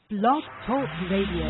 Blog Talk Radio.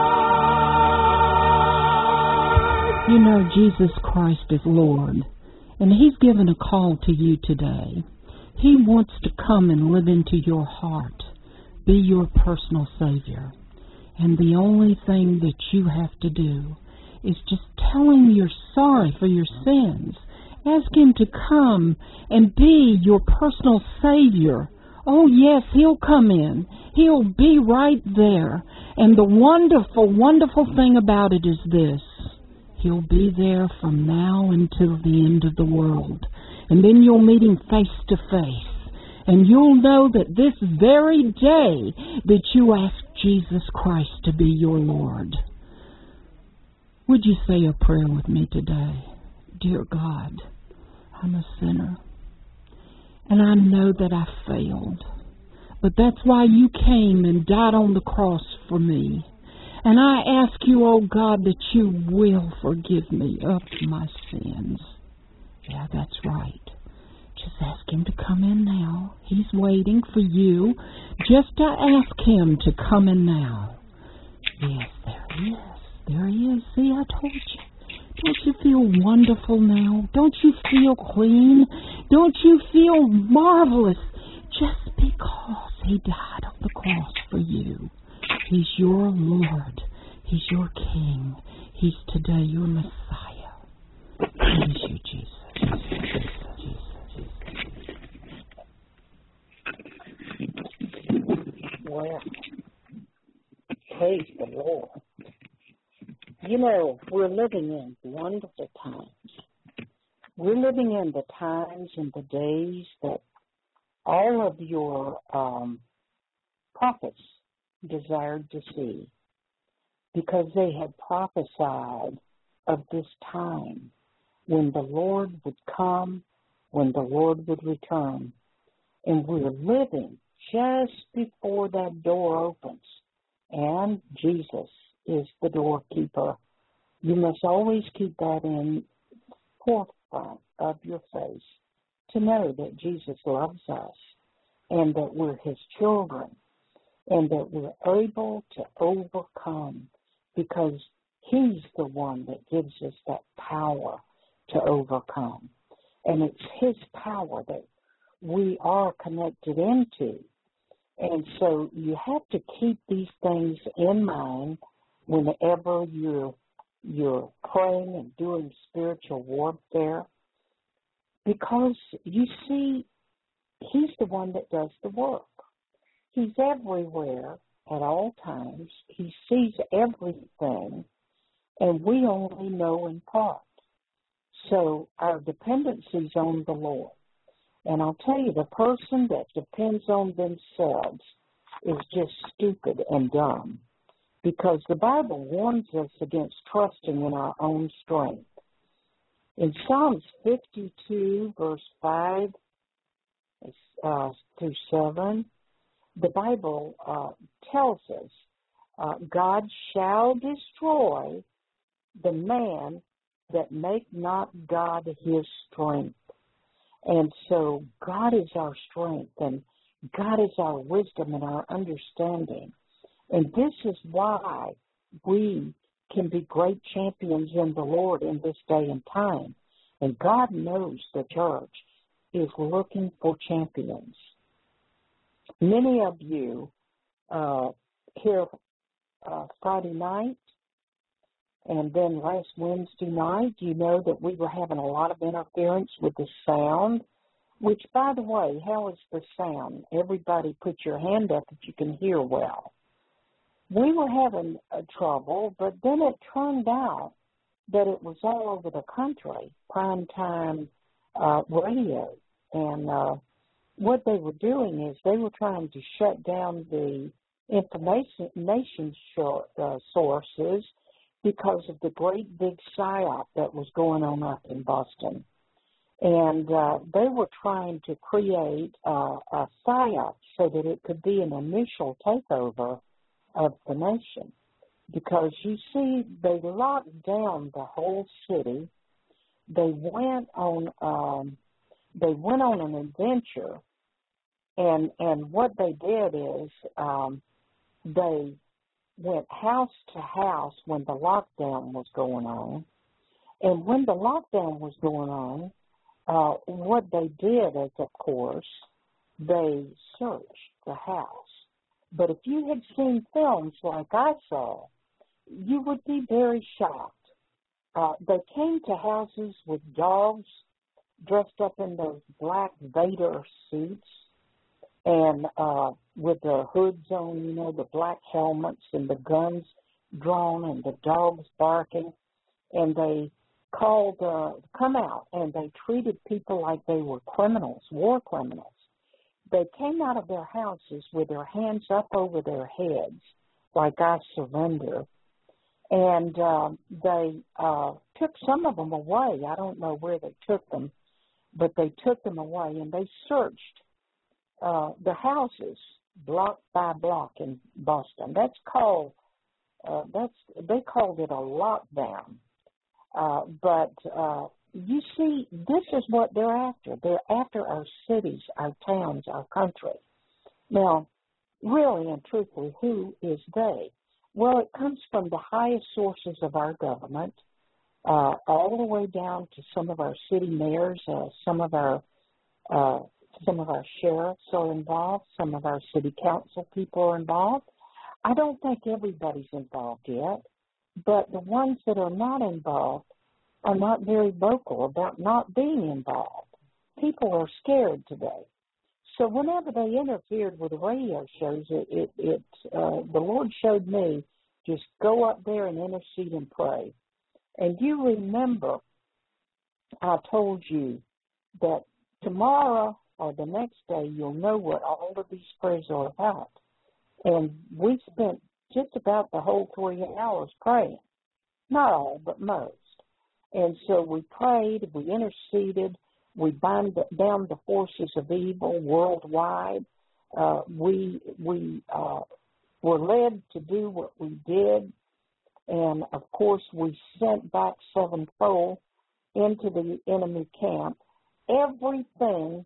You know Jesus Christ is Lord, And He's given a call to you today. He wants to come and live into your heart, be your personal Savior. And the only thing that you have to do is just tell Him you're sorry for your sins. Ask Him to come and be your personal Savior. Oh, yes, He'll come in. He'll be right there. And the wonderful, wonderful thing about it is this. He'll be there from now until the end of the world. And then you'll meet Him face to face. And you'll know that this very day that you asked Jesus Christ to be your Lord. Would you say a prayer with me today? Dear God, I'm a sinner. And I know that I failed. But that's why you came and died on the cross for me. And I ask you, oh God, that you will forgive me of my sins. Yeah, that's right. Just ask Him to come in now. He's waiting for you just to ask Him to come in now. Yes, there He is. There He is. See, I told you. Don't you feel wonderful now? Don't you feel clean? Don't you feel marvelous? Just because He died on the cross for you. He's your Lord. He's your King. He's today your Messiah. Praise you, Jesus. Well, praise the Lord. You know, we're living in wonderful times. We're living in the times and the days that all of your prophets desired to see, because they had prophesied of this time when the Lord would come, when the Lord would return. And we're living just before that door opens. And Jesus is the doorkeeper. You must always keep that in forefront of your face to know that Jesus loves us and that we're His children and that we're able to overcome because He's the one that gives us that power to overcome. And it's His power that we are connected into. And so you have to keep these things in mind whenever you're praying and doing spiritual warfare, because you see, He's the one that does the work. He's everywhere at all times. He sees everything, and we only know in part. So our dependency is on the Lord. And I'll tell you, the person that depends on themselves is just stupid and dumb, because the Bible warns us against trusting in our own strength. In Psalms 52, verse 5 through 7, the Bible tells us, God shall destroy the man that make not God his strength. And so God is our strength, and God is our wisdom and our understanding. And this is why we can be great champions in the Lord in this day and time. And God knows the church is looking for champions. Many of you here Friday night and then last Wednesday night, you know that we were having a lot of interference with the sound, which, by the way, how is the sound? Everybody put your hand up if you can hear well. We were having trouble, but then it turned out that it was all over the country, primetime radio. And what they were doing is they were trying to shut down the information sources because of the great big psyop that was going on up in Boston. And they were trying to create a psyop so that it could be an initial takeover of the nation. Because, you see, they locked down the whole city. They went on an adventure, and what they did is they went house to house when the lockdown was going on. And when the lockdown was going on, what they did is, of course, they searched the house. But if you had seen films like I saw, you would be very shocked. They came to houses with dogs dressed up in those black Vader suits and with their hoods on, you know, the black helmets and the guns drawn and the dogs barking. And they called, come out, and they treated people like they were criminals, war criminals. They came out of their houses with their hands up over their heads, like I surrender. And they took some of them away. I don't know where they took them, but they took them away, and they searched the houses block by block in Boston. They called it a lockdown. But you see, this is what they're after. They're after our cities, our towns, our country. Now, really and truthfully, who is they? Well, it comes from the highest sources of our government, all the way down to some of our city mayors, some of our sheriffs are involved, some of our city council people are involved. I don't think everybody's involved yet, but the ones that are not involved are not very vocal about not being involved. People are scared today. So whenever they interfered with the radio shows, the Lord showed me, just go up there and intercede and pray. And you remember, I told you that tomorrow or the next day you'll know what all of these prayers are about. And we spent just about the whole 3 hours praying. Not all, but most. And so we prayed, we interceded, we bound down the forces of evil worldwide. We were led to do what we did. And, of course, we sent back sevenfold into the enemy camp. Everything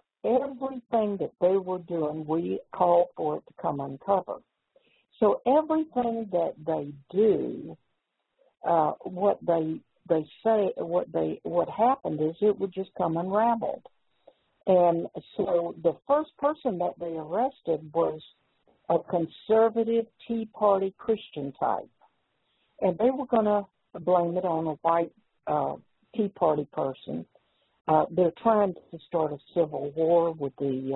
that they were doing, we called for it to come uncovered. So everything that they do, what say, what happened is it would just come unraveled. And so the first person that they arrested was a conservative Tea Party Christian type. And they were going to blame it on a white Tea Party person. They're trying to start a civil war with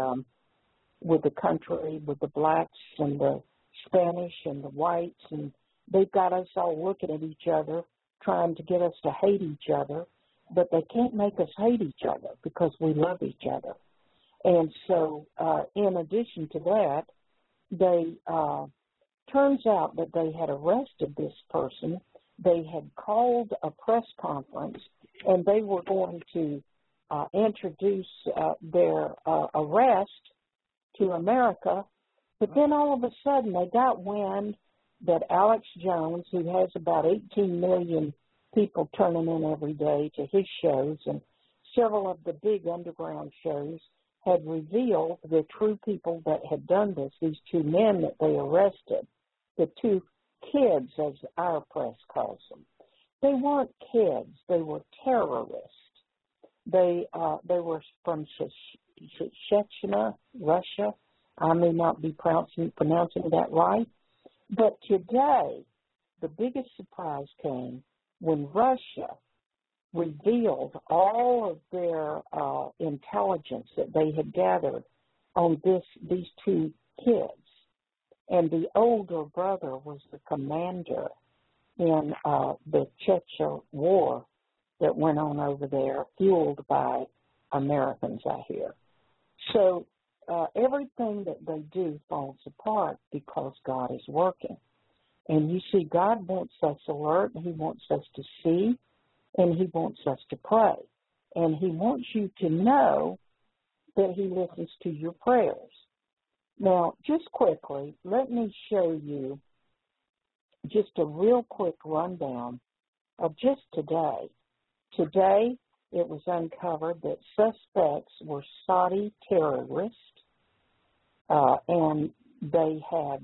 the country, with the blacks and the Spanish and the whites, and they've got us all looking at each other, trying to get us to hate each other, but they can't make us hate each other because we love each other. And so in addition to that, they turns out that they had arrested this person. They had called a press conference, and they were going to introduce their arrest to America. But then all of a sudden they got wind that Alex Jones, who has about 18 million people turning in every day to his shows, and several of the big underground shows, had revealed the true people that had done this, these two men that they arrested, the two kids, as our press calls them. They weren't kids. They were terrorists. They were from Chechnya, Russia. I may not be pronouncing that right. But today, the biggest surprise came when Russia revealed all of their intelligence that they had gathered on these two kids. And the older brother was the commander in the Chechnya war that went on over there, fueled by Americans, I hear. So everything that they do falls apart because God is working. And you see, God wants us alert, He wants us to see, and He wants us to pray. And He wants you to know that He listens to your prayers. Now, just quickly, let me show you just a real quick rundown of just today. Today, it was uncovered that suspects were Saudi terrorists, and they had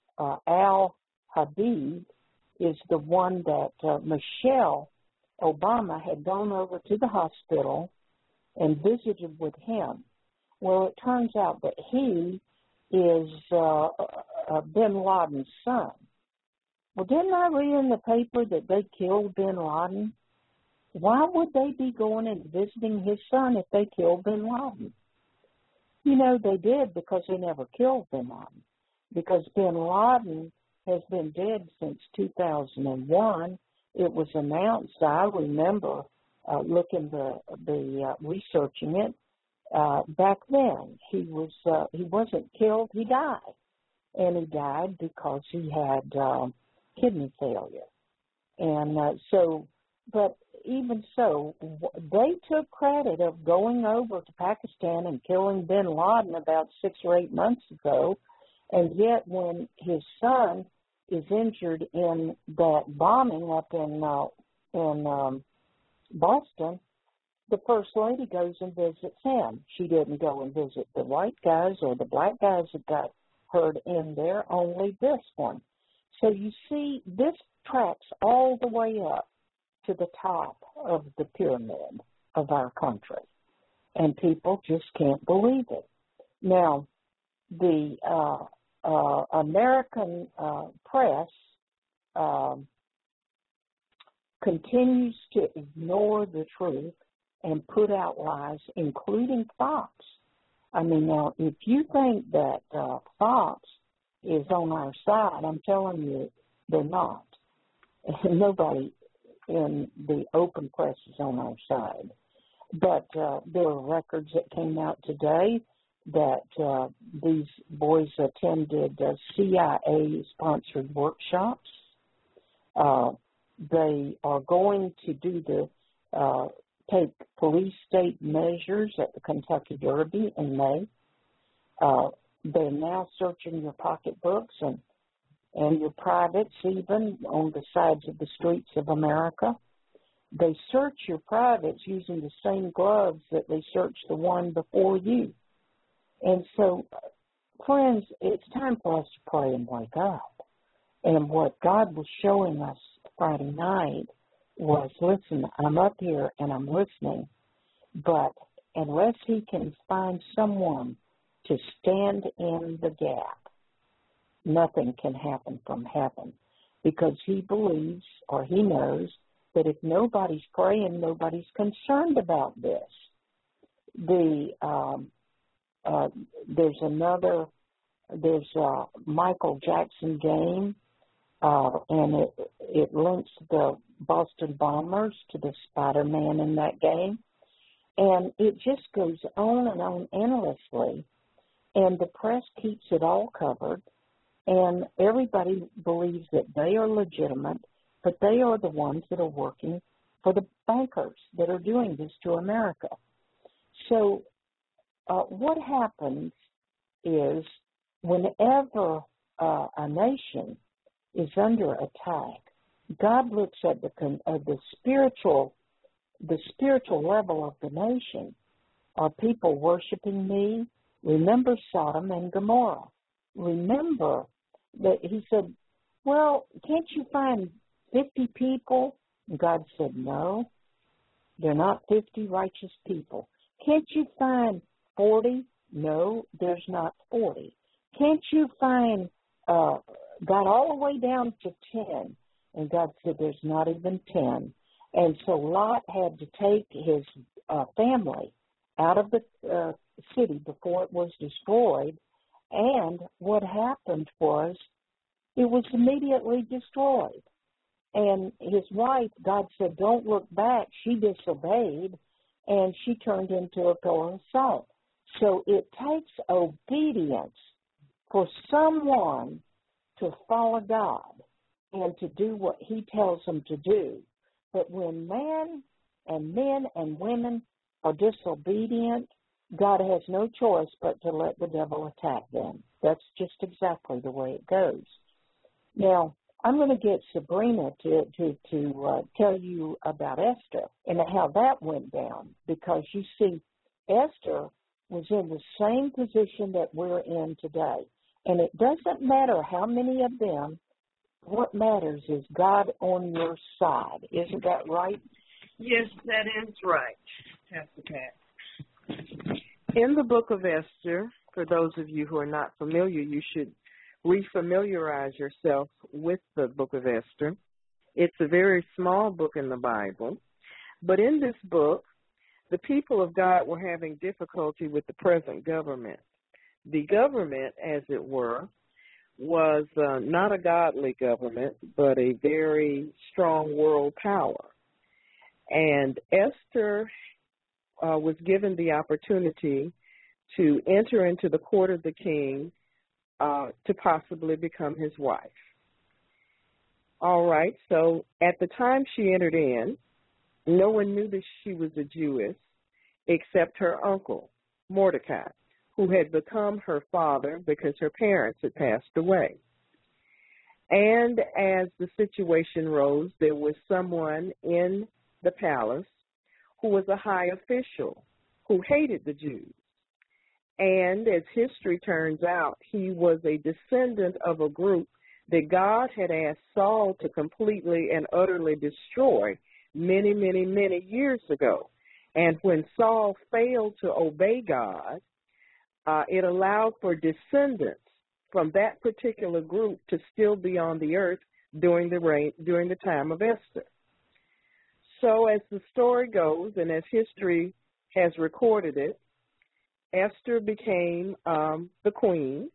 Al-Habib is the one that Michelle Obama had gone over to the hospital and visited with him. Well, it turns out that he is bin Laden's son. Well, didn't I read in the paper that they killed bin Laden? Why would they be going and visiting his son if they killed bin Laden? You know, they did because they never killed bin Laden. Because bin Laden has been dead since 2001. It was announced, I remember researching it. Back then, he wasn't killed, he died. And he died because he had kidney failure. And but even so, they took credit of going over to Pakistan and killing bin Laden about 6 or 8 months ago. And yet when his son is injured in that bombing up in Boston, the First Lady goes and visits him. She didn't go and visit the white guys or the black guys that got hurt in there, only this one. So you see, this tracks all the way up to the top of the pyramid of our country. And people just can't believe it. Now, the American press continues to ignore the truth and put out lies, including Fox. I mean, now, if you think that Fox is on our side, I'm telling you, they're not. Nobody in the open press is on our side. But there are records that came out today that these boys attended CIA-sponsored workshops. They are going to do take police state measures at the Kentucky Derby in May. They're now searching your pocketbooks and your privates, even on the sides of the streets of America. They search your privates using the same gloves that they searched the one before you. And so, friends, it's time for us to pray and wake up. And what God was showing us Friday night was, listen, I'm up here and I'm listening, but unless he can find someone to stand in the gap, nothing can happen from heaven, because he believes, or he knows, that if nobody's praying, nobody's concerned about this. There's a Michael Jackson game, and it links the Boston Bombers to the Spider-Man in that game. And it just goes on and on endlessly. And the press keeps it all covered. And everybody believes that they are legitimate, but they are the ones that are working for the bankers that are doing this to America. So what happens is whenever a nation is under attack, God looks at the spiritual level of the nation. Are people worshiping me? Remember Sodom and Gomorrah. Remember that he said, well, can't you find 50 people? And God said, no, they're not 50 righteous people. Can't you find 40? No, there's not 40. Can't you find, got all the way down to 10? And God said, there's not even 10. And so Lot had to take his family out of the city before it was destroyed. And what happened was it was immediately destroyed. And his wife, God said, don't look back. She disobeyed, and she turned into a pillar of salt. So it takes obedience for someone to follow God and to do what he tells them to do. But when men and women are disobedient, God has no choice but to let the devil attack them. That's just exactly the way it goes. Now, I'm going to get Sabrina to tell you about Esther and how that went down, because you see, Esther was in the same position that we're in today. And it doesn't matter how many of them, what matters is God on your side. Isn't that right? Yes, that is right, Pastor Pat. In the book of Esther, for those of you who are not familiar, you should refamiliarize yourself with the book of Esther. It's a very small book in the Bible, but in this book, the people of God were having difficulty with the present government. The government, as it were, was not a godly government, but a very strong world power. And Esther was given the opportunity to enter into the court of the king to possibly become his wife. All right, so at the time she entered in, no one knew that she was a Jewess except her uncle, Mordecai, who had become her father because her parents had passed away. And as the situation rose, there was someone in the palace who was a high official who hated the Jews. And as history turns out, he was a descendant of a group that God had asked Saul to completely and utterly destroy many, many, many years ago. And when Saul failed to obey God, it allowed for descendants from that particular group to still be on the earth during the time of Esther. So as the story goes, and as history has recorded it, Esther became the queen,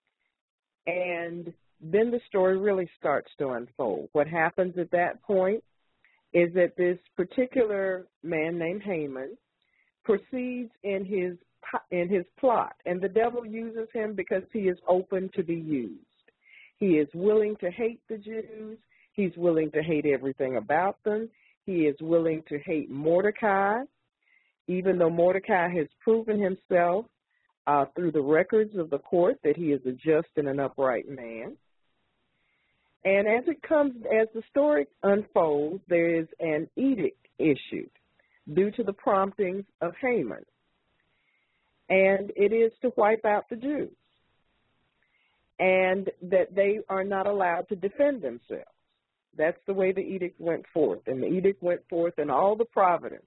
and then the story really starts to unfold. What happens at that point is that this particular man named Haman proceeds in his plot, and the devil uses him because he is open to be used. He is willing to hate the Jews. He's willing to hate everything about them. He is willing to hate Mordecai, even though Mordecai has proven himself through the records of the court that he is a just and an upright man. And as the story unfolds, there is an edict issued due to the promptings of Haman, and it is to wipe out the Jews, and that they are not allowed to defend themselves. That's the way the edict went forth, and the edict went forth in all the provinces.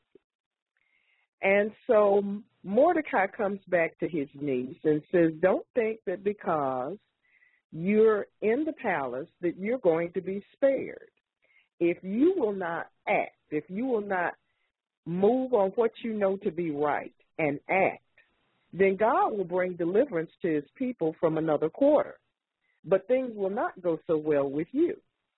And so Mordecai comes back to his niece and says, don't think that because you're in the palace that you're going to be spared. If you will not act, if you will not move on what you know to be right and act, then God will bring deliverance to his people from another quarter. But things will not go so well with you.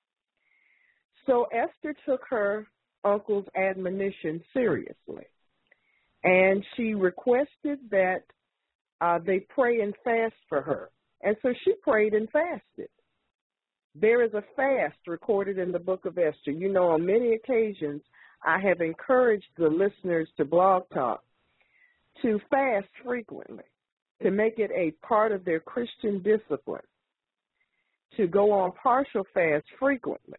So Esther took her uncle's admonition seriously, and she requested that they pray and fast for her. And so she prayed and fasted. There is a fast recorded in the book of Esther. You know, on many occasions, I have encouraged the listeners to Blog Talk to fast frequently, to make it a part of their Christian discipline, to go on partial fast frequently,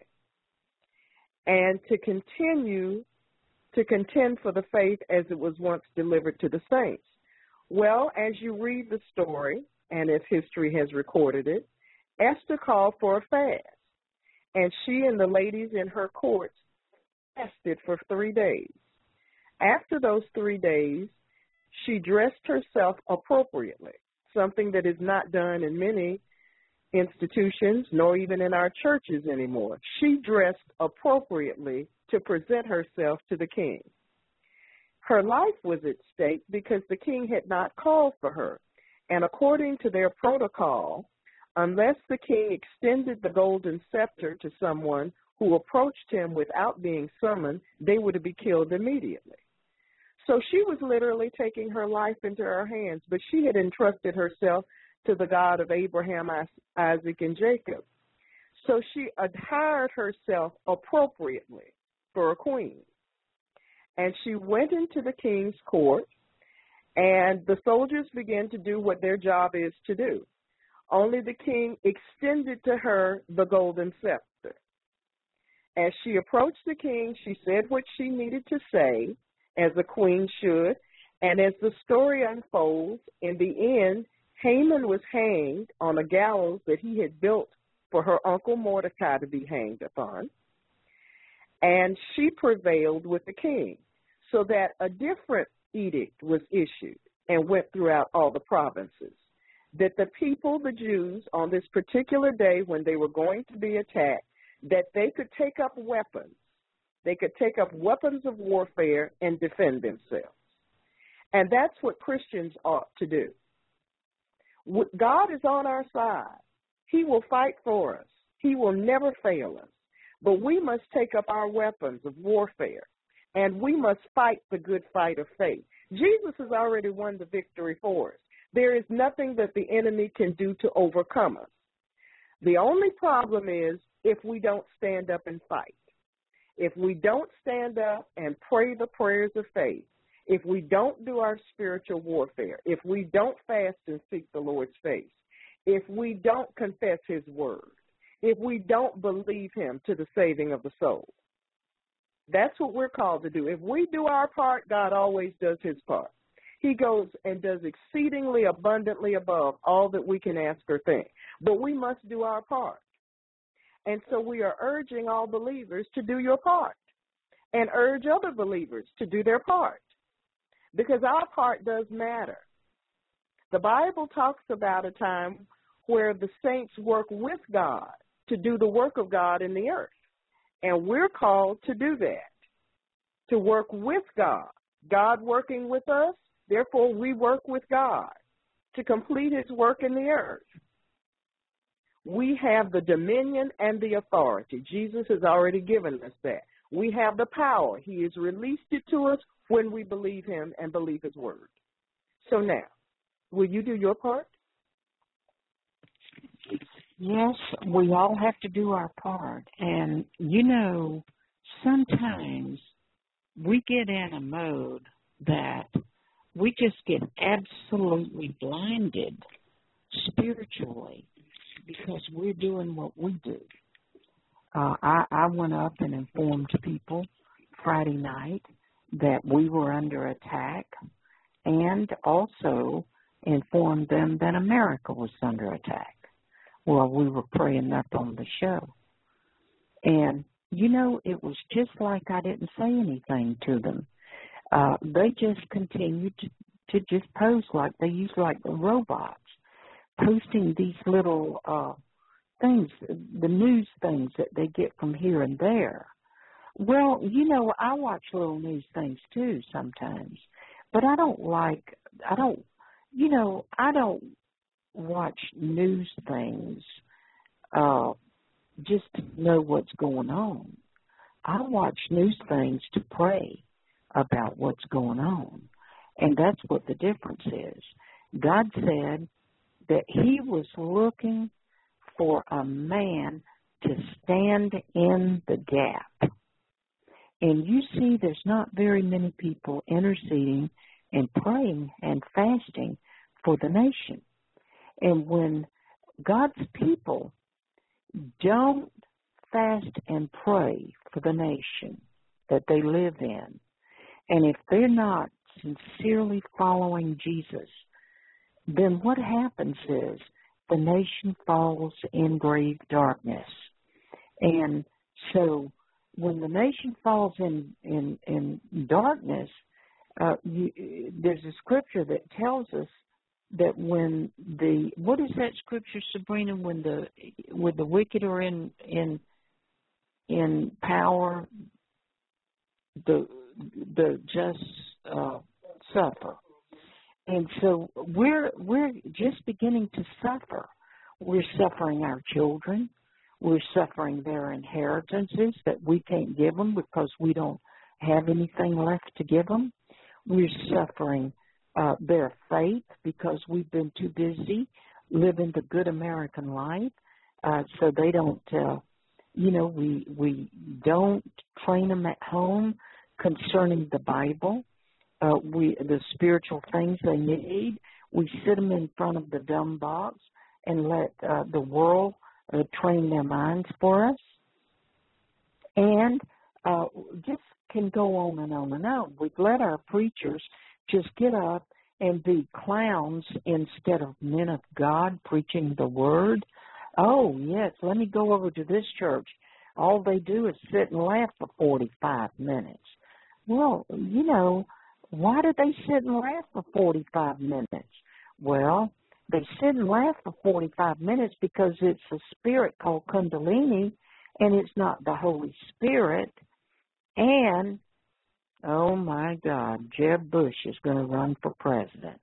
and to continue to contend for the faith as it was once delivered to the saints. Well, as you read the story, and as history has recorded it, Esther called for a fast, and she and the ladies in her courts fasted for 3 days. After those 3 days, she dressed herself appropriately, something that is not done in many institutions, nor even in our churches anymore. She dressed appropriately to present herself to the king. Her life was at stake because the king had not called for her. And according to their protocol, unless the king extended the golden scepter to someone who approached him without being summoned, they were to be killed immediately. So she was literally taking her life into her hands, but she had entrusted herself to the God of Abraham, Isaac, and Jacob. So she attired herself appropriately for a queen. And she went into the king's court, and the soldiers began to do what their job is to do. Only the king extended to her the golden scepter. As she approached the king, she said what she needed to say, as a queen should, and as the story unfolds, in the end, Haman was hanged on a gallows that he had built for her uncle Mordecai to be hanged upon, and she prevailed with the king, so that a different edict was issued and went throughout all the provinces, that the people, the Jews, on this particular day when they were going to be attacked, that they could take up weapons. They could take up weapons of warfare and defend themselves. And that's what Christians ought to do. God is on our side. He will fight for us. He will never fail us. But we must take up our weapons of warfare, and we must fight the good fight of faith. Jesus has already won the victory for us. There is nothing that the enemy can do to overcome us. The only problem is if we don't stand up and fight. If we don't stand up and pray the prayers of faith, if we don't do our spiritual warfare, if we don't fast and seek the Lord's face, if we don't confess his word, if we don't believe him to the saving of the soul. That's what we're called to do. If we do our part, God always does his part. He goes and does exceedingly abundantly above all that we can ask or think. But we must do our part. And so we are urging all believers to do your part and urge other believers to do their part, because our part does matter. The Bible talks about a time where the saints work with God to do the work of God in the earth. And we're called to do that, to work with God. God working with us, therefore we work with God to complete his work in the earth. We have the dominion and the authority. Jesus has already given us that. We have the power. He has released it to us when we believe him and believe his word. So now, will you do your part? Yes, we all have to do our part. And, you know, sometimes we get in a mode that we just get absolutely blinded spiritually because we're doing what we do. I went up and informed people Friday night that we were under attack, and also informed them that America was under attack. Well, we were praying up on the show. And, you know, it was just like I didn't say anything to them. They just continued to just post like they use like the robots, posting these little things, the news things that they get from here and there. Well, you know, I watch little news things too sometimes, but I don't watch news things just to know what's going on. I watch news things to pray about what's going on, and that's what the difference is. God said that he was looking for a man to stand in the gap. And you see there's not very many people interceding and praying and fasting for the nation. And when God's people don't fast and pray for the nation that they live in, and if they're not sincerely following Jesus, then what happens is the nation falls in grave darkness. And so when the nation falls in darkness, there's a scripture that tells us that when what is that scripture, Sabrina? When the wicked are in power, the just suffer. And so we're just beginning to suffer. We're suffering our children. We're suffering their inheritances that we can't give them because we don't have anything left to give them. We're suffering their faith because we've been too busy living the good American life. So they don't, we don't train them at home concerning the Bible. The spiritual things they need. We sit them in front of the dumb box and let the world train their minds for us. And just can go on and on and on. We've let our preachers just get up and be clowns instead of men of God preaching the word. Oh, yes, let me go over to this church. All they do is sit and laugh for 45 minutes. Well, Why do they sit and laugh for 45 minutes? Well, they sit and laugh for 45 minutes because it's a spirit called Kundalini, and it's not the Holy Spirit. And, oh, my God, Jeb Bush is going to run for president.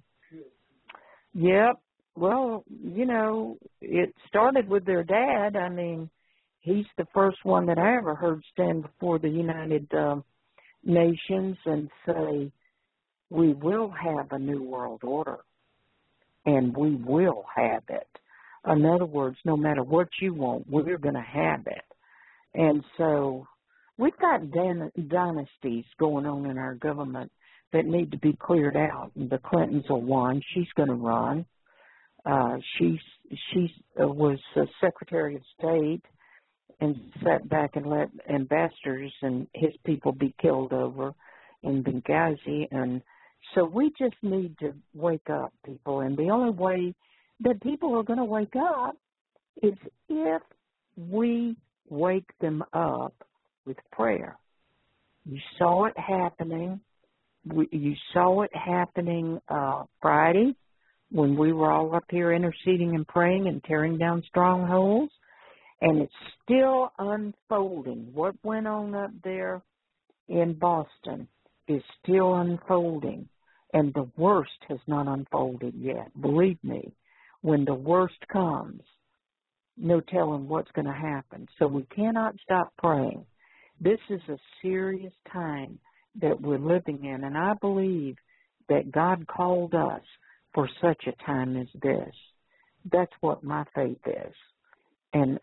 Yep. Well, you know, it started with their dad. I mean, he's the first one that I ever heard stand before the United Nations and say, we will have a new world order, and we will have it. In other words, no matter what you want, we're going to have it. And so we've got dynasties going on in our government that need to be cleared out. The Clintons are one. She's going to run. She was Secretary of State and sat back and let ambassadors and his people be killed over in Benghazi. And so we just need to wake up, people. And the only way that people are going to wake up is if we wake them up with prayer. You saw it happening. You saw it happening Friday when we were all up here interceding and praying and tearing down strongholds. And it's still unfolding. What went on up there in Boston is still unfolding. And the worst has not unfolded yet. Believe me, when the worst comes, no telling what's going to happen. So we cannot stop praying. This is a serious time that we're living in. And I believe that God called us for such a time as this. That's what my faith is. And,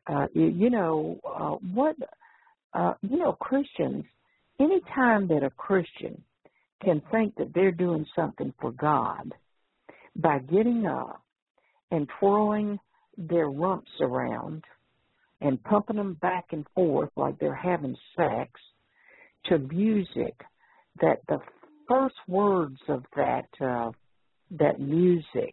Christians, any time that a Christian can think that they're doing something for God by getting up and twirling their rumps around and pumping them back and forth like they're having sex to music, that the first words of that music,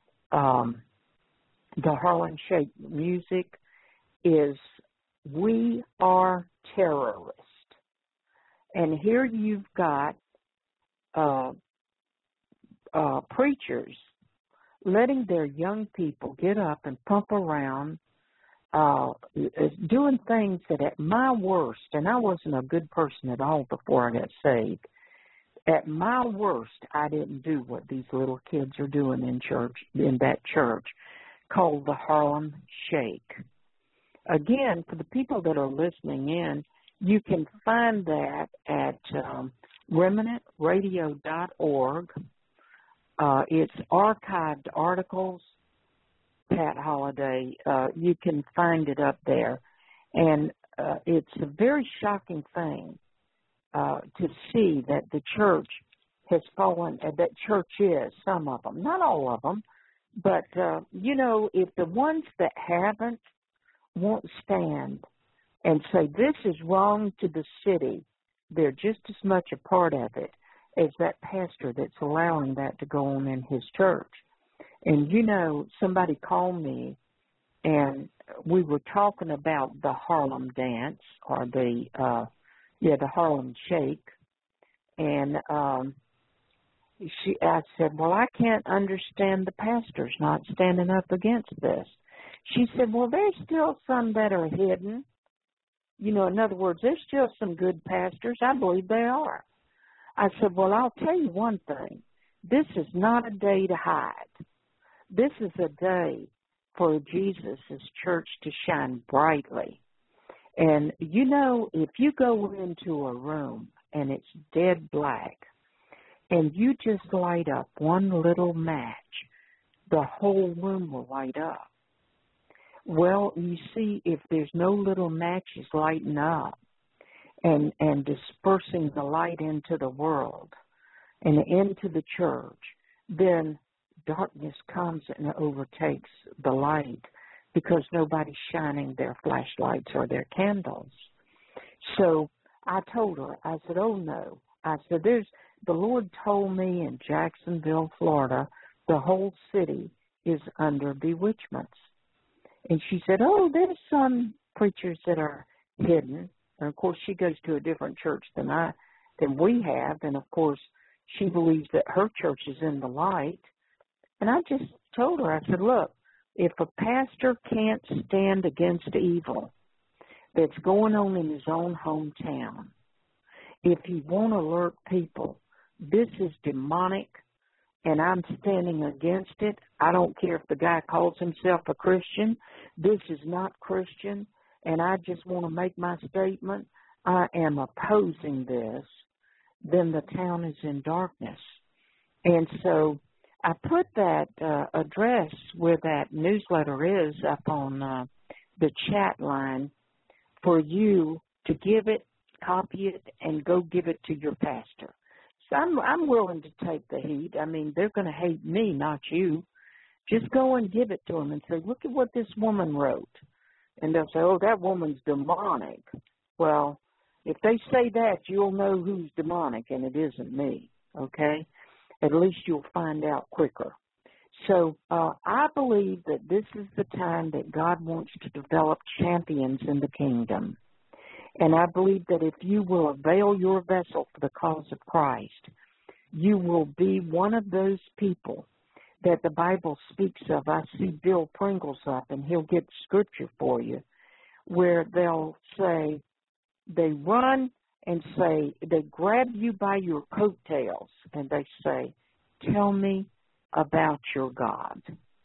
the Harlem Shake music, is "We are terrorists." And here you've got preachers letting their young people get up and pump around, doing things that at my worst, and I wasn't a good person at all before I got saved, at my worst, I didn't do what these little kids are doing in church, in that church, called the Harlem Shake. Again, for the people that are listening in, you can find that at remnantradio.org. It's archived articles, Pat Holliday. You can find it up there. And it's a very shocking thing to see that the church has fallen, that churches, some of them, not all of them, but, if the ones that haven't won't stand and say this is wrong to the city, they're just as much a part of it as that pastor that's allowing that to go on in his church. And, somebody called me, and we were talking about the Harlem dance, or the Harlem Shake. And I said, well, I can't understand the pastors not standing up against this. She said, well, there's still some that are hidden. In other words, there's still some good pastors. I believe they are. I said, well, I'll tell you one thing. This is not a day to hide. This is a day for Jesus' church to shine brightly. And, if you go into a room and it's dead black and you just light up one little match, the whole room will light up. Well, you see, if there's no little matches lighting up and dispersing the light into the world and into the church, then darkness comes and overtakes the light because nobody's shining their flashlights or their candles. So I told her, I said, oh, no. I said, the Lord told me in Jacksonville, Florida, the whole city is under bewitchments. And she said, oh, there's some preachers that are hidden. And, of course, she goes to a different church than we have. And, of course, she believes that her church is in the light. And I just told her, I said, look, if a pastor can't stand against evil that's going on in his own hometown, if he won't alert people, this is demonic, and I'm standing against it. I don't care if the guy calls himself a Christian. This is not Christian, and I just want to make my statement. I am opposing this. Then the town is in darkness. And so I put that address where that newsletter is up on the chat line for you to give it, copy it, and go give it to your pastor. So I'm willing to take the heat. I mean, they're going to hate me, not you. Just go and give it to them and say, look at what this woman wrote. And they'll say, oh, that woman's demonic. Well, if they say that, you'll know who's demonic, and it isn't me, okay? At least you'll find out quicker. So I believe that this is the time that God wants to develop champions in the kingdom. And I believe that if you will avail your vessel for the cause of Christ, you will be one of those people that the Bible speaks of. I see Bill Pringles up, and he'll get scripture for you, where they'll say, they run and say, they grab you by your coattails, and they say, tell me about your God.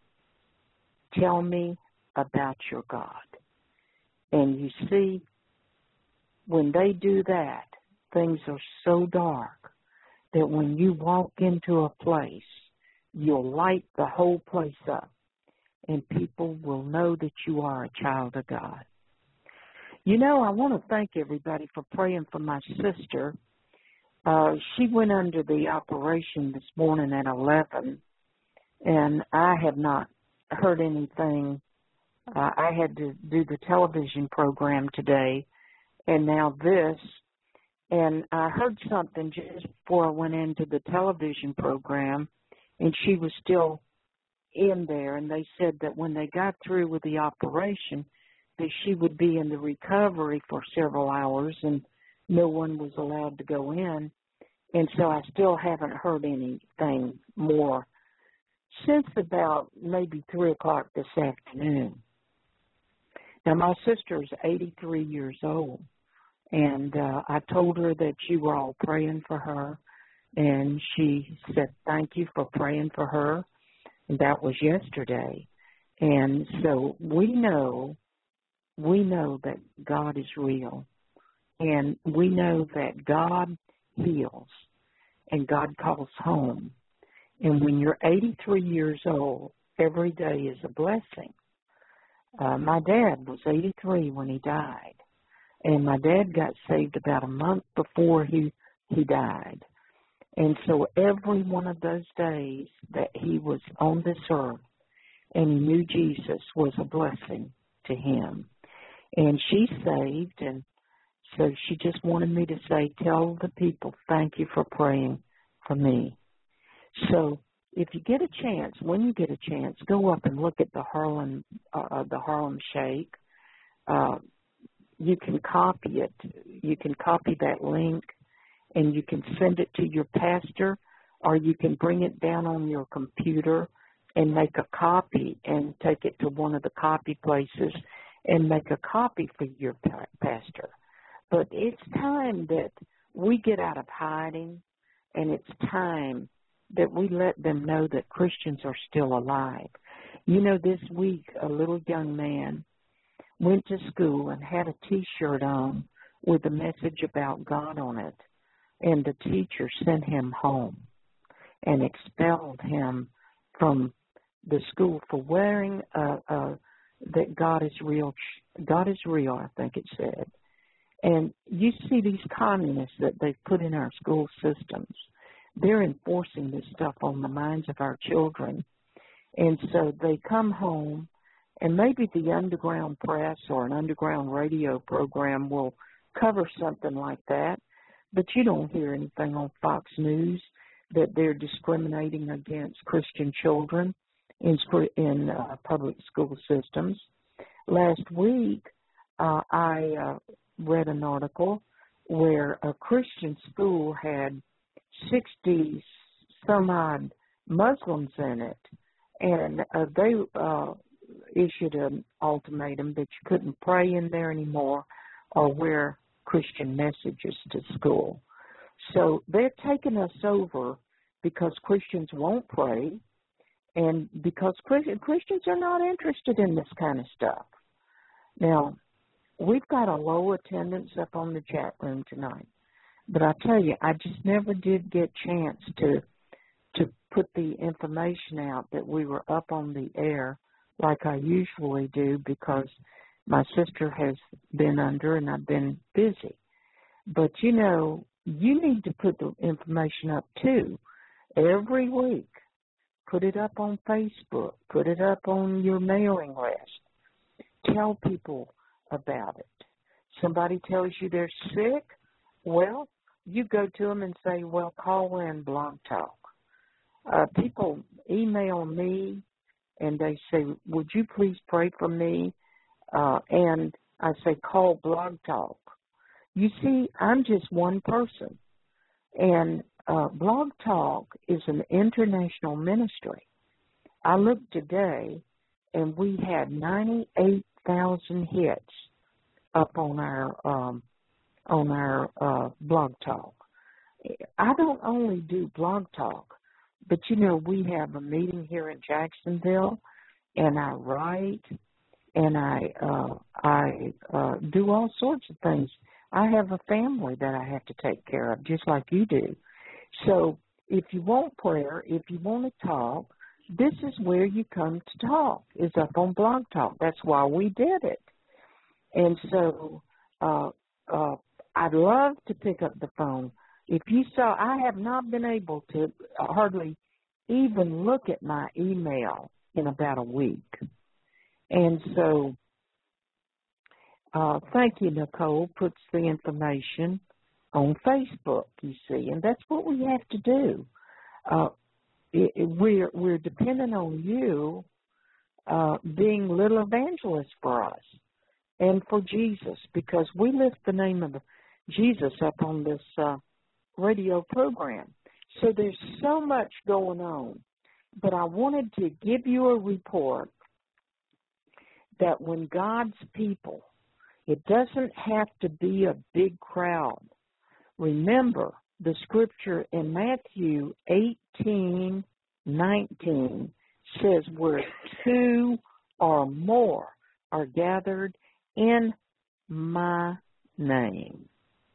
Tell me about your God. And you see, when they do that, things are so dark that when you walk into a place, you'll light the whole place up, and people will know that you are a child of God. You know, I want to thank everybody for praying for my sister. She went under the operation this morning at 11, and I have not heard anything. I had to do the television program today, and now this, and I heard something just before I went into the television program, and she was still in there, and they said that when they got through with the operation, that she would be in the recovery for several hours, and no one was allowed to go in. And so I still haven't heard anything more since about maybe 3 o'clock this afternoon. Now, my sister is 83 years old, and I told her that you were all praying for her, and she said, thank you for praying for her, and that was yesterday. And so we know that God is real, and we know that God heals, and God calls home. And when you're 83 years old, every day is a blessing. My dad was 83 when he died, and my dad got saved about a month before he died. And so every one of those days that he was on this earth and he knew Jesus was a blessing to him. And she's saved, and so she just wanted me to say, tell the people, thank you for praying for me. So if you get a chance, when you get a chance, go up and look at the Harlem Shake. You can copy it. You can copy that link, and you can send it to your pastor, or you can bring it down on your computer and make a copy and take it to one of the copy places and make a copy for your pastor. But it's time that we get out of hiding, and it's time that we let them know that Christians are still alive. You know, this week a little young man went to school and had a T-shirt on with a message about God on it, and the teacher sent him home and expelled him from the school for wearing that God is real. God is real, I think it said. And you see these communists that they've put in our school systems. They're enforcing this stuff on the minds of our children. And so they come home, and maybe the underground press or an underground radio program will cover something like that, but you don't hear anything on Fox News that they're discriminating against Christian children in public school systems. Last week, I read an article where a Christian school had 60 some odd Muslims in it, and they issued an ultimatum that you couldn't pray in there anymore or wear Christian messages to school. So they're taking us over because Christians won't pray, and because Christians are not interested in this kind of stuff. Now, we've got a low attendance up on the chat room tonight, but I tell you, I just never did get a chance to put the information out that we were up on the air like I usually do, because my sister has been under and I've been busy. But, you know, you need to put the information up too every week. Put it up on Facebook. Put it up on your mailing list. Tell people about it. Somebody tells you they're sick, well, you go to them and say, well, call in Blog Talk. People email me and they say, would you please pray for me? And I say, call Blog Talk. You see, I'm just one person. And Blog Talk is an international ministry. I looked today and we had 98,000 hits up on our Blog Talk. I don't only do Blog Talk, but you know, we have a meeting here in Jacksonville, and I write, and I do all sorts of things. I have a family that I have to take care of, just like you do. So if you want prayer, if you want to talk, this is where you come to talk, is up on Blog Talk. That's why we did it. And so I'd love to pick up the phone. If you saw, I have not been able to hardly even look at my email in about a week. And so thank you, Nicole, puts the information on Facebook, you see, and that's what we have to do. We're dependent on you being little evangelists for us and for Jesus, because we lift the name of Jesus up on this radio program. So there's so much going on, but I wanted to give you a report that when God's people, it doesn't have to be a big crowd. Remember the scripture in Matthew 18:19 says, where two or more are gathered in my name.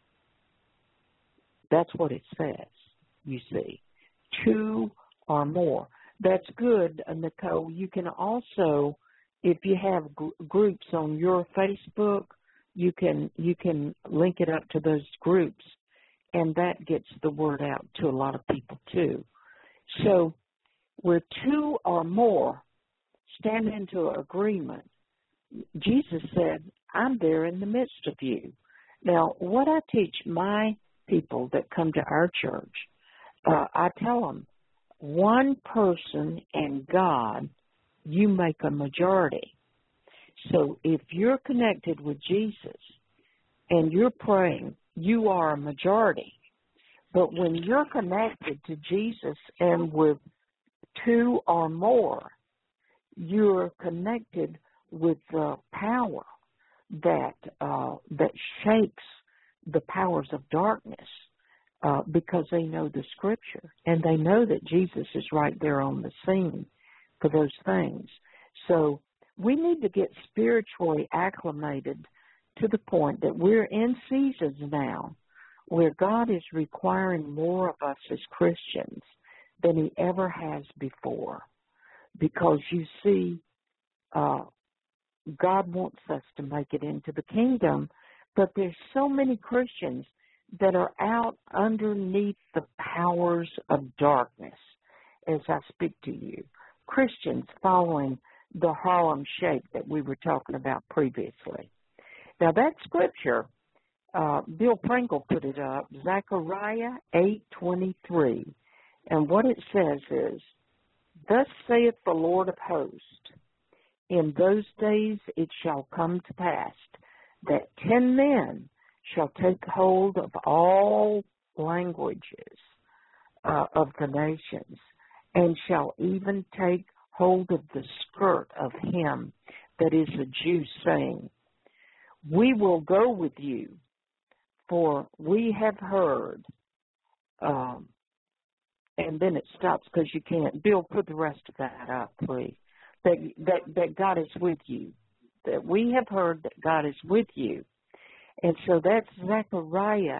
That's what it says, you see. Two or more. That's good, Nicole. You can also, if you have groups on your Facebook, you can link it up to those groups, and that gets the word out to a lot of people too. So where two or more stand into agreement, Jesus said, I'm there in the midst of you. Now, what I teach my people that come to our church, I tell them, one person and God, you make a majority. So if you're connected with Jesus and you're praying, you are a majority. But when you're connected to Jesus and with two or more, you're connected with the power that shakes the powers of darkness, because they know the scripture and they know that Jesus is right there on the scene for those things. So we need to get spiritually acclimated to the point that we're in seasons now where God is requiring more of us as Christians than he ever has before. Because you see, God wants us to make it into the kingdom, but there's so many Christians that are out underneath the powers of darkness as I speak to you. Christians following the Harlem Shake that we were talking about previously. Now that scripture, Bill Pringle put it up, Zechariah 8:23, and what it says is, thus saith the Lord of hosts, in those days it shall come to pass that 10 men shall take hold of all languages, of the nations, and shall even take hold of the skirt of him that is a Jew, saying, we will go with you, for we have heard. And then it stops because you can't. Bill, put the rest of that up, please. That God is with you. That we have heard that God is with you. And so that's Zechariah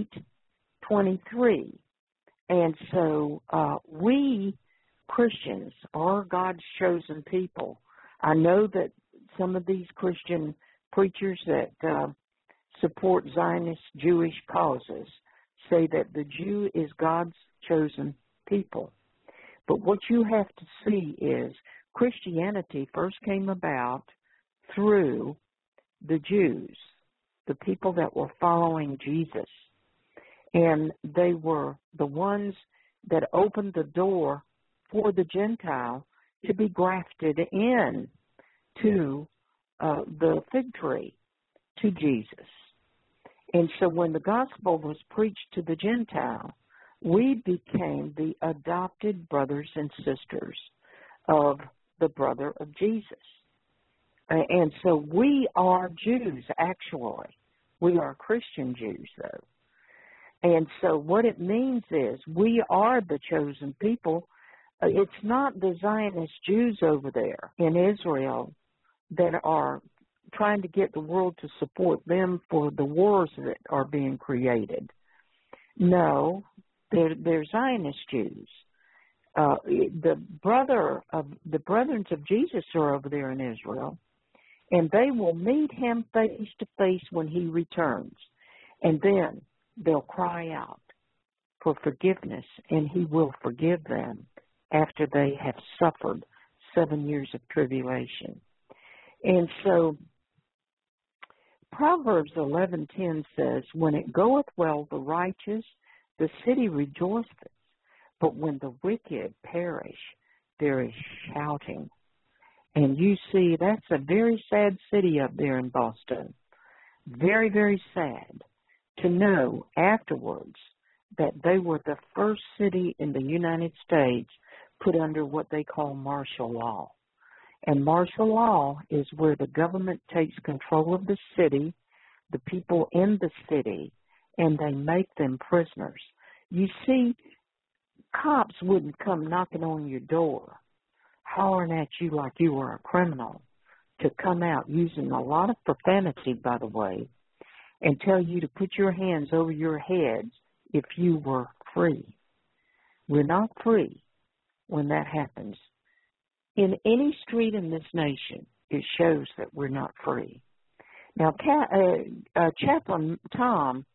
8:23. And so we Christians are God's chosen people. I know that some of these Christian preachers that support Zionist Jewish causes say that the Jew is God's chosen people. But what you have to see is Christianity first came about through the Jews, the people that were following Jesus. And they were the ones that opened the door for the Gentile to be grafted in to the fig tree, to Jesus. And so when the gospel was preached to the Gentile, we became the adopted brothers and sisters of the brother of Jesus. And so we are Jews, actually. We are Christian Jews, though. And so what it means is we are the chosen people. It's not the Zionist Jews over there in Israel that are trying to get the world to support them for the wars that are being created. No, they're Zionist Jews. The brethren of Jesus are over there in Israel, and they will meet him face to face when he returns. And then they'll cry out for forgiveness, and he will forgive them after they have suffered 7 years of tribulation. And so Proverbs 11:10 says, when it goeth well the righteous, the city rejoiceth, but when the wicked perish, there is shouting. And you see, that's a very sad city up there in Boston. Very, very sad to know afterwards that they were the first city in the United States put under what they call martial law. And martial law is where the government takes control of the city, the people in the city, and they make them prisoners. You see, cops wouldn't come knocking on your door, hollering at you like you were a criminal, to come out using a lot of profanity, by the way, and tell you to put your hands over your heads if you were free. We're not free when that happens. In any street in this nation, it shows that we're not free. Now, Chaplain Tom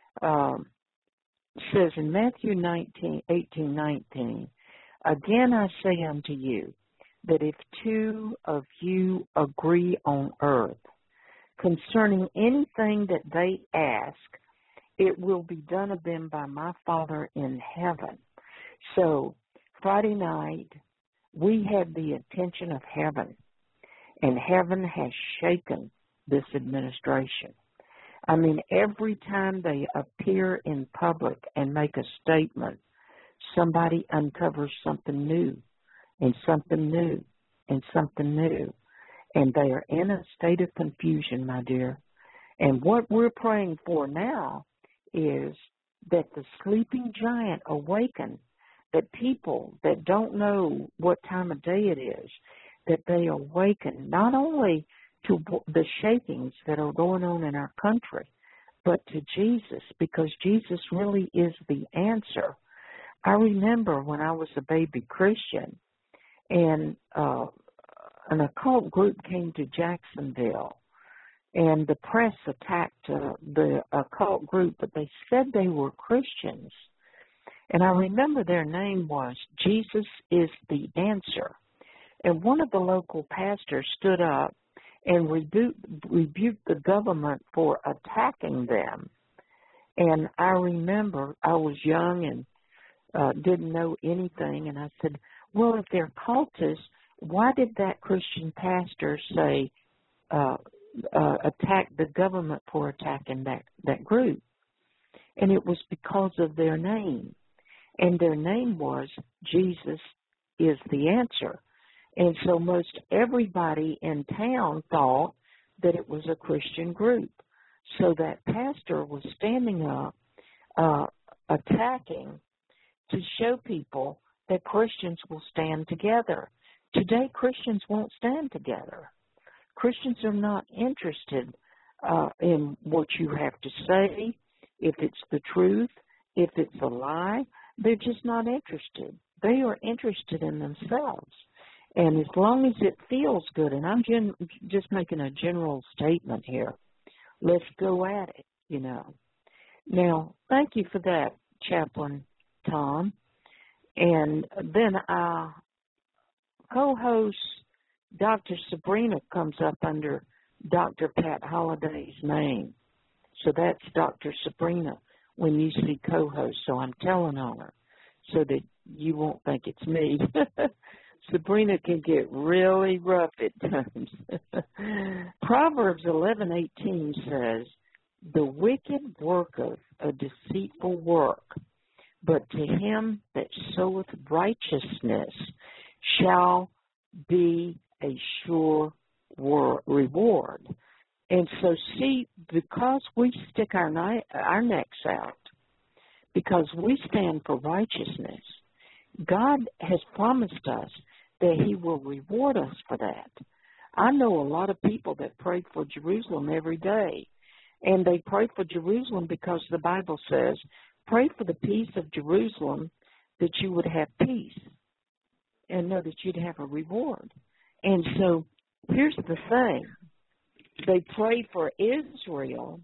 says in Matthew 18:19, again I say unto you, that if two of you agree on earth concerning anything that they ask, it will be done of them by my Father in heaven. So, Friday night, we had the attention of heaven, and heaven has shaken this administration. I mean, every time they appear in public and make a statement, somebody uncovers something new and something new and something new. And they are in a state of confusion, my dear. And what we're praying for now is that the sleeping giant awaken, that people that don't know what time of day it is, that they awaken not only to the shakings that are going on in our country, but to Jesus, because Jesus really is the answer. I remember when I was a baby Christian, and an occult group came to Jacksonville, and the press attacked the occult group, but they said they were Christians. And I remember their name was Jesus is the Answer. And one of the local pastors stood up and rebuked the government for attacking them. And I remember I was young and didn't know anything, and I said, well, if they're cultists, why did that Christian pastor say attack the government for attacking that group? And it was because of their name. and their name was Jesus is the Answer. And so most everybody in town thought that it was a Christian group. So that pastor was standing up, attacking to show people that Christians will stand together. Today, Christians won't stand together. Christians are not interested in what you have to say, if it's the truth, if it's a lie. They're just not interested. They are interested in themselves. And as long as it feels good, and I'm just making a general statement here, let's go at it, you know. Now, thank you for that, Chaplain Tom. And then our co-host, Dr. Sabrina, comes up under Dr. Pat Holliday's name. So that's Dr. Sabrina when you see co-host. So I'm telling on her so that you won't think it's me. Sabrina can get really rough at times. Proverbs 11:18 says, "The wicked worketh a deceitful work, but to him that soweth righteousness shall be a sure reward." And so, see, because we stick our necks out, because we stand for righteousness, God has promised us that he will reward us for that. I know a lot of people that pray for Jerusalem every day, and they pray for Jerusalem because the Bible says, pray for the peace of Jerusalem that you would have peace and know that you'd have a reward. And so here's the thing. They pray for Israel,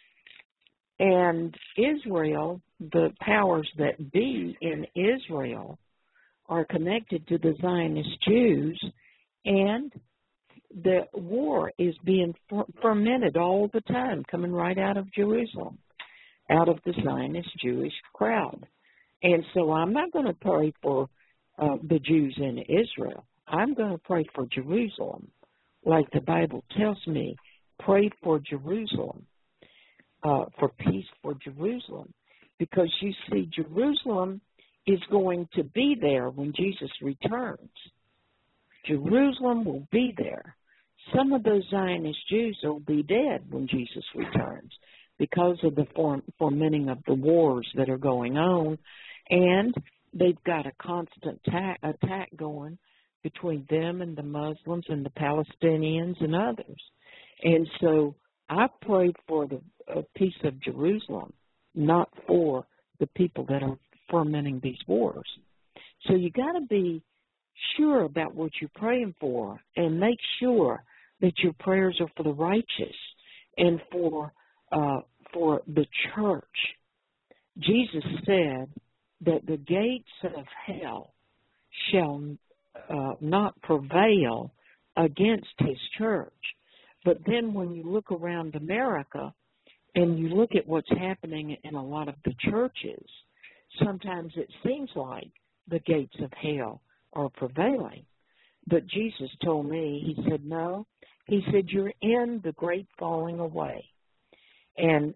and Israel, the powers that be in Israel, are connected to the Zionist Jews, and the war is being fermented all the time, coming right out of Jerusalem, out of the Zionist Jewish crowd. And so I'm not going to pray for the Jews in Israel. I'm going to pray for Jerusalem, like the Bible tells me. Pray for Jerusalem, for peace for Jerusalem, because you see, Jerusalem is going to be there when Jesus returns. Jerusalem will be there. Some of those Zionist Jews will be dead when Jesus returns because of the fomenting of the wars that are going on, and they've got a constant attack going between them and the Muslims and the Palestinians and others. And so I pray for the peace of Jerusalem, not for the people that are fermenting these wars. So you got to be sure about what you're praying for, and make sure that your prayers are for the righteous and for the church. Jesus said that the gates of hell shall not prevail against his church. But then when you look around America and you look at what's happening in a lot of the churches, sometimes it seems like the gates of hell are prevailing. But Jesus told me, he said, no. He said, you're in the great falling away. And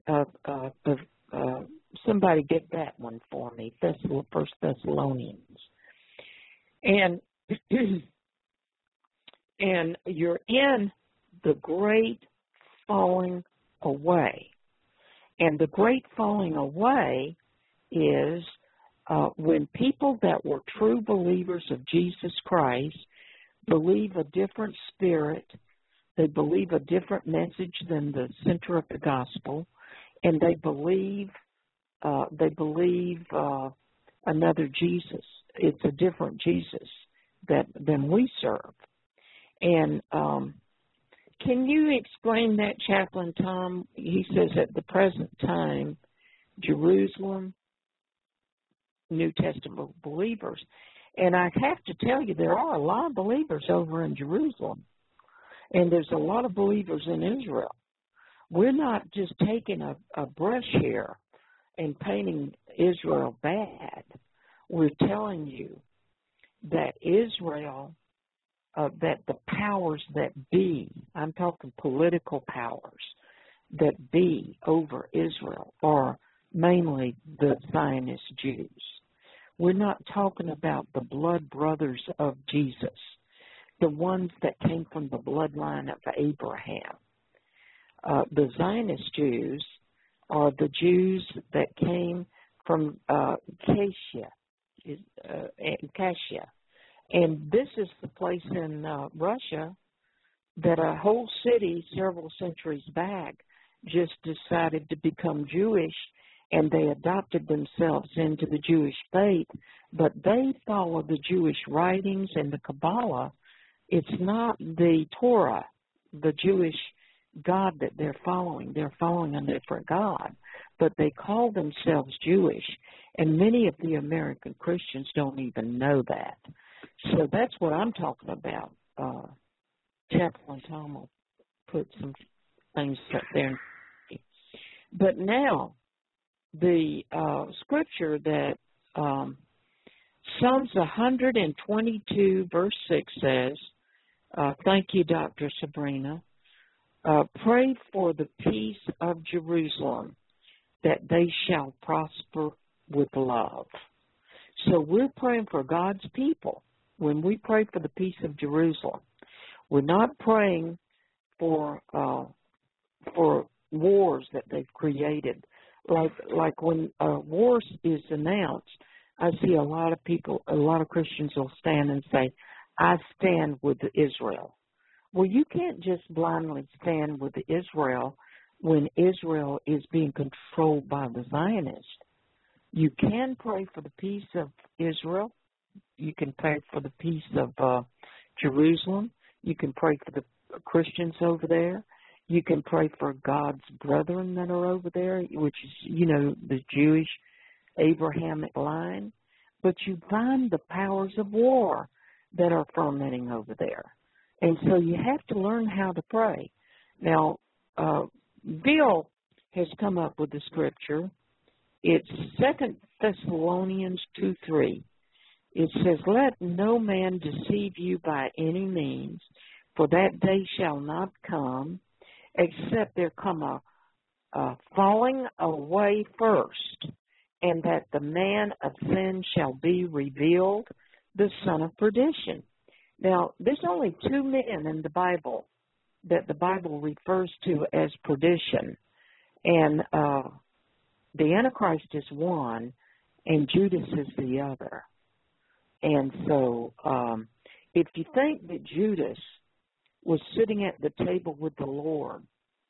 somebody get that one for me, 1 Thessalonians. And and you're in the great falling away. And the great falling away is when people that were true believers of Jesus Christ believe a different spirit, they believe a different message than the center of the gospel, and they believe another Jesus. It's a different Jesus than we serve. And can you explain that, Chaplain Tom? He says at the present time, Jerusalem, New Testament believers. And I have to tell you, there are a lot of believers over in Jerusalem. And there's a lot of believers in Israel. We're not just taking a brush here and painting Israel bad. We're telling you that Israel, that the powers that be, I'm talking political powers, that be over Israel are mainly the Zionist Jews. We're not talking about the blood brothers of Jesus, the ones that came from the bloodline of Abraham. The Zionist Jews are the Jews that came from Cassia. And this is the place in Russia that a whole city several centuries back just decided to become Jewish, and they adopted themselves into the Jewish faith, but they follow the Jewish writings and the Kabbalah. It's not the Torah, the Jewish God that they're following. They're following a different God, but they call themselves Jewish, and many of the American Christians don't even know that. So that's what I'm talking about. Chaplain Tom will put some things up there. But now, the scripture that Psalms 122, verse 6 says, thank you, Dr. Sabrina, pray for the peace of Jerusalem, that they shall prosper with love. So we're praying for God's people. When we pray for the peace of Jerusalem, we're not praying for wars that they've created. Like when a war is announced, I see a lot of people, a lot of Christians will stand and say, I stand with Israel. Well, you can't just blindly stand with Israel when Israel is being controlled by the Zionists. You can pray for the peace of Israel. You can pray for the peace of Jerusalem. You can pray for the Christians over there. You can pray for God's brethren that are over there, which is, the Jewish Abrahamic line. But you find the powers of war that are fermenting over there. And so you have to learn how to pray. Now, Bill has come up with the scripture. It's 2 Thessalonians 2:3. It says, let no man deceive you by any means, for that day shall not come, except there come a falling away first, and that the man of sin shall be revealed, the son of perdition. Now, there's only two men in the Bible that the Bible refers to as perdition, and the Antichrist is one, and Judas is the other. And so if you think that Judas was sitting at the table with the Lord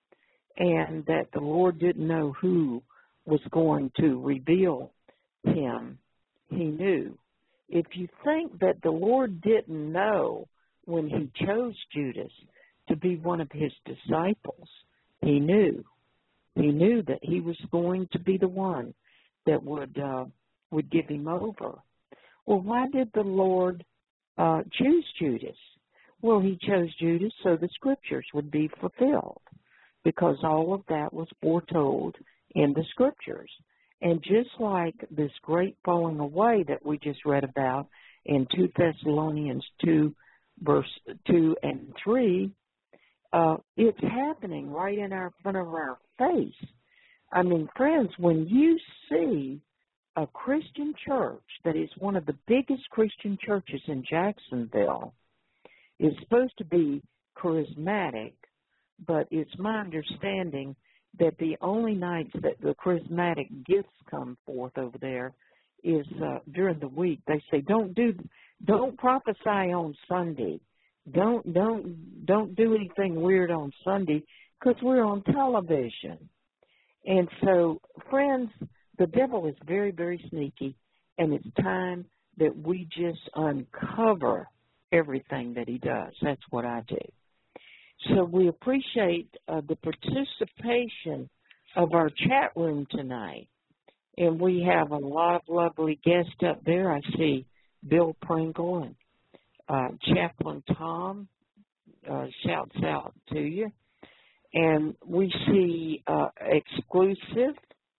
and that the Lord didn't know who was going to reveal him, he knew. If you think that the Lord didn't know when he chose Judas to be one of his disciples, he knew. He knew that he was going to be the one that would give him over. Well, why did the Lord choose Judas? Well, he chose Judas so the scriptures would be fulfilled, because all of that was foretold in the scriptures. And just like this great falling away that we just read about in 2 Thessalonians 2, verse 2 and 3, it's happening right in front of our face. I mean, friends, when you see a Christian church that is one of the biggest Christian churches in Jacksonville, is supposed to be charismatic, but it's my understanding that the only nights that the charismatic gifts come forth over there is during the week. They say don't prophesy on Sunday. Don't do anything weird on Sunday, because we're on television. And so, friends, the devil is very, very sneaky, and it's time that we just uncover everything that he does. That's what I do. So we appreciate the participation of our chat room tonight. And we have a lot of lovely guests up there. I see Bill Pringle and Chaplain Tom shouts out to you. And we see exclusive.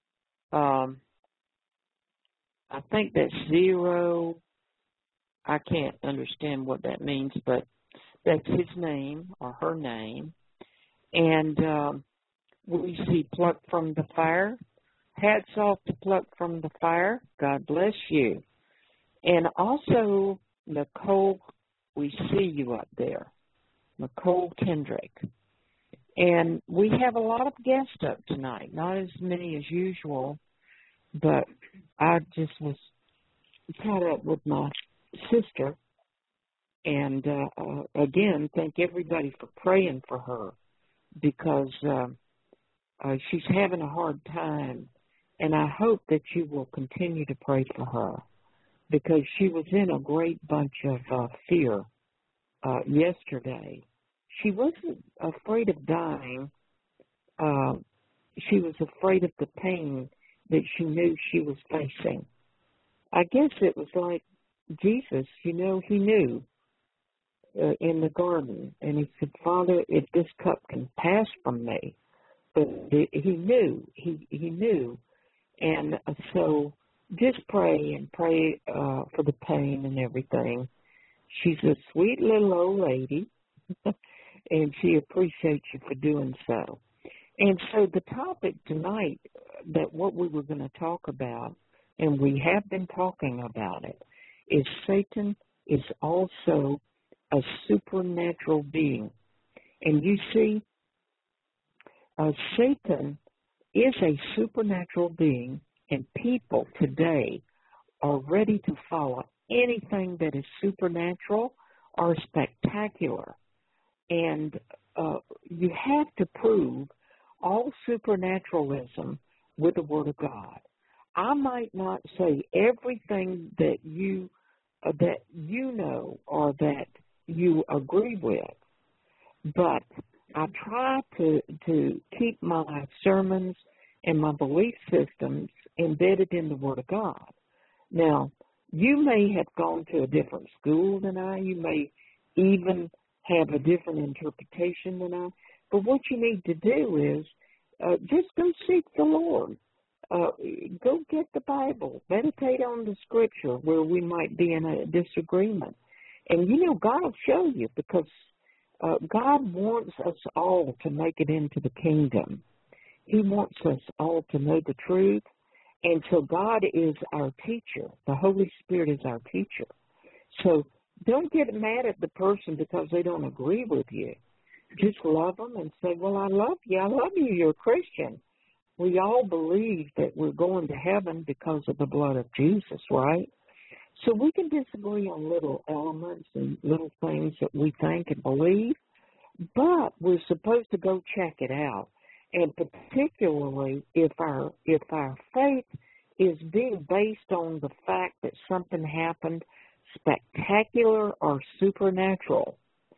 I think that's 0. I can't understand what that means, but that's his name or her name. And we see Pluck from the Fire. Hats off to Pluck from the Fire. God bless you. And also, Nicole, we see you up there, Nicole Kendrick. And we have a lot of guests up tonight, not as many as usual, but I just was caught up with my sister. And, again, thank everybody for praying for her because she's having a hard time. And I hope that you will continue to pray for her because she was in a great bunch of fear yesterday. She wasn't afraid of dying. She was afraid of the pain that she knew she was facing. I guess it was like Jesus, he knew in the garden. And he said, Father, if this cup can pass from me. But he knew. And so just pray for the pain and everything. She's a sweet little old lady. And she appreciates you for doing so. And so the topic tonight, that what we were going to talk about, and we have been talking about it, is Satan is also a supernatural being. And you see, Satan is a supernatural being, and people today are ready to follow anything that is supernatural or spectacular. And you have to prove all supernaturalism with the Word of God. I might not say everything that you know or that you agree with, but I try to keep my sermons and my belief systems embedded in the Word of God. Now, you may have gone to a different school than I. You may even have a different interpretation than I. But what you need to do is just go seek the Lord. Go get the Bible. Meditate on the Scripture where we might be in a disagreement. And, God will show you because God wants us all to make it into the kingdom. He wants us all to know the truth. And so God is our teacher. The Holy Spirit is our teacher. So don't get mad at the person because they don't agree with you. Just love them and say, well, I love you. I love you. You're a Christian. We all believe that we're going to heaven because of the blood of Jesus, right? So we can disagree on little elements and little things that we think and believe, but we're supposed to go check it out. And particularly if our faith is being based on the fact that something happened spectacular or supernatural.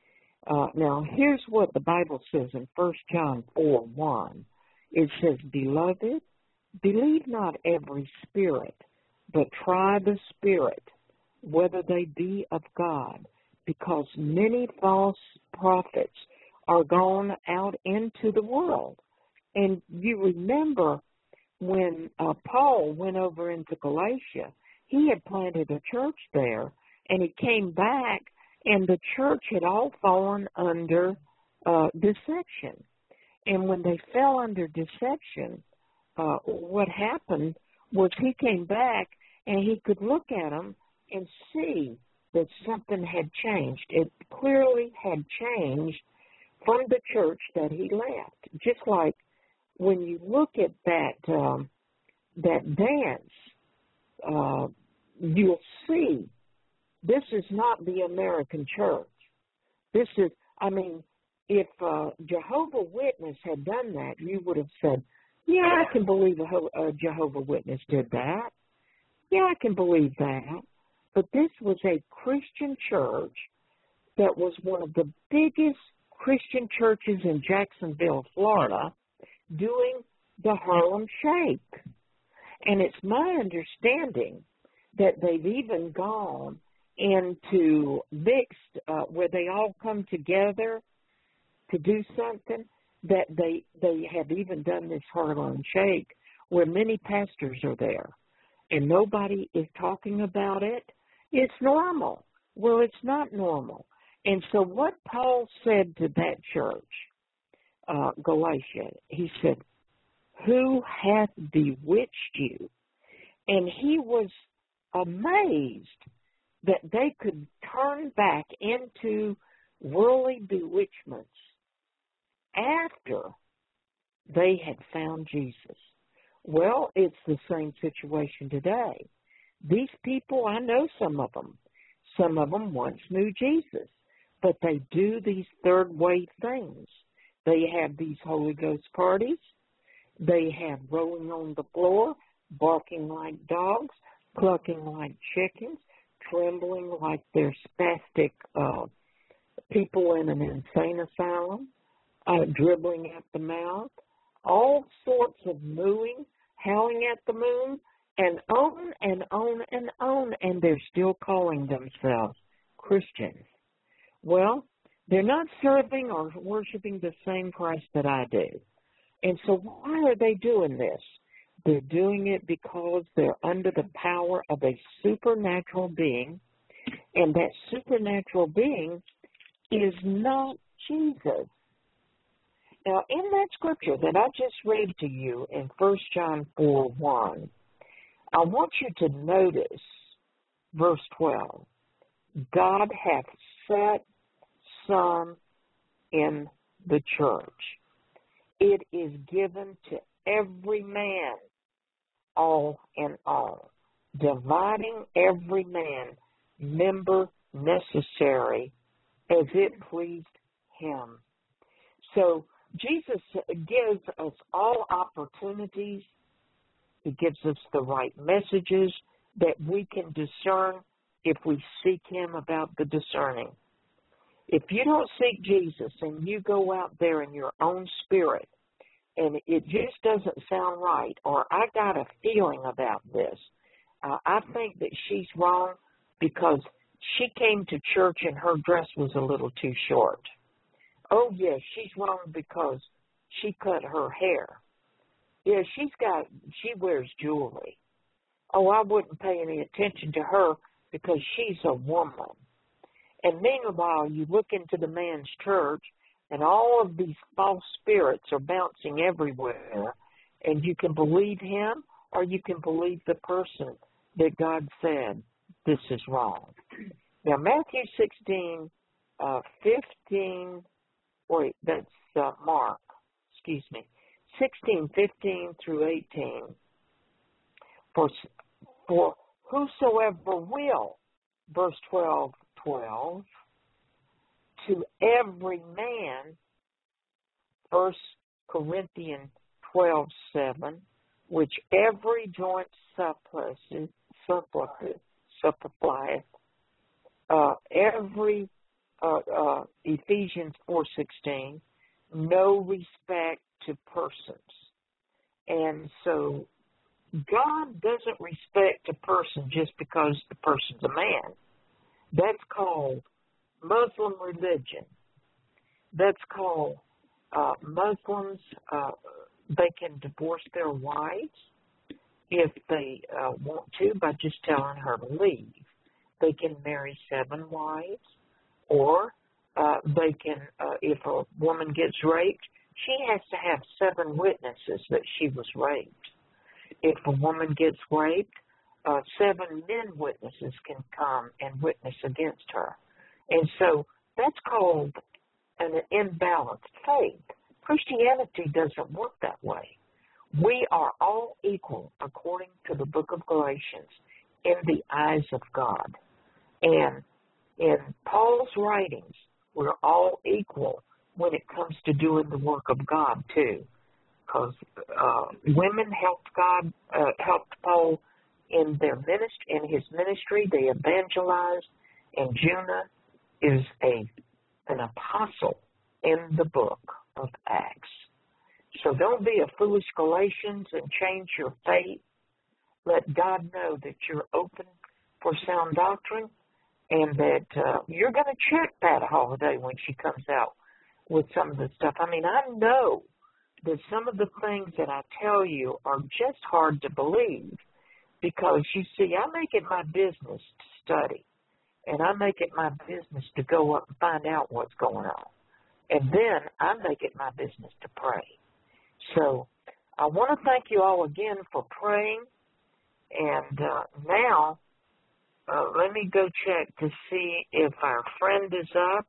Now, here's what the Bible says in 1 John 4:1. It says, Beloved, believe not every spirit, but try the spirit, whether they be of God, because many false prophets are gone out into the world. And you remember when Paul went over into Galatia, he had planted a church there, and he came back, and the church had all fallen under deception. And when they fell under deception, what happened was he came back, and he could look at them and see that something had changed. It clearly had changed from the church that he left. Just like when you look at that dance, you'll see this is not the American church. This is, if Jehovah's Witness had done that, you would have said, yeah, I can believe a Jehovah's Witness did that. Yeah, I can believe that. But this was a Christian church that was one of the biggest Christian churches in Jacksonville, Florida, doing the Harlem Shake. And it's my understanding that they've even gone into mixed, where they all come together to do something, that they have even done this Harlem Shake where many pastors are there. And nobody is talking about it. It's normal. Well, it's not normal. And so what Paul said to that church, Galatia, he said, who hath bewitched you? And he was amazed that they could turn back into worldly bewitchments after they had found Jesus. Well, it's the same situation today. These people, I know some of them. Some of them once knew Jesus, but they do these third-way things. They have these Holy Ghost parties. They have rolling on the floor, barking like dogs, clucking like chickens, trembling like they're spastic people in an insane asylum, dribbling at the mouth, all sorts of mooing, howling at the moon, and on and on and on, and they're still calling themselves Christians. Well, they're not serving or worshiping the same Christ that I do. And so why are they doing this? They're doing it because they're under the power of a supernatural being, and that supernatural being is not Jesus. Now, in that scripture that I just read to you in 1 John 4:1, I want you to notice verse 12. God hath set some in the church. It is given to every man all in all, dividing every man member necessary as it pleased him. So Jesus gives us all opportunities. He gives us the right messages that we can discern if we seek him about the discerning. If you don't seek Jesus and you go out there in your own spirit and it just doesn't sound right, or I got a feeling about this, I think that she's wrong because she came to church and her dress was a little too short. Oh, yes, she's wrong because she cut her hair. Yeah, she wears jewelry. Oh, I wouldn't pay any attention to her because she's a woman. And meanwhile, you look into the man's church, and all of these false spirits are bouncing everywhere, and you can believe him or you can believe the person that God said this is wrong. Now, Matthew 16, 15, wait, that's Mark, 16, 15 through 18. For whosoever will, verse 12, to every man, 1 Corinthians 12:7, which every joint supplieth, every Ephesians 4:16, no respect to persons. And so God doesn't respect a person just because the person's a man. That's called Muslim religion. That's called Muslims, they can divorce their wives if they want to by just telling her to leave. They can marry 7 wives, or they can, if a woman gets raped, she has to have 7 witnesses that she was raped. If a woman gets raped, 7 men witnesses can come and witness against her. And so that's called an imbalanced faith. Christianity doesn't work that way. We are all equal according to the book of Galatians in the eyes of God. And in Paul's writings, we're all equal when it comes to doing the work of God too. Because women helped Paul in his ministry. They evangelized, and Judah is an apostle in the book of Acts. So don't be a foolish Galatians and change your faith. Let God know that you're open for sound doctrine, and that you're going to check Pat Holiday when she comes out with some of the stuff. I mean, I know that some of the things that I tell you are just hard to believe because, you see, I make it my business to study, and I make it my business to go up and find out what's going on. And then I make it my business to pray. So I want to thank you all again for praying, and now let me go check to see if our friend is up.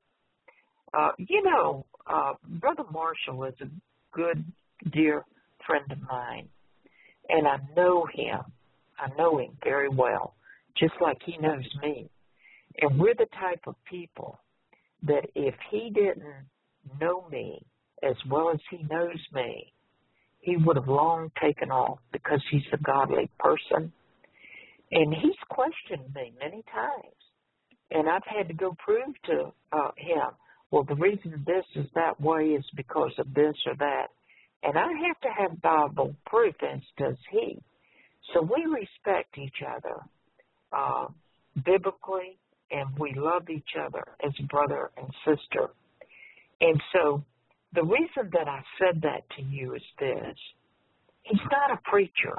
Brother Marshall is a good, dear friend of mine, and I know him. I know him very well, just like he knows me. And we're the type of people that if he didn't know me as well as he knows me, he would have long taken off because he's a godly person. And he's questioned me many times. And I've had to go prove to him, well, the reason this is that way is because of this or that. And I have to have Bible proof, as does he. So we respect each other biblically, and we love each other as brother and sister. And so the reason that I said that to you is this. He's not a preacher.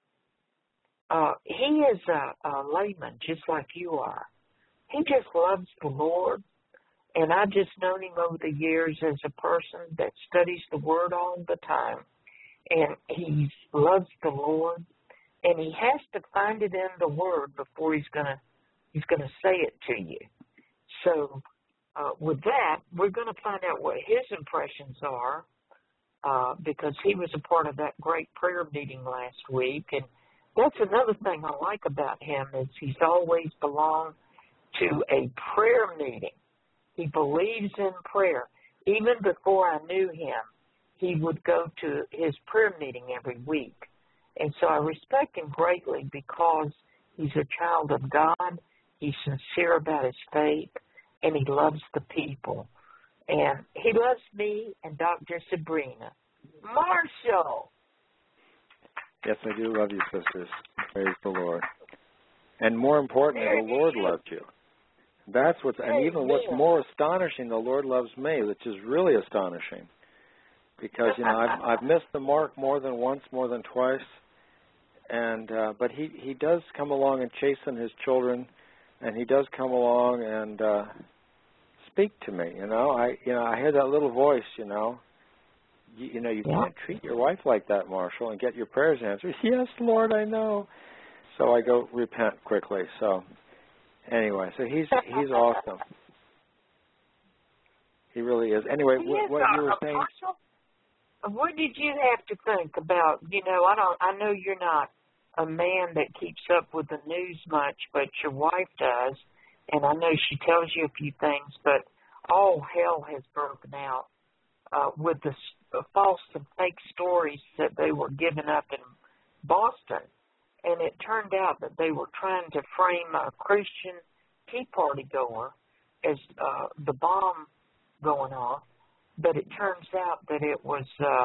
He is a layman, just like you are. He just loves the Lord. And I've just known him over the years as a person that studies the Word all the time. And he loves the Lord. And he has to find it in the Word before he's gonna say it to you. So with that, we're going to find out what his impressions are because he was a part of that great prayer meeting last week. And that's another thing I like about him is he's always belonged to a prayer meeting. He believes in prayer. Even before I knew him, he would go to his prayer meeting every week. And so I respect him greatly because he's a child of God. He's sincere about his faith, and he loves the people. And he loves me and Dr. Sabrina. Marshall! Yes, I do love you, sisters. Praise the Lord. And more importantly, the Lord loved you. That's what's, and even what's more astonishing, the Lord loves me, which is really astonishing. Because, I've missed the mark more than once, more than twice. And but he does come along and chasten his children, and he does come along and speak to me. I hear that little voice. You can't treat your wife like that, Marshall, and get your prayers answered. Yes, Lord, I know. So I go repent quickly. So anyway, so he's awesome. He really is. Anyway, what you were saying. Marshall, what did you have to think about? I know you're not a man that keeps up with the news much, but your wife does, and I know she tells you a few things, but all hell has broken out with the false and fake stories that they were giving up in Boston, and it turned out that they were trying to frame a Christian Tea Party goer as the bomb going off, but it turns out that it was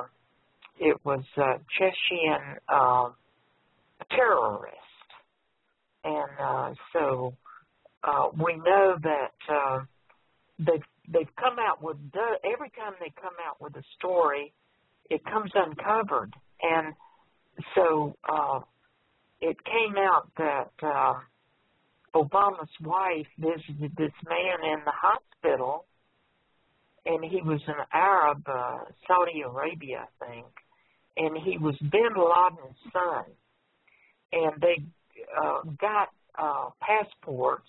Chechen terrorist. And so we know that they've come out with, every time they come out with a story, it comes uncovered. And so it came out that Obama's wife visited this man in the hospital, and he was an Arab, Saudi Arabia, I think, and he was bin Laden's son. And they got passports.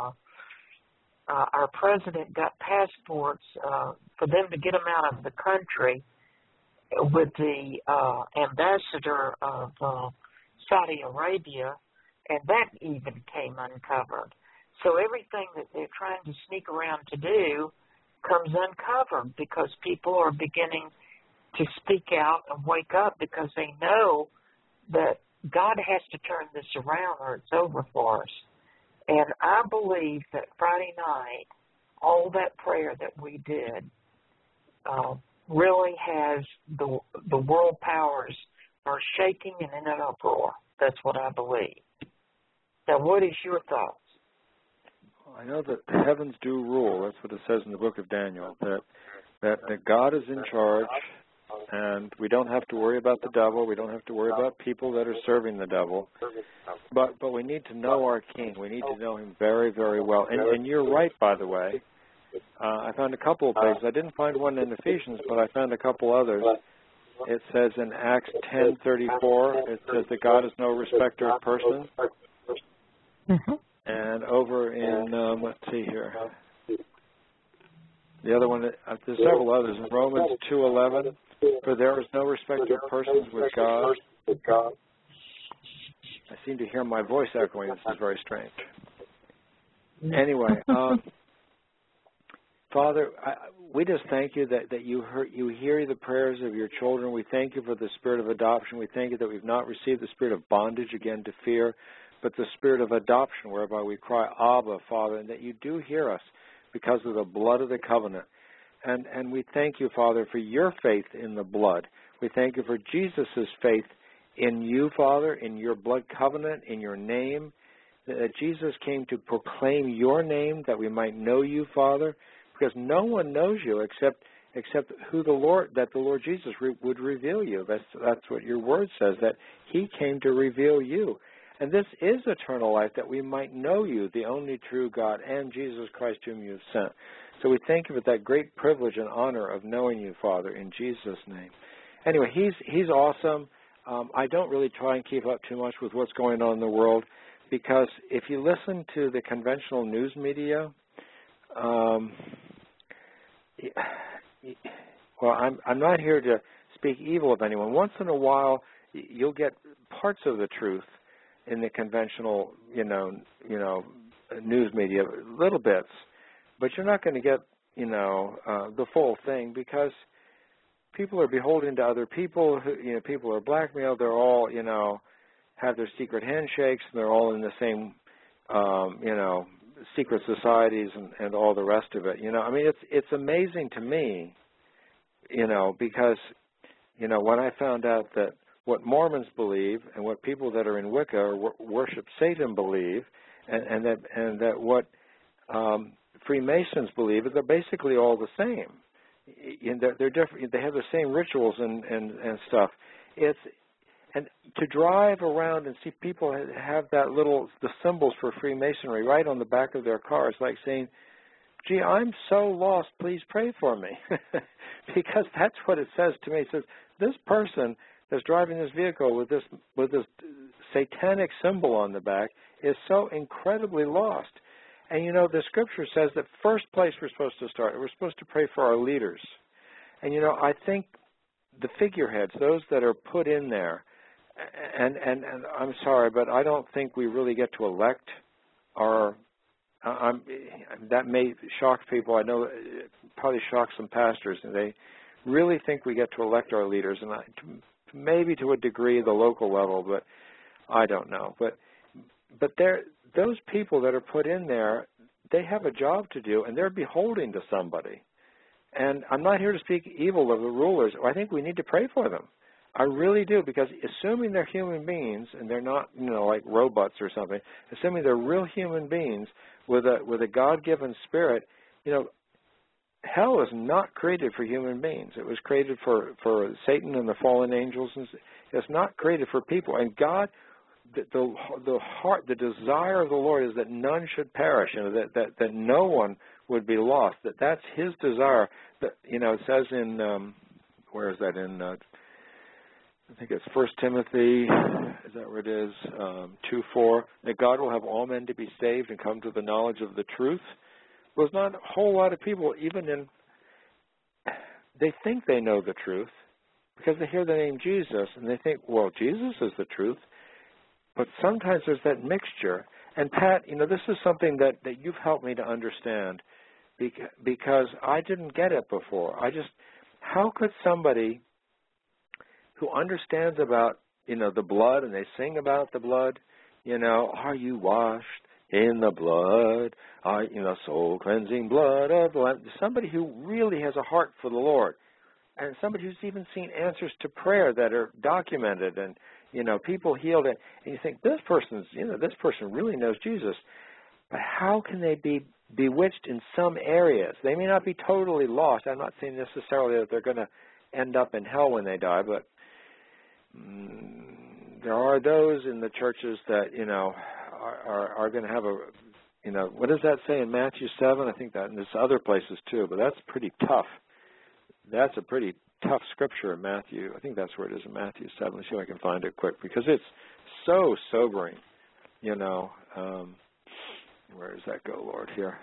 Our president got passports for them to get him out of the country with the ambassador of Saudi Arabia, and that even came uncovered. So everything that they're trying to sneak around to do comes uncovered because people are beginning to speak out and wake up because they know that God has to turn this around or it's over for us. And I believe that Friday night, all that prayer that we did really has the world powers are shaking and in an uproar. That's what I believe. Now, what is your thoughts? I know that the heavens do rule. That's what it says in the book of Daniel, that God is in charge. And we don't have to worry about the devil. We don't have to worry about people that are serving the devil. But we need to know our King. We need to know him very, very well. And you're right, by the way. I found a couple of places. I didn't find one in Ephesians, but I found a couple others. It says in Acts 10:34, it says that God is no respecter of persons. Mm-hmm. And and over in, let's see here. The other one, there's several others. In Romans 2:11, for there is no respect of persons with God. I seem to hear my voice echoing. This is very strange. Anyway, Father, we just thank you that you hear the prayers of your children. We thank you for the spirit of adoption. We thank you that we've not received the spirit of bondage, again, to fear, but the spirit of adoption, whereby we cry, Abba, Father, and that you do hear us because of the blood of the covenant. And we thank you, Father, for your faith in the blood. We thank you for Jesus' faith in you, Father, in your blood covenant, in your name, that Jesus came to proclaim your name, that we might know you, Father, because no one knows you except who the Lord Jesus would reveal you. That's what your word says, that he came to reveal you. And this is eternal life, that we might know you, the only true God, and Jesus Christ whom you have sent. So we thank you for that great privilege and honor of knowing you, Father, in Jesus' name. Anyway, he's awesome. I don't really try and keep up too much with what's going on in the world, because if you listen to the conventional news media, well, I'm not here to speak evil of anyone. Once in a while, you'll get parts of the truth in the conventional, news media, little bits, but you're not going to get, the full thing, because people are beholden to other people. People are blackmailed. They're all, have their secret handshakes, and they're all in the same, secret societies and all the rest of it. It's amazing to me, because, when I found out that what Mormons believe and what people that are in Wicca or worship Satan believe, and that what Freemasons believe, they're basically all the same. They're different. They have the same rituals and stuff. And to drive around and see people have the symbols for Freemasonry right on the back of their cars, like saying, "Gee, I'm so lost. Please pray for me," because that's what it says to me. It says this person that's driving this vehicle with this satanic symbol on the back is so incredibly lost. And the scripture says that first place we're supposed to start, we're supposed to pray for our leaders. And I think the figureheads, those that are put in there, and I'm sorry, but I don't think we really get to elect our. That may shock people. I know it probably shocks some pastors, and they really think we get to elect our leaders, and maybe to a degree the local level, but I don't know. But those people that are put in there, they have a job to do, and they're beholden to somebody. And I'm not here to speak evil of the rulers. I think we need to pray for them. I really do, because assuming they're human beings and they're not, like robots or something, assuming they're real human beings with a God-given spirit, hell is not created for human beings. It was created for Satan and the fallen angels. And it's not created for people. And God, the heart, the desire of the Lord is that none should perish, that no one would be lost. That's His desire. That it says in where is that in? I think it's 1 Timothy. Is that where it is? 2:4. That God will have all men to be saved and come to the knowledge of the truth. Well, there's not a whole lot of people, they think they know the truth because they hear the name Jesus and they think, well, Jesus is the truth. But sometimes there's that mixture. And Pat, this is something that you've helped me to understand, because I didn't get it before. How could somebody who understands about, the blood, and they sing about the blood, are you washed in the blood, soul cleansing blood of the Lamb, somebody who really has a heart for the Lord, and somebody who's even seen answers to prayer that are documented, and people healed it, and you think this person really knows Jesus. But how can they be bewitched in some areas? They may not be totally lost. I'm not saying necessarily that they're going to end up in hell when they die, but there are those in the churches that are going to have what does that say in Matthew 7? I think that, and there's other places too, but that's pretty tough. That's a pretty tough scripture in Matthew. I think that's where it is in Matthew 7. Let's see if I can find it quick, because it's so sobering, Where does that go, Lord? Here.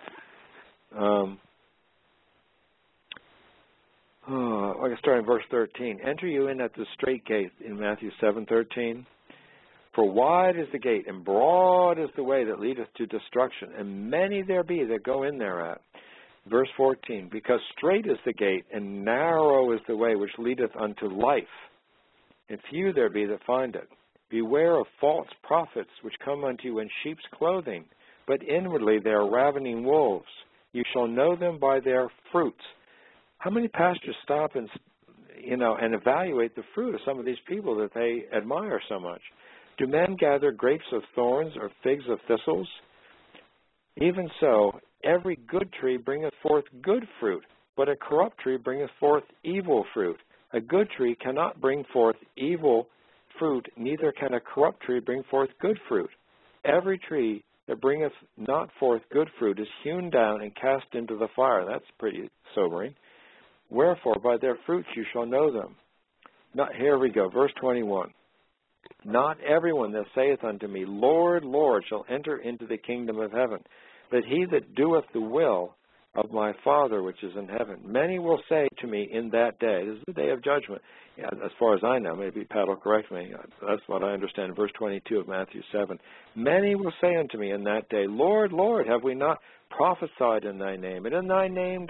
I can start in verse 13. Enter you in at the straight gate in Matthew 7:13. For wide is the gate, and broad is the way that leadeth to destruction, and many there be that go in thereat. Verse 14. Because strait is the gate, and narrow is the way which leadeth unto life, and few there be that find it. Beware of false prophets, which come unto you in sheep's clothing, but inwardly they are ravening wolves. You shall know them by their fruits. How many pastors stop and evaluate the fruit of some of these people that they admire so much? Do men gather grapes of thorns or figs of thistles? Even so, every good tree bringeth forth good fruit, but a corrupt tree bringeth forth evil fruit. A good tree cannot bring forth evil fruit, neither can a corrupt tree bring forth good fruit. Every tree that bringeth not forth good fruit is hewn down and cast into the fire. That's pretty sobering. Wherefore, by their fruits you shall know them. Here we go, verse 21. Not everyone that saith unto me, Lord, Lord, shall enter into the kingdom of heaven, but he that doeth the will of my Father which is in heaven. Many will say to me in that day, this is the day of judgment, as far as I know, maybe Pat will correct me, that's what I understand, verse 22 of Matthew 7. Many will say unto me in that day, Lord, Lord, have we not prophesied in thy name, and in thy name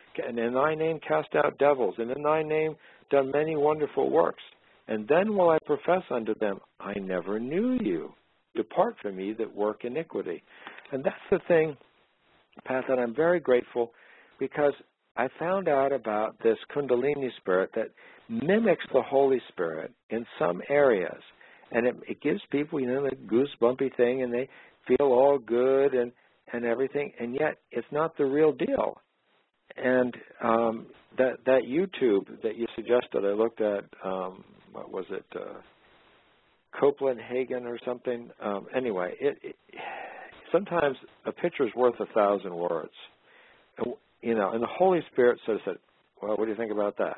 cast out devils, and in thy name done many wonderful works? And then will I profess unto them, I never knew you. Depart from me that work iniquity. And that's the thing, Pat, that I'm very grateful, because I found out about this Kundalini spirit that mimics the Holy Spirit in some areas. And it gives people, the goosebumpy thing, and they feel all good and everything, and yet it's not the real deal. And that YouTube that you suggested, I looked at, what was it, Copeland Hagen or something. Anyway, sometimes a picture's worth 1,000 words. And the Holy Spirit said, well, what do you think about that?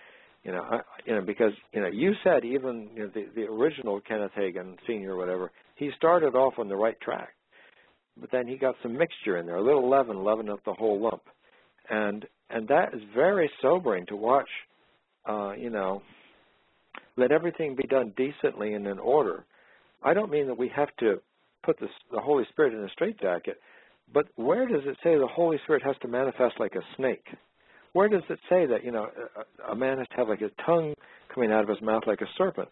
Because you said even the original Kenneth Hagin, Sr., or whatever, he started off on the right track, but then he got some mixture in there, a little leaven up the whole lump. And that is very sobering to watch, let everything be done decently and in order. I don't mean that we have to put the Holy Spirit in a straitjacket, but where does it say the Holy Spirit has to manifest like a snake? Where does it say that, a man has to have like his tongue coming out of his mouth like a serpent?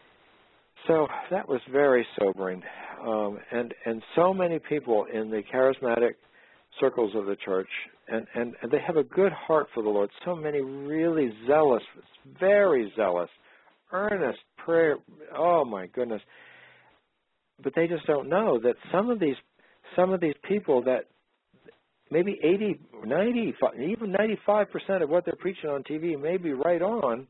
So that was very sobering. And so many people in the charismatic circles of the church, and they have a good heart for the Lord. So many really zealous, very zealous, earnest prayer. Oh my goodness! But they just don't know that some of these people that maybe 80, 90, even 95% of what they're preaching on TV may be right on,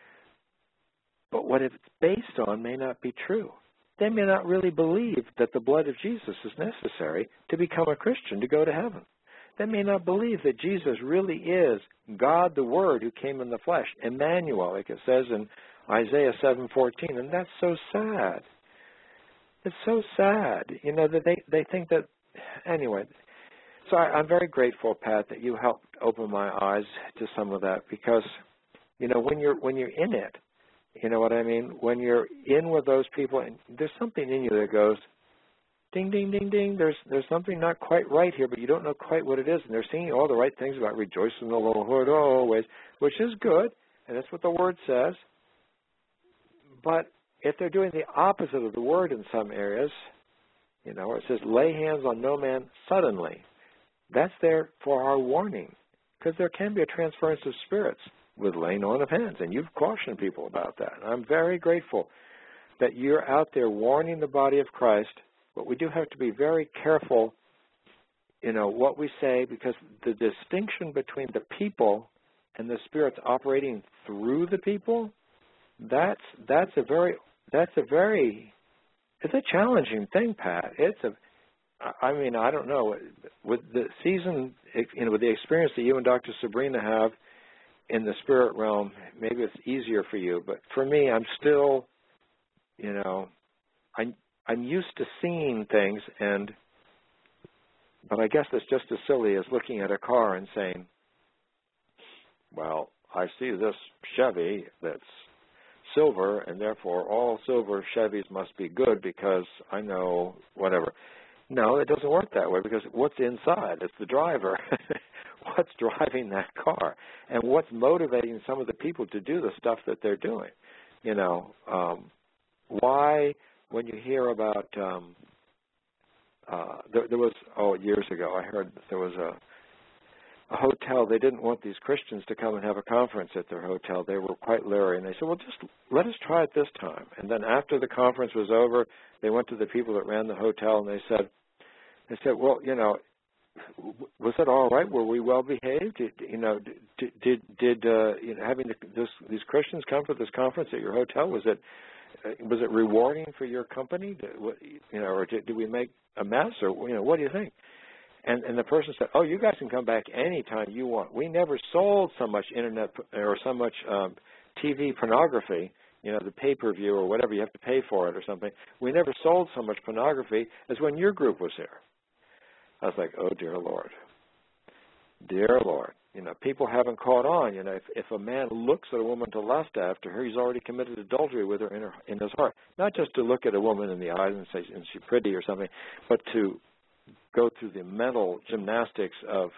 but what it's based on may not be true. They may not really believe that the blood of Jesus is necessary to become a Christian to go to heaven. They may not believe that Jesus really is God the Word who came in the flesh, Emmanuel, like it says in Isaiah 7:14, and that's so sad. It's so sad, that they think that. Anyway, so I'm very grateful, Pat, that you helped open my eyes to some of that, because, when you're in it, you know what I mean? When you're in with those people, and there's something in you that goes, ding, ding, ding, ding, there's something not quite right here, but you don't know quite what it is. And they're singing all the right things about rejoicing in the Lord always, which is good, and that's what the Word says. But if they're doing the opposite of the Word in some areas, where it says, lay hands on no man suddenly, that's there for our warning, because there can be a transference of spirits with laying on of hands, and you've cautioned people about that. I'm very grateful that you're out there warning the body of Christ, but we do have to be very careful, what we say, because the distinction between the people and the spirits operating through the people, it's a challenging thing, Pat. I don't know, with the season, with the experience that you and Dr. Sabrina have in the spirit realm, maybe it's easier for you, but for me, I'm still, I'm used to seeing things, and But I guess it's just as silly as looking at a car and saying, well, I see this Chevy that's silver, and therefore all silver Chevys must be good because I know whatever. No, it doesn't work that way, because what's inside? It's the driver. What's driving that car? And what's motivating some of the people to do the stuff that they're doing? You know, why, when you hear about, there was, years ago, I heard that there was a hotel, they didn't want these Christians to come and have a conference at their hotel. They were quite leery, and they said, well, just let us try it this time. And then after the conference was over, they went to the people that ran the hotel, and they said, well, you know, was it all right? Were we well behaved? Did having these Christians come to this conference at your hotel, was it rewarding for your company? Or did we make a mess, or what do you think? And the person said, oh, you guys can come back anytime you want. We never sold so much internet or so much TV pornography, the pay-per-view or whatever, you have to pay for it or something. We never sold so much pornography as when your group was here. I was like, oh, dear Lord. Dear Lord. People haven't caught on. If a man looks at a woman to lust after her, he's already committed adultery with her in his heart. Not just to look at a woman in the eyes and say, is she pretty or something, but to go through the mental gymnastics of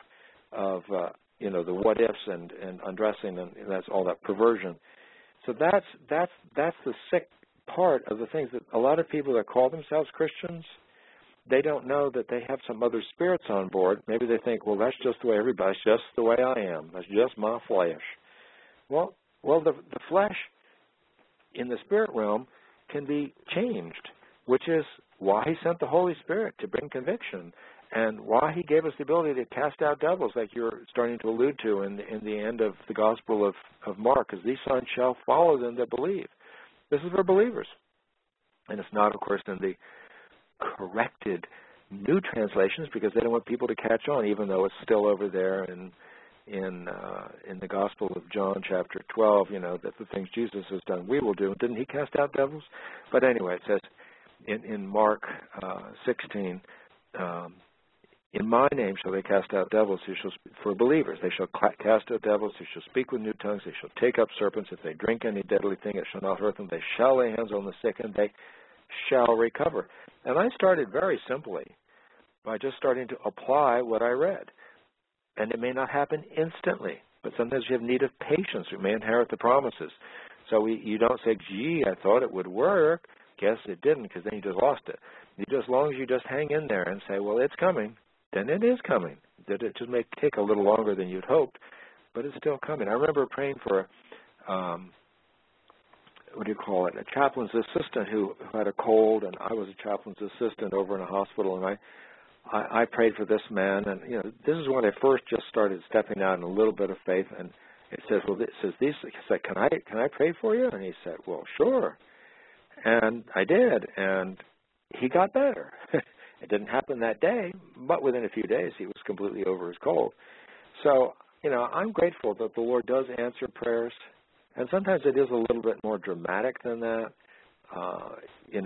the what ifs and undressing, and that's all that perversion. So that's the sick part of the things that a lot of people that call themselves Christians, they don't know that they have some other spirits on board. Maybe they think, well, that's just the way everybody's just the way I am. That's just my flesh. Well, the flesh in the spirit realm can be changed, which is why he sent the Holy Spirit to bring conviction, and why he gave us the ability to cast out devils, like you're starting to allude to in the end of the Gospel of Mark, because these signs shall follow them that believe. This is for believers. And it's not, of course, in the corrected new translations, because they don't want people to catch on, even though it's still over there in the Gospel of John, chapter 12, that the things Jesus has done, we will do. Didn't he cast out devils? But anyway, it says in Mark 16, in my name shall they cast out devils, for believers. They shall cast out devils, they shall speak with new tongues, they shall take up serpents. If they drink any deadly thing, it shall not hurt them. They shall lay hands on the sick, and they shall recover. And I started very simply by just starting to apply what I read. And it may not happen instantly, but sometimes you have need of patience. You may inherit the promises. So you don't say, gee, I thought it would work. Guess it didn't, because then you just lost it. As long as you just hang in there and say, well, it's coming, then it is coming. That it just may take a little longer than you'd hoped, but it's still coming. I remember praying for a chaplain's assistant who had a cold, and I was a chaplain's assistant over in a hospital, and I prayed for this man, and this is when I first just started stepping out in a little bit of faith, and it says, he said, can I pray for you? And he said, well, sure. And I did, and he got better. It didn't happen that day, but within a few days he was completely over his cold. So, I'm grateful that the Lord does answer prayers. And sometimes it is a little bit more dramatic than that, and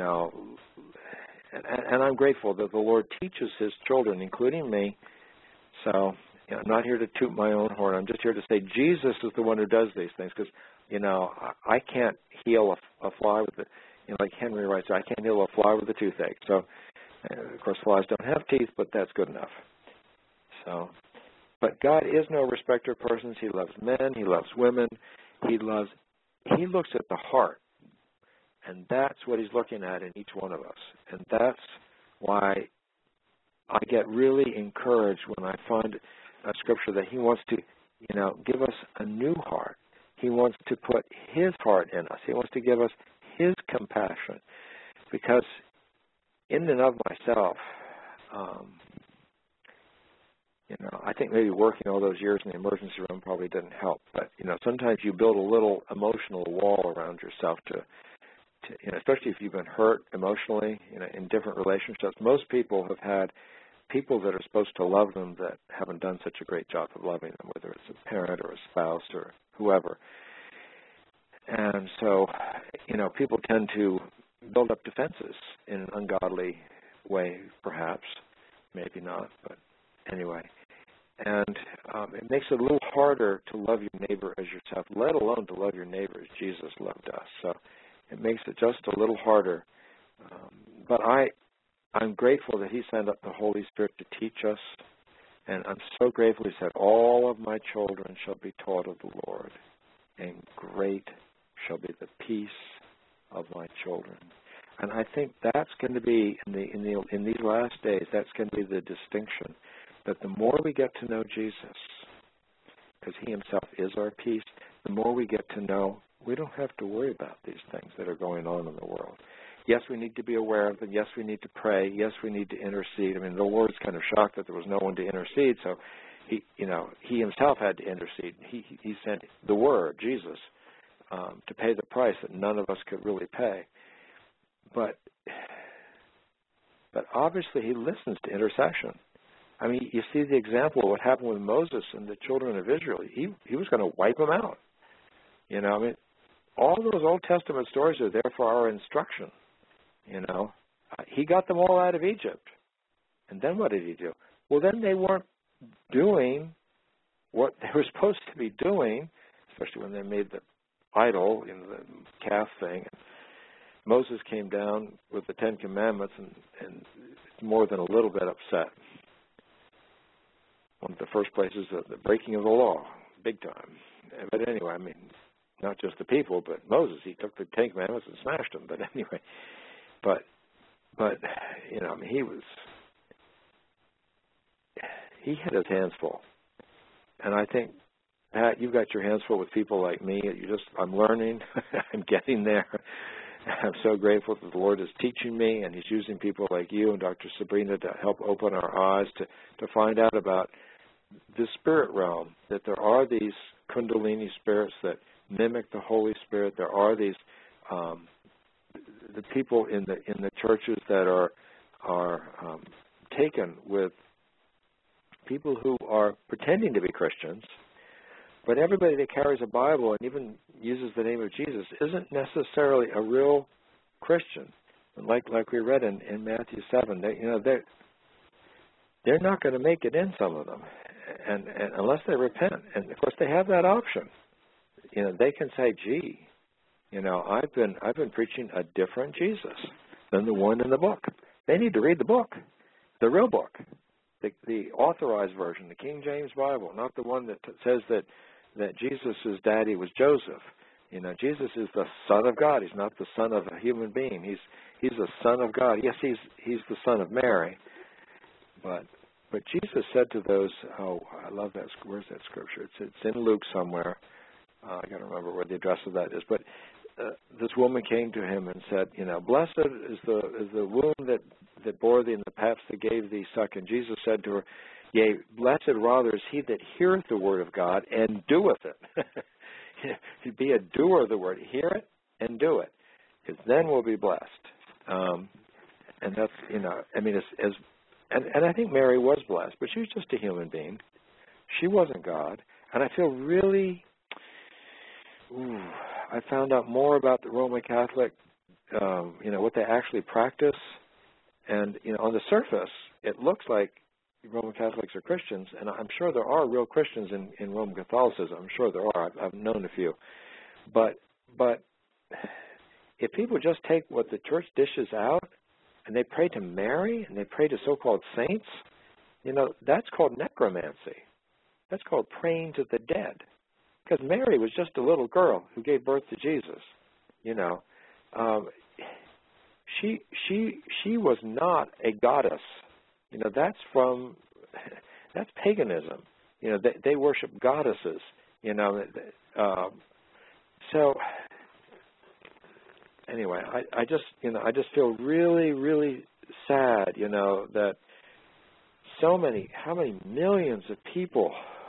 I'm grateful that the Lord teaches his children, including me. So I'm not here to toot my own horn. I'm just here to say Jesus is the one who does these things, because, I can't heal a fly with the, like Henry writes, I can't heal a fly with a toothache. So, of course, flies don't have teeth, but that's good enough. So, but God is no respecter of persons. He loves men. He loves women. He looks at the heart, and that's what he's looking at in each one of us. And that's why I get really encouraged when I find a scripture that he wants to, give us a new heart. He wants to put his heart in us. He wants to give us his compassion, because in and of myself, I think maybe working all those years in the emergency room probably didn't help. But, sometimes you build a little emotional wall around yourself to especially if you've been hurt emotionally, in different relationships. Most people have had people that are supposed to love them that haven't done such a great job of loving them, whether it's a parent or a spouse or whoever. And so, people tend to build up defenses in an ungodly way, perhaps, maybe not, but anyway. And it makes it a little harder to love your neighbor as yourself, let alone to love your neighbor as Jesus loved us. So it makes it just a little harder. But I'm grateful that he sent up the Holy Spirit to teach us. And I'm so grateful he said, all of my children shall be taught of the Lord, and great shall be the peace of my children. And I think that's going to be, in these last days, that's going to be the distinction, that the more we get to know Jesus, because he himself is our peace, the more we get to know, we don't have to worry about these things that are going on in the world. Yes, we need to be aware of them. Yes, we need to pray. Yes, we need to intercede. I mean, the Lord's kind of shocked that there was no one to intercede, so he himself had to intercede. He sent the Word, Jesus, to pay the price that none of us could really pay. But obviously he listens to intercession. I mean, you see the example of what happened with Moses and the children of Israel. He was going to wipe them out. I mean, all those Old Testament stories are there for our instruction. He got them all out of Egypt. And then what did he do? Well, then they weren't doing what they were supposed to be doing, especially when they made the idol, the calf thing. Moses came down with the Ten Commandments and more than a little bit upset. One of the first places, the breaking of the law, big time. But anyway, I mean, not just the people, but Moses. He took the Ten Commandments and smashed them. But anyway, but I mean, he had his hands full. And I think, Pat, you've got your hands full with people like me. I'm learning. I'm getting there. I'm so grateful that the Lord is teaching me, and he's using people like you and Dr. Sabrina to help open our eyes to find out about the spirit realm, that there are these Kundalini spirits that mimic the Holy Spirit. There are these the people in the churches that are taken with people who are pretending to be Christians, but everybody that carries a Bible and even uses the name of Jesus isn't necessarily a real Christian. And like we read in Matthew 7, they're not going to make it in, some of them, and unless they repent. And of course, they have that option. They can say, "Gee, I've been preaching a different Jesus than the one in the book." They need to read the book, the real book, the authorized version, the King James Bible, not the one that says that Jesus' daddy was Joseph. Jesus is the Son of God. He's not the son of a human being. He's the Son of God. Yes, he's the son of Mary. But Jesus said to those, I love that. Where's that scripture? It's in Luke somewhere. I can't remember where the address of that is. But this woman came to him and said, blessed is the womb that bore thee and the paps that gave thee suck. And Jesus said to her, yea, blessed rather is he that heareth the word of God and doeth it. Be a doer of the word. Hear it and do it, because then we'll be blessed. And that's, I mean, and I think Mary was blessed, but she was just a human being. She wasn't God. And I feel really, I found out more about the Roman Catholic, what they actually practice. And, on the surface, it looks like Roman Catholics are Christians, and I'm sure there are real Christians in Roman Catholicism. I'm sure there are. I've known a few. But if people just take what the church dishes out and they pray to Mary and they pray to so-called saints, that's called necromancy. That's called praying to the dead. Because Mary was just a little girl who gave birth to Jesus. She was not a goddess. That's paganism. They worship goddesses. So anyway, I just feel really, really sad. That how many millions of people,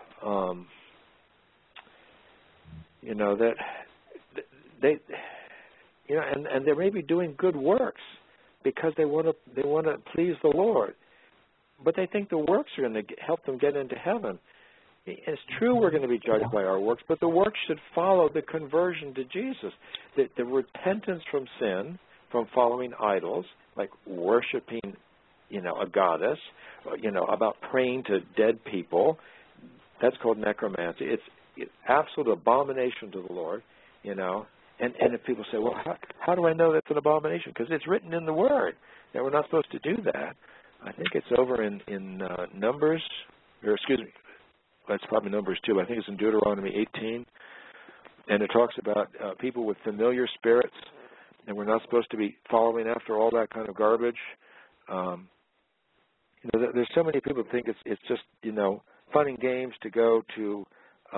that they, and they may be doing good works because they want to please the Lord. But they think the works are going to help them get into heaven. It's true we're going to be judged by our works, but the works should follow the conversion to Jesus. The repentance from sin, from following idols, like worshiping a goddess, about praying to dead people. That's called necromancy. It's absolute abomination to the Lord, And if people say, well, how do I know that's an abomination? Because it's written in the Word that we're not supposed to do that. I think it's over in Numbers, or excuse me, that's probably Numbers too. I think it's in Deuteronomy 18. And it talks about people with familiar spirits, and we're not supposed to be following after all that kind of garbage. There's so many people who think it's just, fun and games to go to,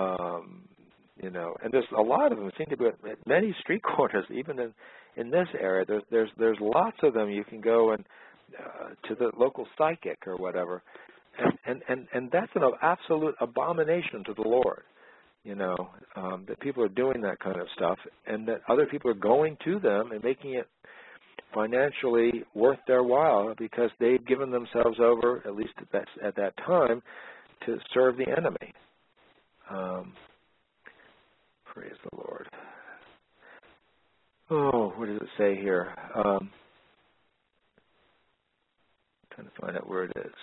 and there's a lot of them seem to be at many street corners, even in this area. There's lots of them. You can go and to the local psychic or whatever, and that's an absolute abomination to the Lord. That people are doing that kind of stuff, and that other people are going to them and making it financially worth their while because they've given themselves over, at least at that time, to serve the enemy. Praise the Lord. Oh, what does it say here? Trying to find out where it is.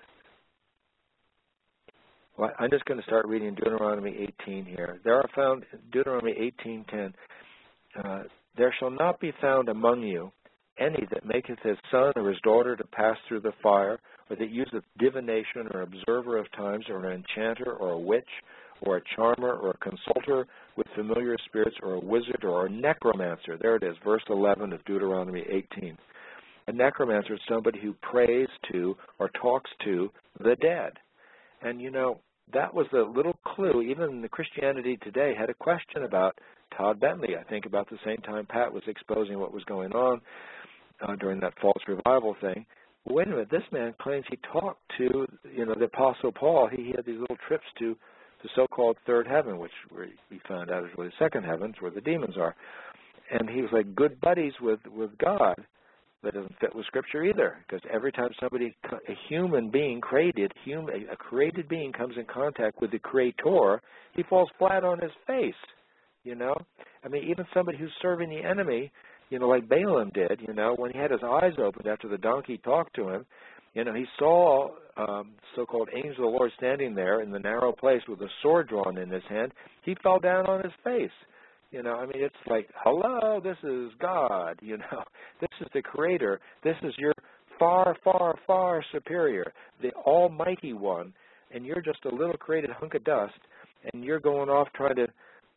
Well, I'm just going to start reading Deuteronomy 18 here. There are found, Deuteronomy 18:10, there shall not be found among you any that maketh his son or his daughter to pass through the fire, or that useth divination or observer of times, or an enchanter or a witch, or a charmer or a consulter with familiar spirits, or a wizard or a necromancer. There it is, verse 11 of Deuteronomy 18. A necromancer is somebody who prays to or talks to the dead. And, that was the little clue. Even the Christianity Today had a question about Todd Bentley, I think, about the same time Pat was exposing what was going on during that false revival thing. Well, wait a minute, this man claims he talked to, the Apostle Paul. He had these little trips to the so-called third heaven, which we found out is really the second heavens, where the demons are. And he was like good buddies with God. That doesn't fit with Scripture either, because every time a human being a created being comes in contact with the Creator, he falls flat on his face, I mean, even somebody who's serving the enemy, like Balaam did, when he had his eyes opened after the donkey talked to him, he saw so-called angel of the Lord standing there in the narrow place with a sword drawn in his hand. He fell down on his face. It's like, hello, this is God, This is the Creator. This is your far, far, far superior, the Almighty One, and you're just a little created hunk of dust, and you're going off trying to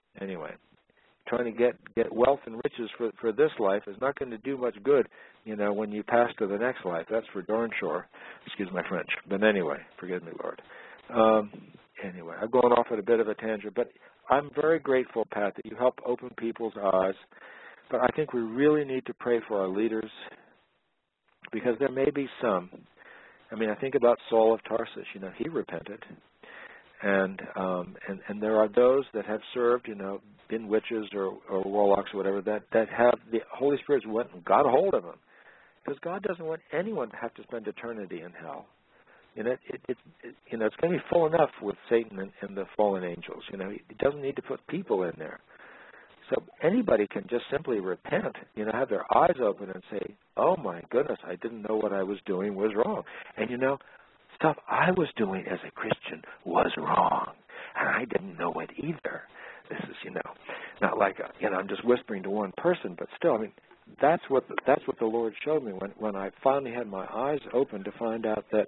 get wealth and riches for this life is not going to do much good, when you pass to the next life. That's for darn sure. Excuse my French. But anyway, forgive me, Lord. Anyway, I'm going off at a bit of a tangent, but I'm very grateful, Pat, that you help open people's eyes. But I think we really need to pray for our leaders, because there may be some. I think about Saul of Tarsus. He repented, and there are those that have served, been witches or warlocks or whatever, that have the Holy Spirit went and got a hold of them, because God doesn't want anyone to have to spend eternity in hell. It's going to be full enough with Satan and the fallen angels. He doesn't need to put people in there. So anybody can just simply repent, have their eyes open and say, oh my goodness, I didn't know what I was doing was wrong. And stuff I was doing as a Christian was wrong, and I didn't know it either. This is, not like, I'm just whispering to one person, but still, that's what the Lord showed me when I finally had my eyes open to find out that,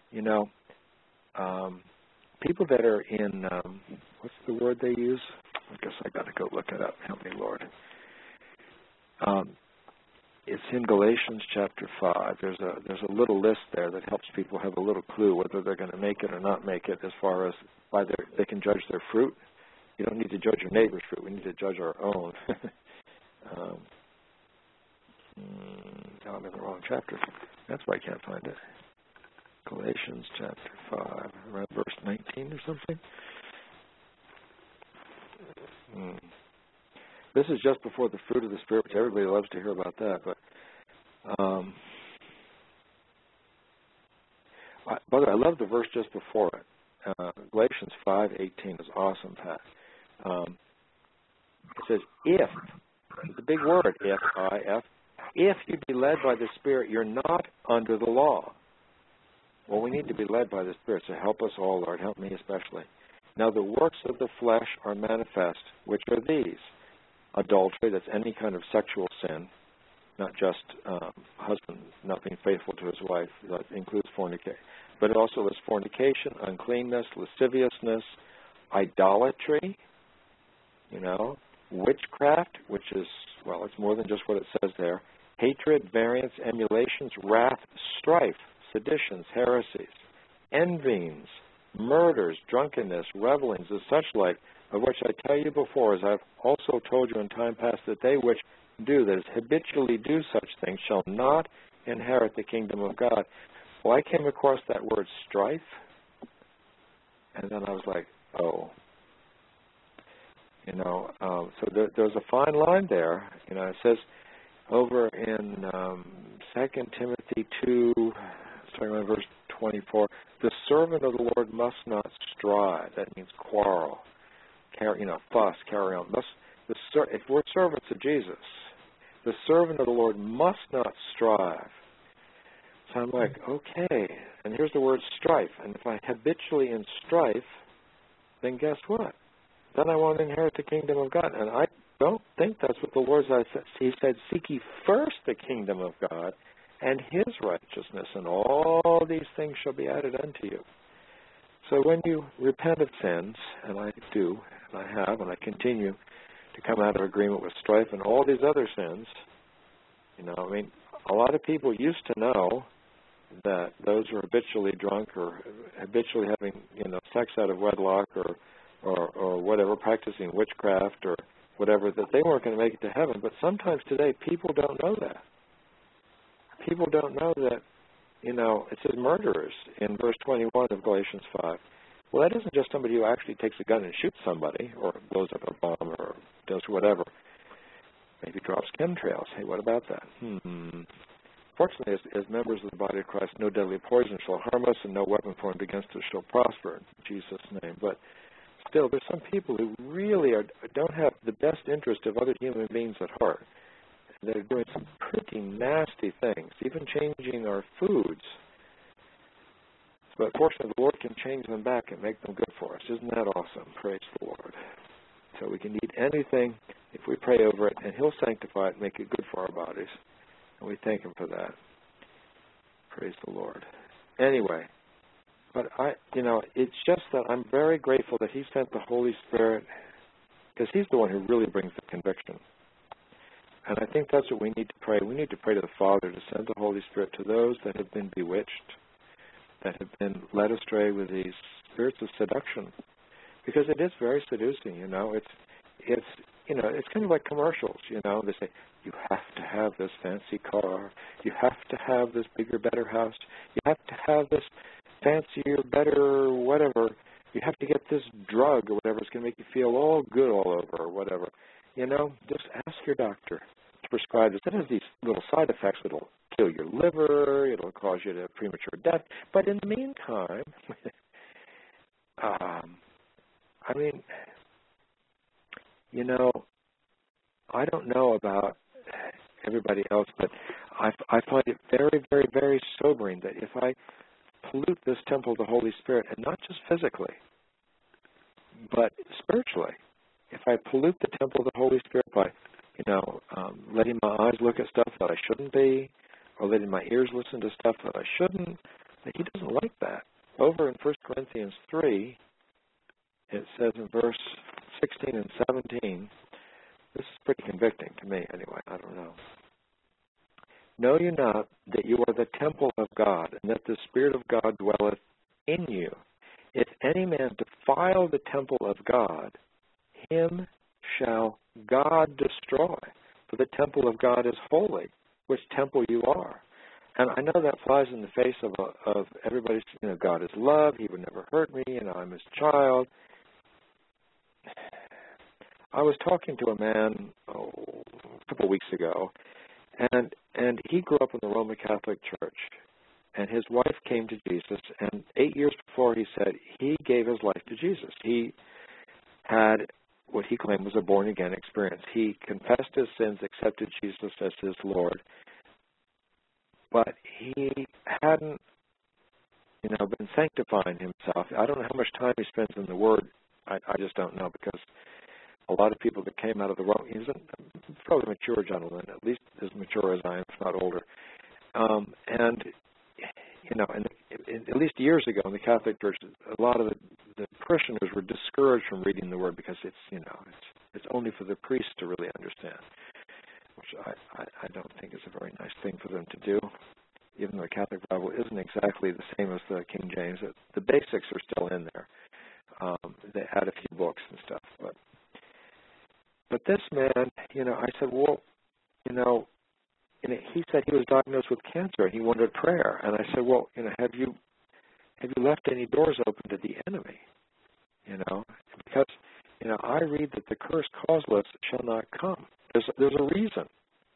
people that are in, what's the word they use? I guess I got to go look it up. Help me, Lord. It's in Galatians chapter 5. There's a little list there that helps people have a little clue whether they're going to make it or not make it, as far as they can judge their fruit. You don't need to judge your neighbor's fruit. We need to judge our own. I'm in the wrong chapter. That's why I can't find it. Galatians chapter 5, around verse 19 or something. This is just before the fruit of the Spirit, which everybody loves to hear about that. But, by the way, I love the verse just before it. Galatians 5:18 is awesome, Pat. It says, if, it's a big word, if you be led by the Spirit, you're not under the law. Well, we need to be led by the Spirit, so help us all, Lord. Help me especially. Now, the works of the flesh are manifest, which are these. Adultery, that's any kind of sexual sin, not just husband not being faithful to his wife. That includes fornication. But it also lists fornication, uncleanness, lasciviousness, idolatry, witchcraft, which is, well, it's more than just what it says there. Hatred, variance, emulations, wrath, strife, seditions, heresies, envyings, murders, drunkenness, revelings, and such like, of which I tell you before, as I've also told you in time past, that they which do, that is, habitually do such things, shall not inherit the kingdom of God. Well, I came across that word strife, and then I was like, oh. So there's a fine line there. It says over in 2 Timothy 2, starting on verse 24, the servant of the Lord must not strive. That means quarrel, fuss, carry on. If we're servants of Jesus, the servant of the Lord must not strive. So I'm like, okay, and here's the word strife. And if I habitually in strife, then guess what? Then I won't inherit the kingdom of God. And I don't think that's what the Lord said. He said, seek ye first the kingdom of God and his righteousness, and all these things shall be added unto you. So when you repent of sins, and I do, and I have, and I continue to come out of agreement with strife and all these other sins, a lot of people used to know that those who are habitually drunk or habitually having, sex out of wedlock or whatever, practicing witchcraft or whatever, that they weren't going to make it to heaven. But sometimes today people don't know that. People don't know that, it says murderers in verse 21 of Galatians 5. Well, that isn't just somebody who actually takes a gun and shoots somebody or blows up a bomb or does whatever. Maybe drops chemtrails. Hey, what about that? Fortunately, as members of the body of Christ, no deadly poison shall harm us and no weapon formed against us shall prosper in Jesus' name. But still, there's some people who really don't have the best interest of other human beings at heart. They're doing some pretty nasty things, even changing our foods. But fortunately, the Lord can change them back and make them good for us. Isn't that awesome? Praise the Lord. So we can eat anything if we pray over it, and he'll sanctify it and make it good for our bodies. And we thank him for that. Praise the Lord. Anyway, but it's just that I'm very grateful that he sent the Holy Spirit, because he's the one who really brings the conviction. And I think that's what we need to pray. We need to pray to the Father to send the Holy Spirit to those that have been bewitched, that have been led astray with these spirits of seduction. Because it is very seducing, It's kind of like commercials, They say, you have to have this fancy car. You have to have this bigger, better house. You have to have this fancier, better, whatever. You have to get this drug or whatever. It's going to make you feel all good all over or whatever. Just ask your doctor to prescribe this. It has these little side effects. It'll kill your liver. It'll cause you to premature death. But in the meantime, I don't know about everybody else, but I find it very, very, very sobering that if I pollute this temple of the Holy Spirit, and not just physically, but spiritually, if I pollute the temple of the Holy Spirit by, letting my eyes look at stuff that I shouldn't be, or letting my ears listen to stuff that I shouldn't, he doesn't like that. Over in 1 Corinthians 3, it says in verse 16 and 17, this is pretty convicting to me anyway, I don't know. Know you not that you are the temple of God, and that the Spirit of God dwelleth in you? If any man defile the temple of God, him shall God destroy. For the temple of God is holy, which temple you are. And I know that flies in the face of everybody's, God is love, he would never hurt me, I'm his child. I was talking to a man a couple of weeks ago, and he grew up in the Roman Catholic Church, and his wife came to Jesus, and 8 years before, he said he gave his life to Jesus. He had what he claimed was a born-again experience. He confessed his sins, accepted Jesus as his Lord, but he hadn't been sanctifying himself. I don't know how much time he spends in the Word. I just don't know, because a lot of people that came out of the world, he's probably a mature gentleman, at least as mature as I am, if not older. And at least years ago in the Catholic Church, a lot of the parishioners were discouraged from reading the Word because it's only for the priests to really understand, which I don't think is a very nice thing for them to do. Even though the Catholic Bible isn't exactly the same as the King James, the basics are still in there. They add a few books and stuff, but this man, I said, well, he said he was diagnosed with cancer and he wanted prayer, and I said, well, have you left any doors open to the enemy? Because I read that the curse causeless shall not come. There's a reason.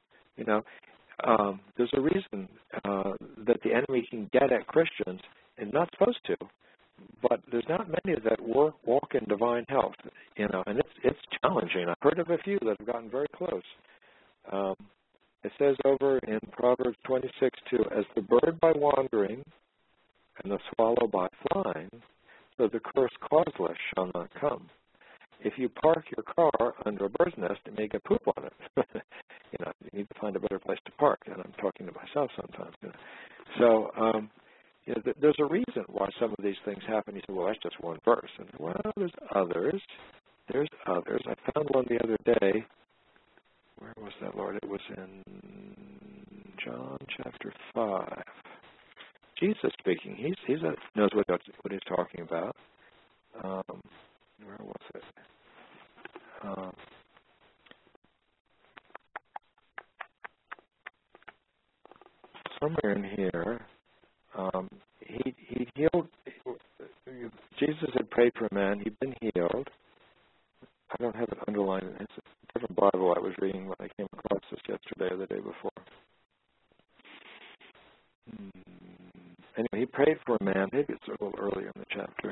There's a reason that the enemy can get at Christians, and not supposed to, but there's not many that walk in divine health, and it's challenging. I've heard of a few that have gotten very close. It says over in Proverbs 26:2, as the bird by wandering and the swallow by flying, so the curse causeless shall not come. If you park your car under a bird's nest, it may get poop on it. You need to find a better place to park, and I'm talking to myself sometimes. So, there's a reason why some of these things happen. You say, well, that's just one verse. And well, there's others. There's others. I found one the other day. Where was that, Lord? It was in John chapter 5. Jesus speaking. He knows what he's talking about. Where was it? Somewhere in here, he healed. Jesus had prayed for a man. He'd been healed. I don't have it underlined. It's a different Bible I was reading when I came across this yesterday or the day before. Anyway, he prayed for a man. Maybe it's a little earlier in the chapter.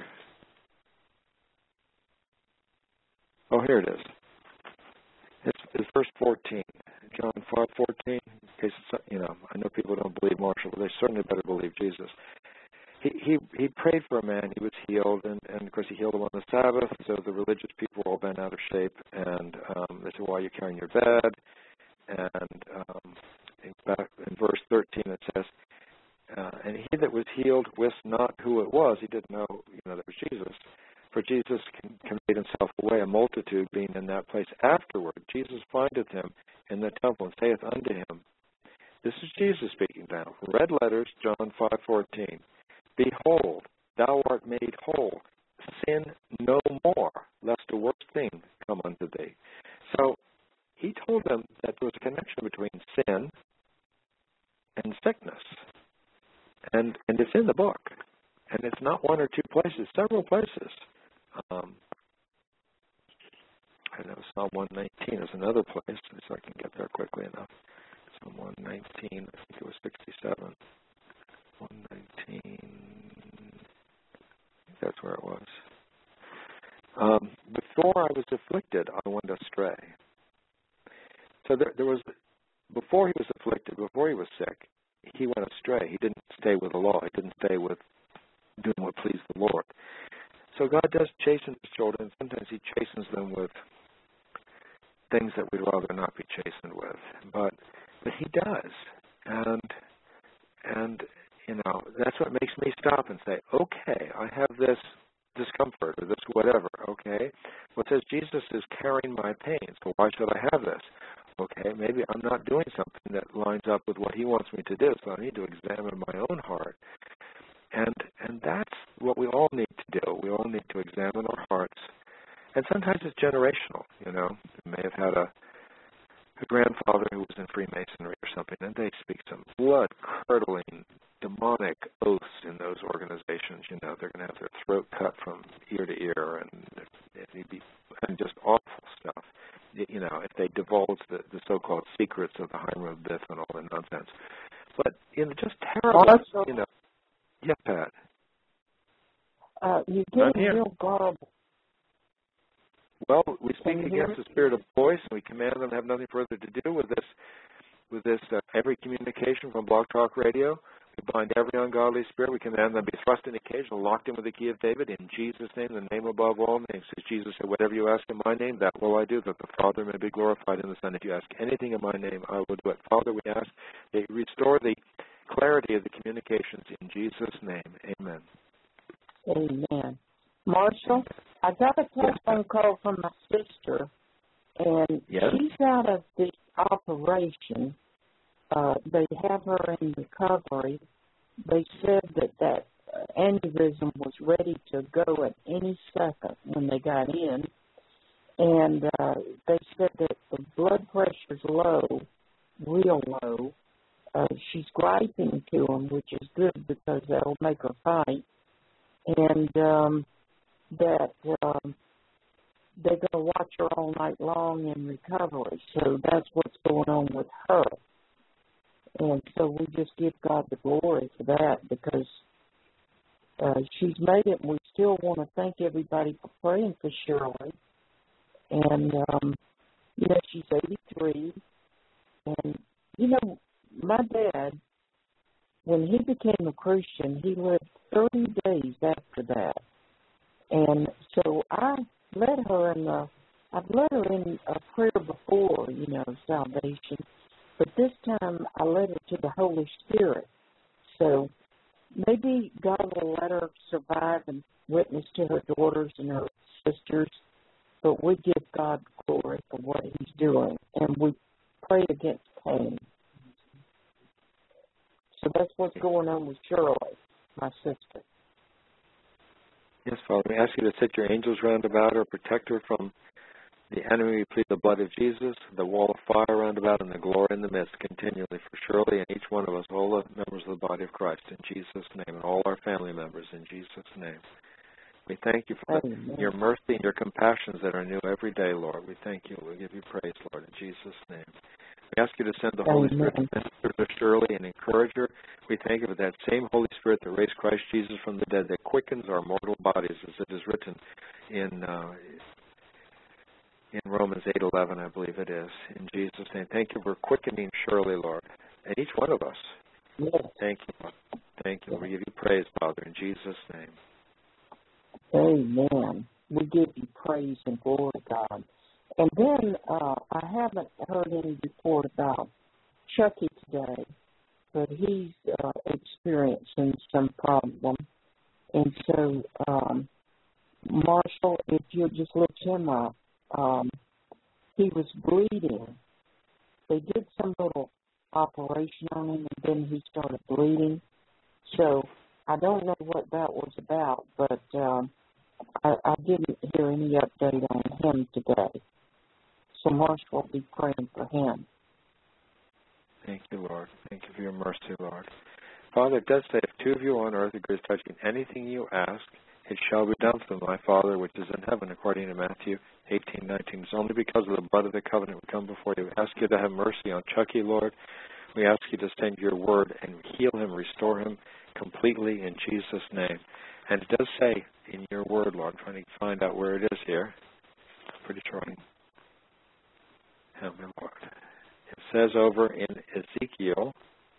Oh, here it is. It's verse 14. John 5:14. In case I know people don't believe Marshall, but they certainly better believe Jesus. He prayed for a man. He was healed, and of course he healed him on the Sabbath. So the religious people were all bent out of shape, and they said, "Why are you carrying your bed?" And back in verse 13 it says, "And he that was healed wist not who it was." He didn't know, that was Jesus. For Jesus conveyed himself away, a multitude being in that place. Afterward, Jesus findeth him in the temple and saith unto him, this is Jesus speaking now, red letters, John 5:14, behold, thou art made whole. Sin no more, lest a worse thing come unto thee. So he told them that there was a connection between sin and sickness. And it's in the book. And it's not one or two places, several places. I know Psalm 119 is another place, so I can get there quickly enough. Psalm 119, I think it was 67. 119, I think that's where it was. Before I was afflicted, I went astray. So there was, before he was afflicted, before he was sick, he went astray. He didn't stay with the law. He didn't stay with doing what pleased the Lord. So God does chasten his children. Sometimes he chastens them with things that we'd rather not be chastened with. But he does. And that's what makes me stop and say, okay, I have this discomfort or this whatever, okay? Well, it says Jesus is carrying my pain, so why should I have this? Okay, maybe I'm not doing something that lines up with what he wants me to do, so I need to examine my own heart. And that's what we all need to do. We all need to examine our hearts. And sometimes it's generational, You may have had a grandfather who was in Freemasonry or something, and they speak some blood-curdling, demonic oaths in those organizations. They're going to have their throat cut from ear to ear and just awful stuff. If they divulge the so-called secrets of the Heimlich Biff and all that nonsense. But, just terrible, also, Yeah, Pat. You get real garbled. Well, we speak against the spirit of voice, and we command them to have nothing further to do with this. Every communication from Blog Talk Radio, we bind every ungodly spirit. We command them to be thrust in the cage and locked in with the key of David. In Jesus' name, the name above all names. As Jesus said, whatever you ask in my name, that will I do, that the Father may be glorified in the Son. If you ask anything in my name, I will do it. Father, we ask that you restore the clarity of the communications in Jesus' name. Amen. Amen. Marshall, I got a telephone call from my sister, and she's out of the operation. They have her in recovery. They said that aneurysm was ready to go at any second when they got in, and they said that the blood pressure's low, real low. She's griping to them, which is good because that'll make her fight, and that they're going to watch her all night long in recovery. So that's what's going on with her. And so we just give God the glory for that because she's made it, and we still want to thank everybody for praying for Shirley. And, she's 83. And, my dad, when he became a Christian, he lived 30 days after that. And so I've led her in a prayer before, salvation. But this time I led her to the Holy Spirit. So maybe God will let her survive and witness to her daughters and her sisters. But we give God glory for what he's doing. And we pray against pain. So that's what's going on with Shirley, my sister. Yes, Father, we ask you to set your angels round about her, protect her from the enemy. We plead the blood of Jesus, the wall of fire round about, and the glory in the midst continually for Shirley and each one of us, all the members of the body of Christ, in Jesus' name, and all our family members, in Jesus' name. We thank you for your mercy and your compassions that are new every day, Lord. We thank you. We give you praise, Lord, in Jesus' name. We ask you to send the Holy Spirit to minister to Shirley and encourage her. We thank you for that same Holy Spirit that raised Christ Jesus from the dead, that quickens our mortal bodies, as it is written in Romans 8:11, I believe it is. In Jesus' name, thank you for quickening Shirley, Lord, and each one of us. Yes. Thank you, Lord. Thank you. We give you praise, Father, in Jesus' name. Amen. We give you praise and glory, God. And then I haven't heard any report about Chucky today, but he's experiencing some problem. And so, Marshall, if you'll just look him up, he was bleeding. They did some little operation on him, and then he started bleeding. So I don't know what that was about, but I didn't hear any update on him today. So Marshall will be praying for him. Thank you, Lord. Thank you for your mercy, Lord. Father, it does say, if two of you on earth agree touching anything you ask, it shall be done for my Father which is in heaven, according to Matthew 18:19. It's only because of the blood of the covenant we come before you. We ask you to have mercy on Chucky, Lord. We ask you to send your word and heal him, restore him completely in Jesus' name. And it does say in your word, Lord, I'm trying to find out where it is here. I'm pretty sure I have my Lord. It says over in Ezekiel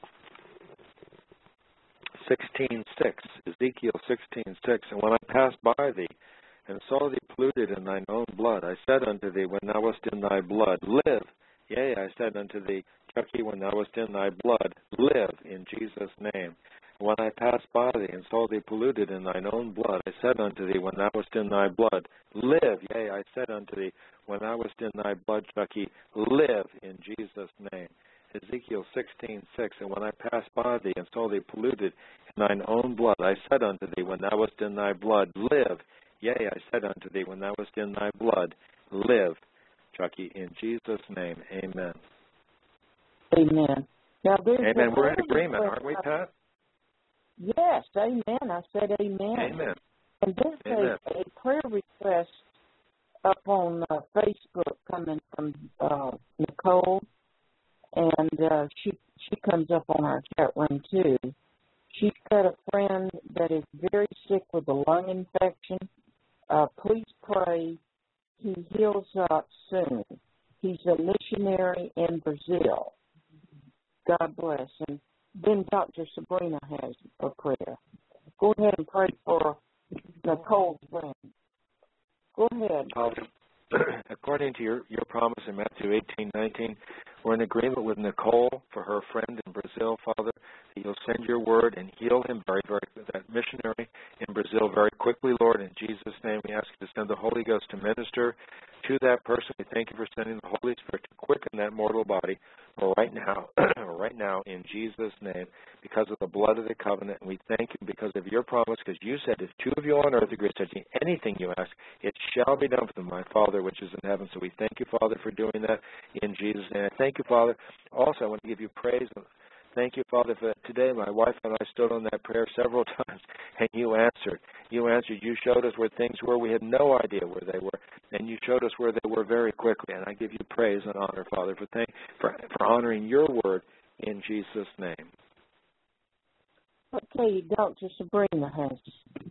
16:6, Ezekiel 16:6, and when I passed by thee and saw thee polluted in thine own blood, I said unto thee, when thou wast in thy blood, live. Yea, I said unto thee, Chucky, when thou wast in thy blood, live, in Jesus' name. When I passed by thee and saw thee polluted in thine own blood, I said unto thee, when thou wast in thy blood, live. Yea, I said unto thee, when thou wast in thy blood, Chucky, live, in Jesus' name. Ezekiel 16:6, and when I passed by thee and saw thee polluted in thine own blood, I said unto thee, when thou wast in thy blood, live. Yea, I said unto thee, when thou wast in thy blood, live. Chucky, in Jesus' name, amen. Amen. Now, amen. We're in agreement, aren't we, Pat? Yes, amen. I said amen. Amen. And there's a prayer request up on Facebook coming from Nicole, and she comes up on our chat room too. She's got a friend that is very sick with a lung infection. Please pray he heals up soon. He's a missionary in Brazil. God bless. And Then Dr. Sabrina has a prayer. Go ahead and pray for Nicole's friend. Go ahead. According to your promise in Matthew 18:19, we're in agreement with Nicole for her friend in Brazil, Father, that you'll send your word and heal him that missionary in Brazil very quickly, Lord. In Jesus' name, we ask you to send the Holy Ghost to minister to that person. We thank you for sending the Holy Spirit to quicken that mortal body right now, in Jesus' name, because of the blood of the covenant. And we thank you because of your promise, because you said, if two of you on earth agree touching anything you ask, it shall be done for them, my Father which is in heaven. So we thank you, Father, for doing that in Jesus' name. I thank you, Father. Also, I want to give you praise. Thank you, Father, for today. My wife and I stood on that prayer several times, and you answered. You answered. You showed us where things were. We had no idea where they were, and you showed us where they were very quickly. And I give you praise and honor, Father, for honoring your word in Jesus' name. Okay, Dr. Sabrina has.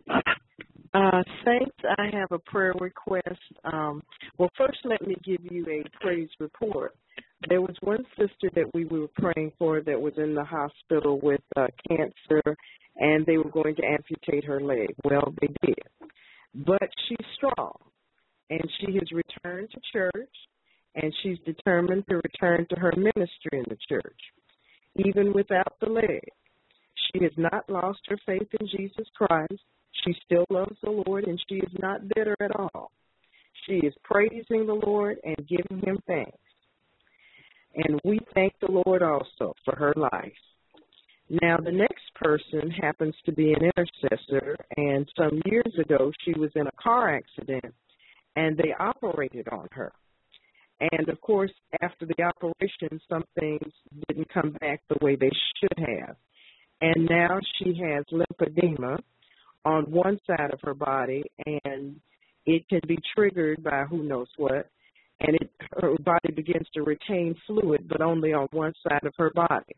Saints, I have a prayer request. Well, first let me give you a praise report. There was one sister that we were praying for that was in the hospital with cancer, and they were going to amputate her leg. Well, they did. But she's strong, and she has returned to church, and she's determined to return to her ministry in the church, even without the leg. She has not lost her faith in Jesus Christ. She still loves the Lord, and she is not bitter at all. She is praising the Lord and giving him thanks. And we thank the Lord also for her life. Now, the next person happens to be an intercessor, and some years ago she was in a car accident, and they operated on her. And, of course, after the operation, some things didn't come back the way they should have. And now she has lymphedema on one side of her body, and it can be triggered by who knows what, and her body begins to retain fluid, but only on one side of her body.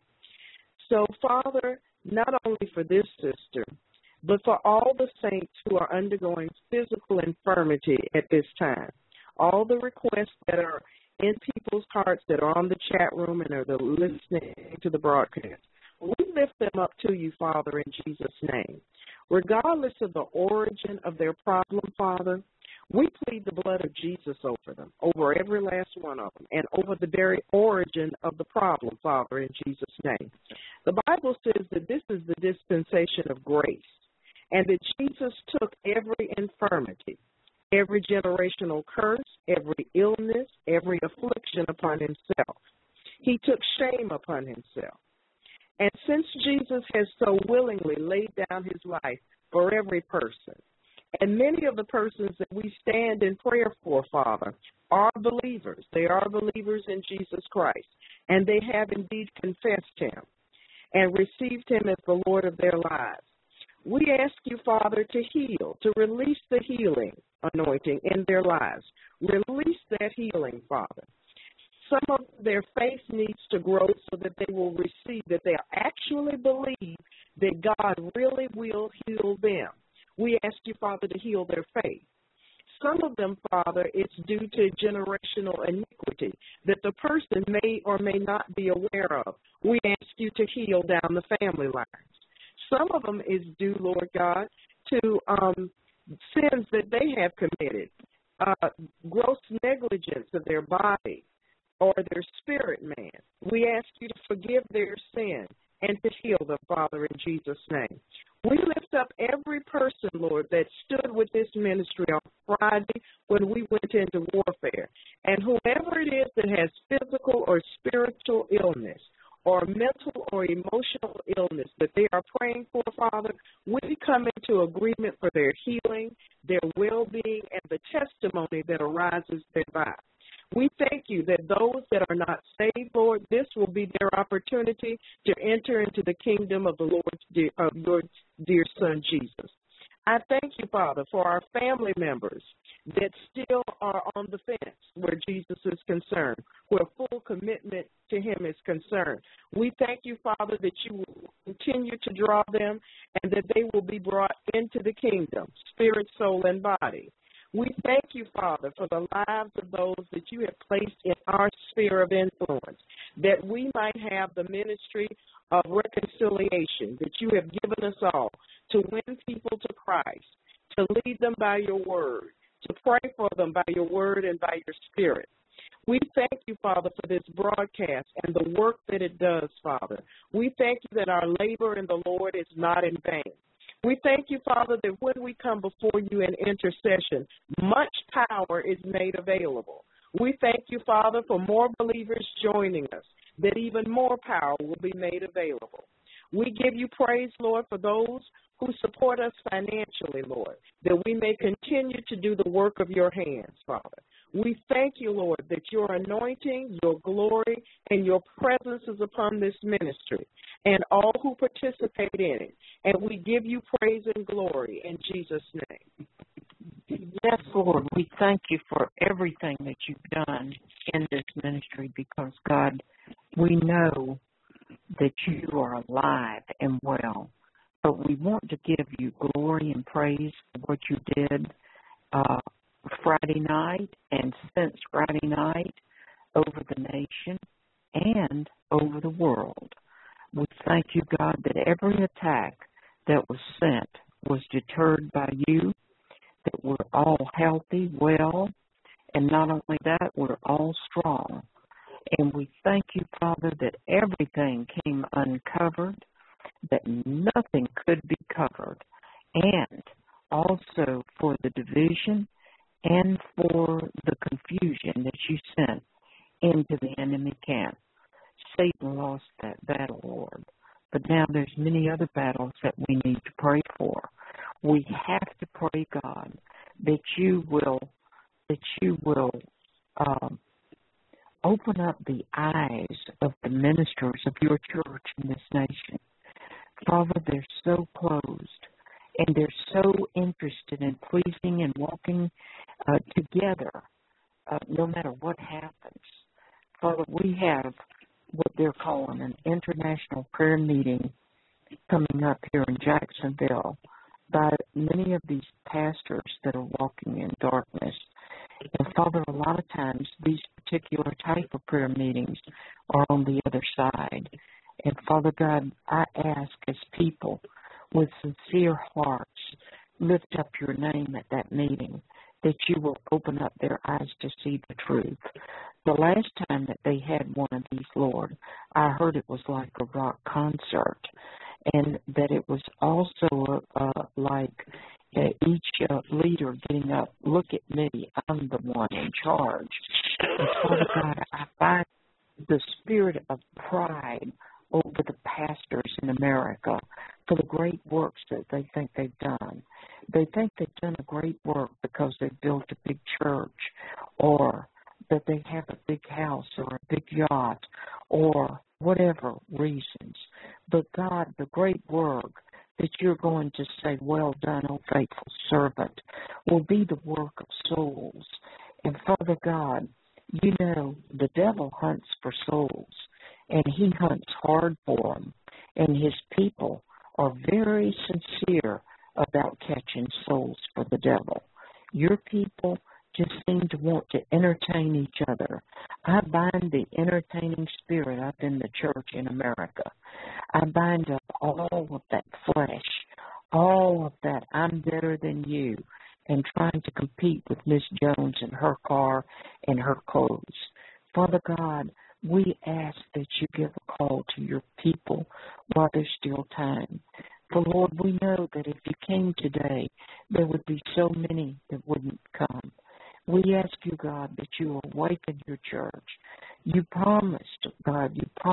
So, Father, not only for this sister, but for all the saints who are undergoing physical infirmity at this time, all the requests that are in people's hearts that are on the chat room and are listening to the broadcast, we lift them up to you, Father, in Jesus' name. Regardless of the origin of their problem, Father, we plead the blood of Jesus over them, over every last one of them, and over the very origin of the problem, Father, in Jesus' name. The Bible says that this is the dispensation of grace, and that Jesus took every infirmity, every generational curse, every illness, every affliction upon himself. He took shame upon himself. And since Jesus has so willingly laid down his life for every person, and many of the persons that we stand in prayer for, Father, are believers. They are believers in Jesus Christ, and they have indeed confessed him and received him as the Lord of their lives. We ask you, Father, to heal, to release the healing anointing in their lives. Release that healing, Father. Some of their faith needs to grow so that they will receive, that they actually believe that God really will heal them. We ask you, Father, to heal their faith. Some of them, Father, it's due to generational iniquity that the person may or may not be aware of. We ask you to heal down the family lines. Some of them is due, Lord God, to sins that they have committed, gross negligence of their body or their spirit man. We ask you to forgive their sin and to heal them, Father, in Jesus' name. We lift up every person, Lord, that stood with this ministry on Friday when we went into warfare. And whoever it is that has physical or spiritual illness or mental or emotional illness that they are praying for, Father, we come into agreement for their healing, their well-being, and the testimony that arises thereby. We thank you that those that are not saved, Lord, this will be their opportunity to enter into the kingdom of the your dear Son, Jesus. I thank you, Father, for our family members that still are on the fence where Jesus is concerned, where full commitment to him is concerned. We thank you, Father, that you will continue to draw them and that they will be brought into the kingdom, spirit, soul, and body. We thank you, Father, for the lives of those that you have placed in our sphere of influence, that we might have the ministry of reconciliation that you have given us all to win people to Christ, to lead them by your word, to pray for them by your word and by your spirit. We thank you, Father, for this broadcast and the work that it does, Father. We thank you that our labor in the Lord is not in vain. We thank you, Father, that when we come before you in intercession, much power is made available. We thank you, Father, for more believers joining us, that even more power will be made available. We give you praise, Lord, for those who support us financially, Lord, that we may continue to do the work of your hands, Father. We thank you, Lord, that your anointing, your glory, and your presence is upon this ministry and all who participate in it. And we give you praise and glory in Jesus' name. Yes, Lord, we thank you for everything that you've done in this ministry because, God, we know that you are alive and well. But we want to give you glory and praise for what you did Friday night and since Friday night over the nation and over the world. We thank you, God, that every attack that was sent was deterred by you, that we're all healthy, well, and not only that, we're all strong. And we thank you, Father, that everything came uncovered, that nothing could be covered, and also for the division and for the confusion that you sent into the enemy camp. Satan lost that battle, Lord, but now there's many other battles that we need to pray for. We have to pray, God, that you will open up the eyes of the ministers of your church in this nation. Father, they're so closed, and they're so interested in pleasing and walking together, no matter what happens. Father, we have what they're calling an international prayer meeting coming up here in Jacksonville by many of these pastors that are walking in darkness. And Father, a lot of times these particular type of prayer meetings are on the other side. And Father God, I ask as people with sincere hearts lift up your name at that meeting, that you will open up their eyes to see the truth. The last time that they had one of these, Lord, I heard it was like a rock concert, and that it was also like each leader getting up, look at me, I'm the one in charge. And Father God, I find the spirit of pride over the pastors in America for the great works that they think they've done. They think they've done a great work because they've built a big church, or that they have a big house or a big yacht, or whatever reasons. But God, the great work that you're going to say, well done, O faithful servant, will be the work of souls. And Father God, you know the devil hunts for souls, and he hunts hard for them. And his people are very sincere about catching souls for the devil. Your people just seem to want to entertain each other. I bind the entertaining spirit up in the church in America. I bind up all of that flesh, all of that I'm better than you, and trying to compete with Miss Jones and her car and her clothes. Father God, we ask that you give a call to your people while there's still time. For Lord, we know that if you came today, there would be so many that wouldn't come. We ask you, God, that you will awaken your church. You promised, God,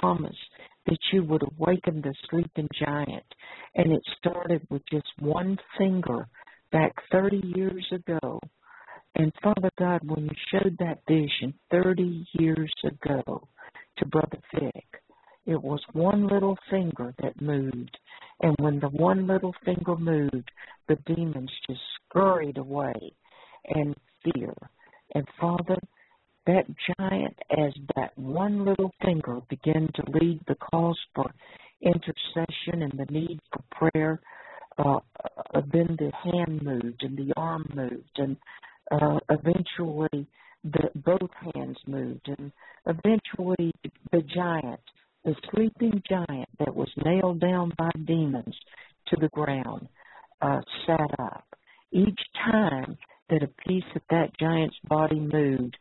that you would awaken the sleeping giant. And it started with just one finger back 30 years ago. And Father God, when you showed that vision 30 years ago to Brother Fick, it was one little finger that moved. And when the one little finger moved, the demons just scurried away and fear. And Father, that giant, as that one little finger began to lead the cause for intercession and the need for prayer, then the hand moved and the arm moved, and eventually both hands moved, and eventually the giant the sleeping giant that was nailed down by demons to the ground sat up. Each time that a piece of that giant's body moved,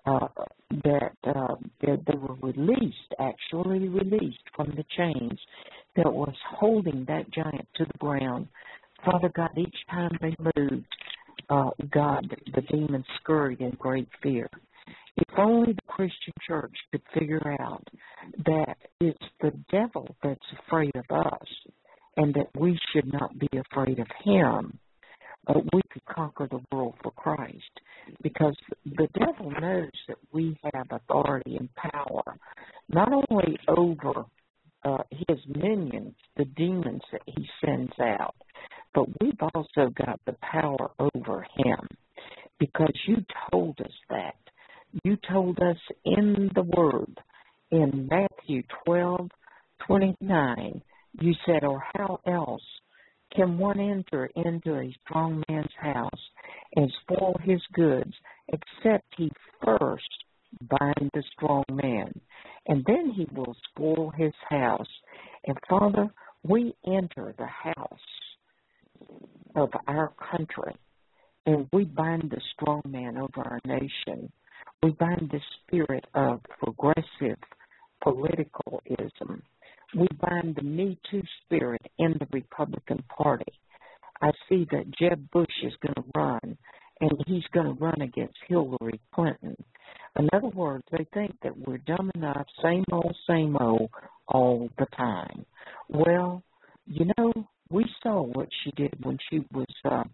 they were actually released from the chains that was holding that giant to the ground. Father God, each time they moved, God, the demons scurried in great fear. If only the Christian church could figure out that it's the devil that's afraid of us and that we should not be afraid of him, we could conquer the world for Christ, because the devil knows that we have authority and power, not only over his minions, the demons that he sends out, but we've also got the power over him, because you told us that. You told us in the Word, in Matthew 12:29, you said, or how else can one enter into a strong man's house and spoil his goods, except he first bind the strong man, and then he will spoil his house. And Father, we enter the house of our country, and we bind the strong man over our nation. We bind the spirit of progressive politicalism. We bind the Me Too spirit in the Republican Party. I see that Jeb Bush is going to run, and he's going to run against Hillary Clinton. In other words, they think that we're dumb enough, same old, all the time. Well, you know, we saw what she did when she was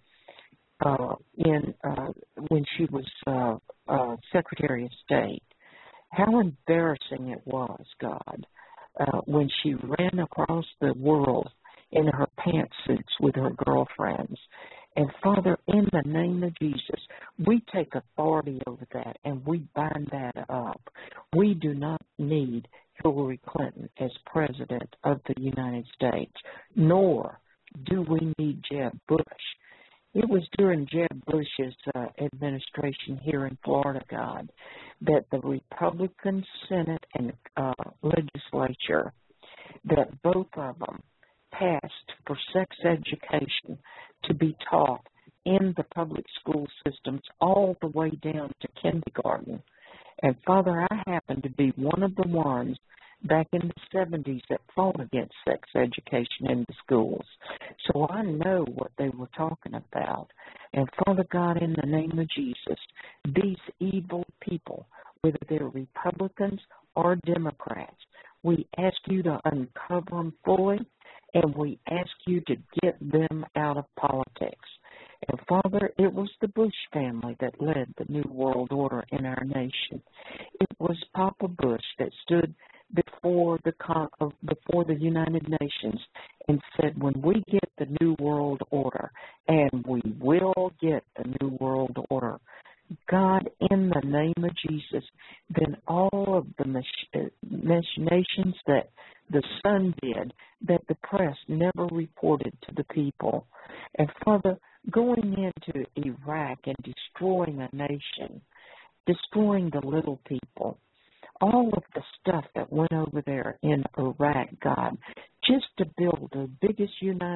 Secretary of State. How embarrassing it was, God, when she ran across the world in her pantsuits with her girlfriends. And Father, in the name of Jesus, we take authority over that and we bind that up. We do not need Hillary Clinton as President of the United States, nor do we need Jeb Bush. It was during Jeb Bush's administration here in Florida, God, that the Republican Senate and legislature, that both of them passed for sex education to be taught in the public school systems all the way down to kindergarten. And Father, I happen to be one of the ones back in the 70s that fought against sex education in the schools. So I know what they were talking about. And Father God, in the name of Jesus, these evil people, whether they're Republicans or Democrats, we ask you to uncover them fully, and we ask you to get them out of politics. And Father, it was the Bush family that led the New World Order in our nation. It was Papa Bush that stood before the United Nations and said, when we get the New World Order, and we will get the New World Order, God, in the name of Jesus, then all of the machinations that the Sun did, that the press never reported to the people. And Father, going into Iraq and destroying a nation, destroying the little people, all of the stuff that went over there in Iraq, God, just to build the biggest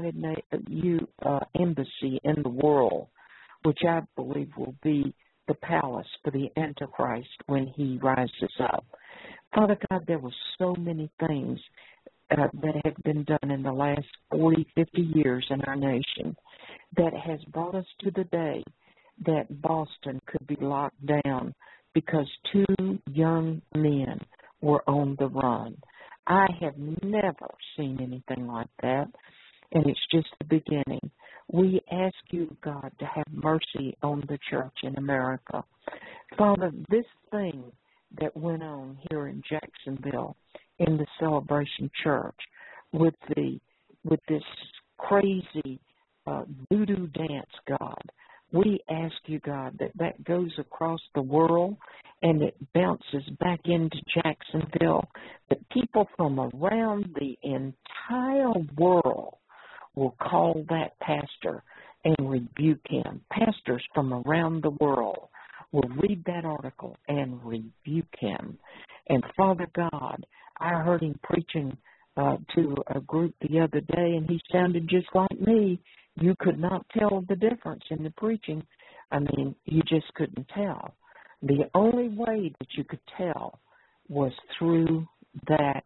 embassy in the world, which I believe will be the palace for the Antichrist when he rises up. Father God, there were so many things that have been done in the last 40, 50 years in our nation that has brought us to the day that Boston could be locked down because 2 young men were on the run. I have never seen anything like that, and it's just the beginning. We ask you, God, to have mercy on the church in America. Father, this thing that went on here in Jacksonville in the Celebration Church with this crazy voodoo dance, God, we ask you, God, that goes across the world and it bounces back into Jacksonville, that people from around the entire world will call that pastor and rebuke him. Pastors from around the world will read that article and rebuke him. And Father God, I heard him preaching to a group the other day, and he sounded just like me. You could not tell the difference in the preaching. I mean, you just couldn't tell. The only way that you could tell was through that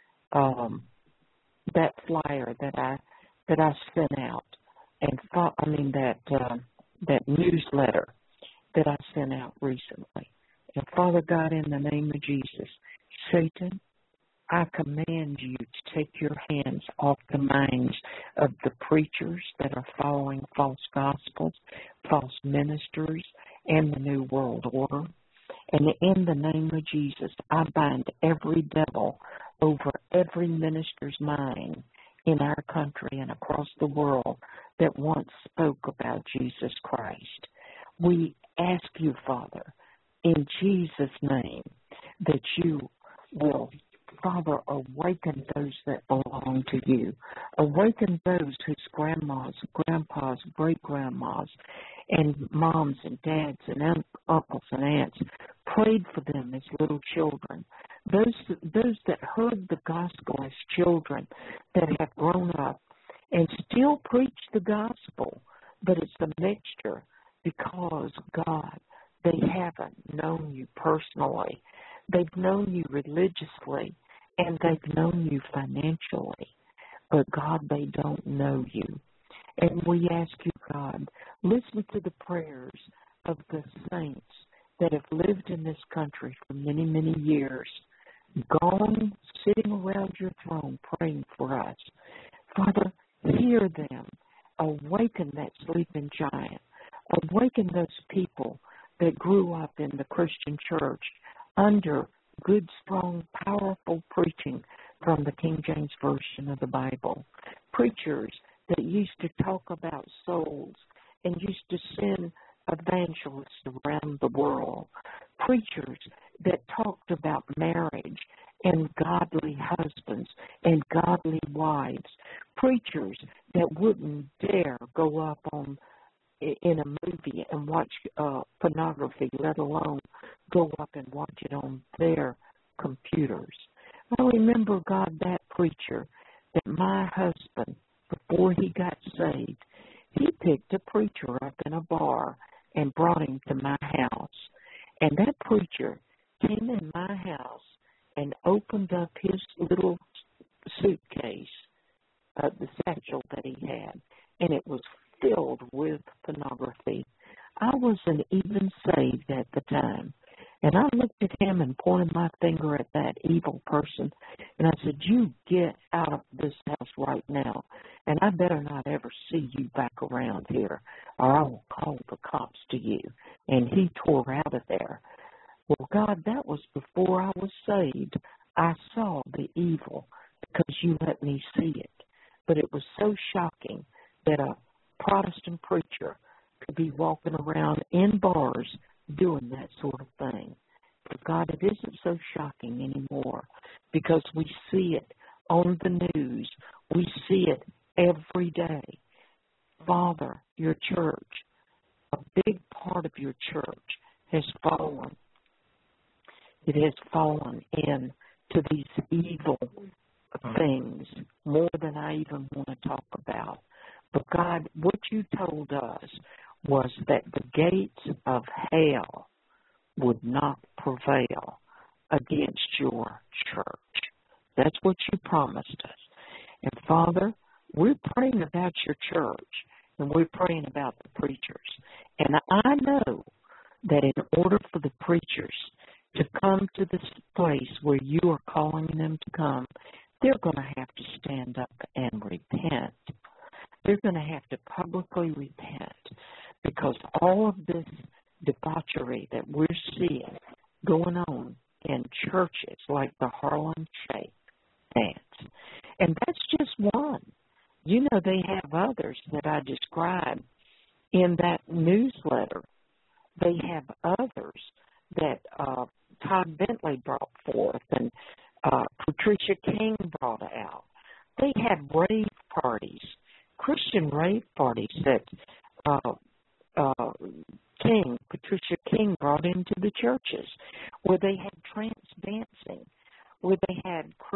that flyer that I sent out, and that newsletter that I sent out recently. And Father God, in the name of Jesus, Satan, I command you to take your hands off the minds of the preachers that are following false gospels, false ministers, and the New World Order. And in the name of Jesus, I bind every devil over every minister's mind in our country and across the world that once spoke about Jesus Christ. We ask you, Father, in Jesus' name, that you will, Father, awaken those that belong to you. Awaken those whose grandmas, grandpas, great-grandmas, and moms and dads and uncles and aunts prayed for them as little children. Those that heard the gospel as children that have grown up and still preach the gospel, but it's a mixture because, God, they haven't known you personally. They've known you religiously, and they've known you financially. But, God, they don't know you. And we ask you, God, listen to the prayers of the saints that have lived in this country for many, many years, gone sitting around your throne praying for us. Father, hear them. Awaken that sleeping giant. Awaken those people that grew up in the Christian church under good, strong, powerful preaching from the King James Version of the Bible. Preachers that used to talk about souls and used to send evangelists around the world. Preachers that talked about marriage and godly husbands and godly wives. Preachers that wouldn't dare go up in a movie and watch pornography, let alone go up and watch it on their computers. I remember, God, that preacher, that my husband, before he got saved, he picked a preacher up in a bar and brought him to my house. And that preacher came in my house and opened up his little suitcase, the satchel that he had, and it was filled with pornography. I wasn't even saved at the time. And I looked at him and pointed my finger at that evil person, and I said, you get out of this house right now, and I better not ever see you back around here, or I will call the cops to you. And he tore out of there. Well, God, that was before I was saved. I saw the evil because you let me see it. But it was so shocking that a Protestant preacher could be walking around in bars doing that sort of thing. But God, it isn't so shocking anymore because we see it on the news. We see it every day. Father, your church, a big part of your church has fallen. It has fallen into these evil things more than I even want to talk about. But God, what you told us was that the gates of hell would not prevail against your church. That's what you promised us. And Father, we're praying about your church, and we're praying about the preachers. And I know that in order for the preachers to come to this place where you are calling them to come, they're going to have to stand up and repent. They're going to have to publicly repent because all of this debauchery that we're seeing going on in churches like the Harlem Shake dance, and that's just one. You know, they have others that I described in that newsletter. They have others that Todd Bentley brought forth and Patricia King brought out. They have rave parties, Christian rave parties that Patricia King brought into the churches, where they had trance dancing, where they had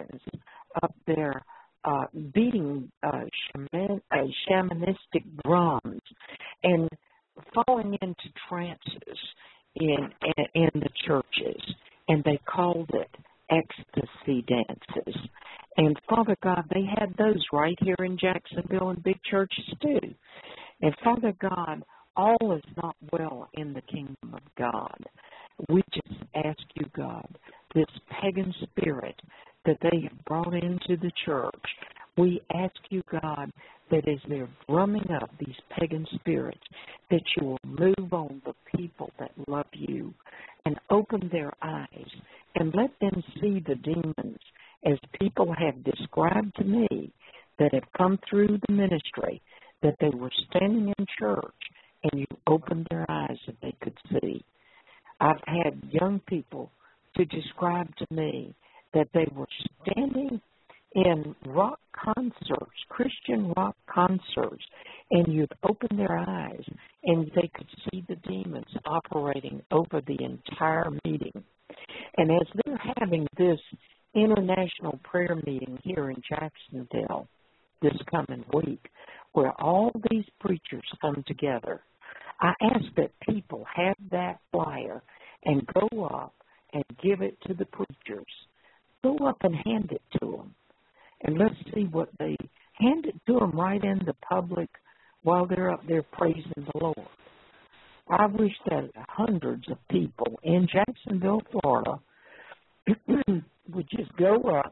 Indians up there beating shamanistic drums and falling into trances in the churches, and they called it ecstasy dances. And Father God, they had those right here in Jacksonville in big churches too. And Father God, all is not well in the kingdom of God. We just ask you, God, this pagan spirit that they have brought into the church, we ask you, God, that as they're drumming up these pagan spirits, that you will move on the people that love you and open their eyes and let them see the demons as people have described to me that have come through the ministry, that they were standing in church and you opened their eyes that they could see. I've had young people to describe to me that they were standing in rock concerts, Christian rock concerts, and you'd open their eyes and they could see the demons operating over the entire meeting. And as they're having this international prayer meeting here in Jacksonville this coming week, where all these preachers come together, I ask that people have that flyer and go up and give it to the preachers. Go up and hand it to them. And let's see what they hand it to them right in the public while they're up there praising the Lord. I wish that hundreds of people in Jacksonville, Florida, would just go up,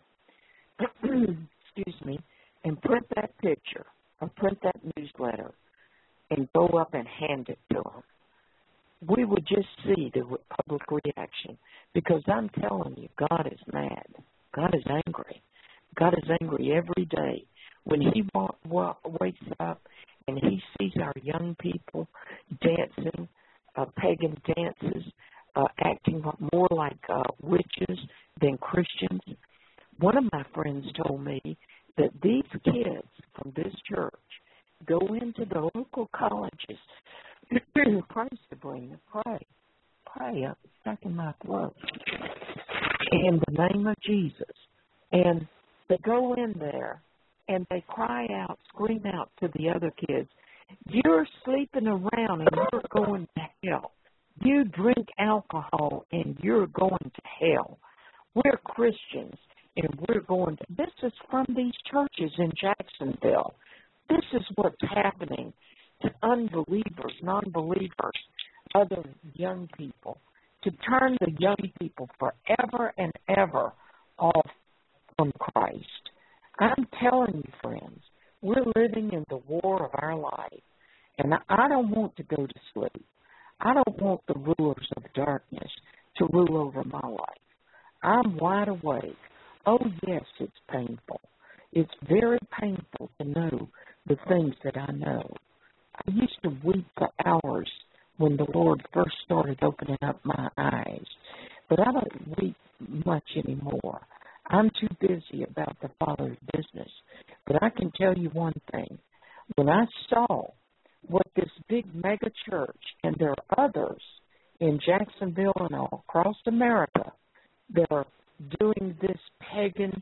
and print that picture or print that newsletter and go up and hand it to them. We would just see the public reaction, because I'm telling you, God is mad. God is angry. God is angry every day when he wakes up and he sees our young people dancing pagan dances, acting more like witches than Christians. One of my friends told me that these kids from this church go into the local colleges. Pray, Sabrina, pray up back in my throat. In the name of Jesus. And they go in there and they cry out, scream out to the other kids, you're sleeping around and you're going to hell. You drink alcohol and you're going to hell. We're Christians and we're going to... This is from these churches in Jacksonville. This is what's happening to unbelievers, non-believers, other young people, to turn the young people forever and ever off from Christ. I'm telling you, friends, we're living in the war of our life, and I don't want to go to sleep. I don't want the rulers of darkness to rule over my life. I'm wide awake. Oh, yes, it's painful. It's very painful to know the things that I know. I used to weep for hours when the Lord first started opening up my eyes, but I don't weep much anymore. I'm too busy about the Father's business. But I can tell you one thing. When I saw what this big mega church, and there are others in Jacksonville and all across America that are doing this pagan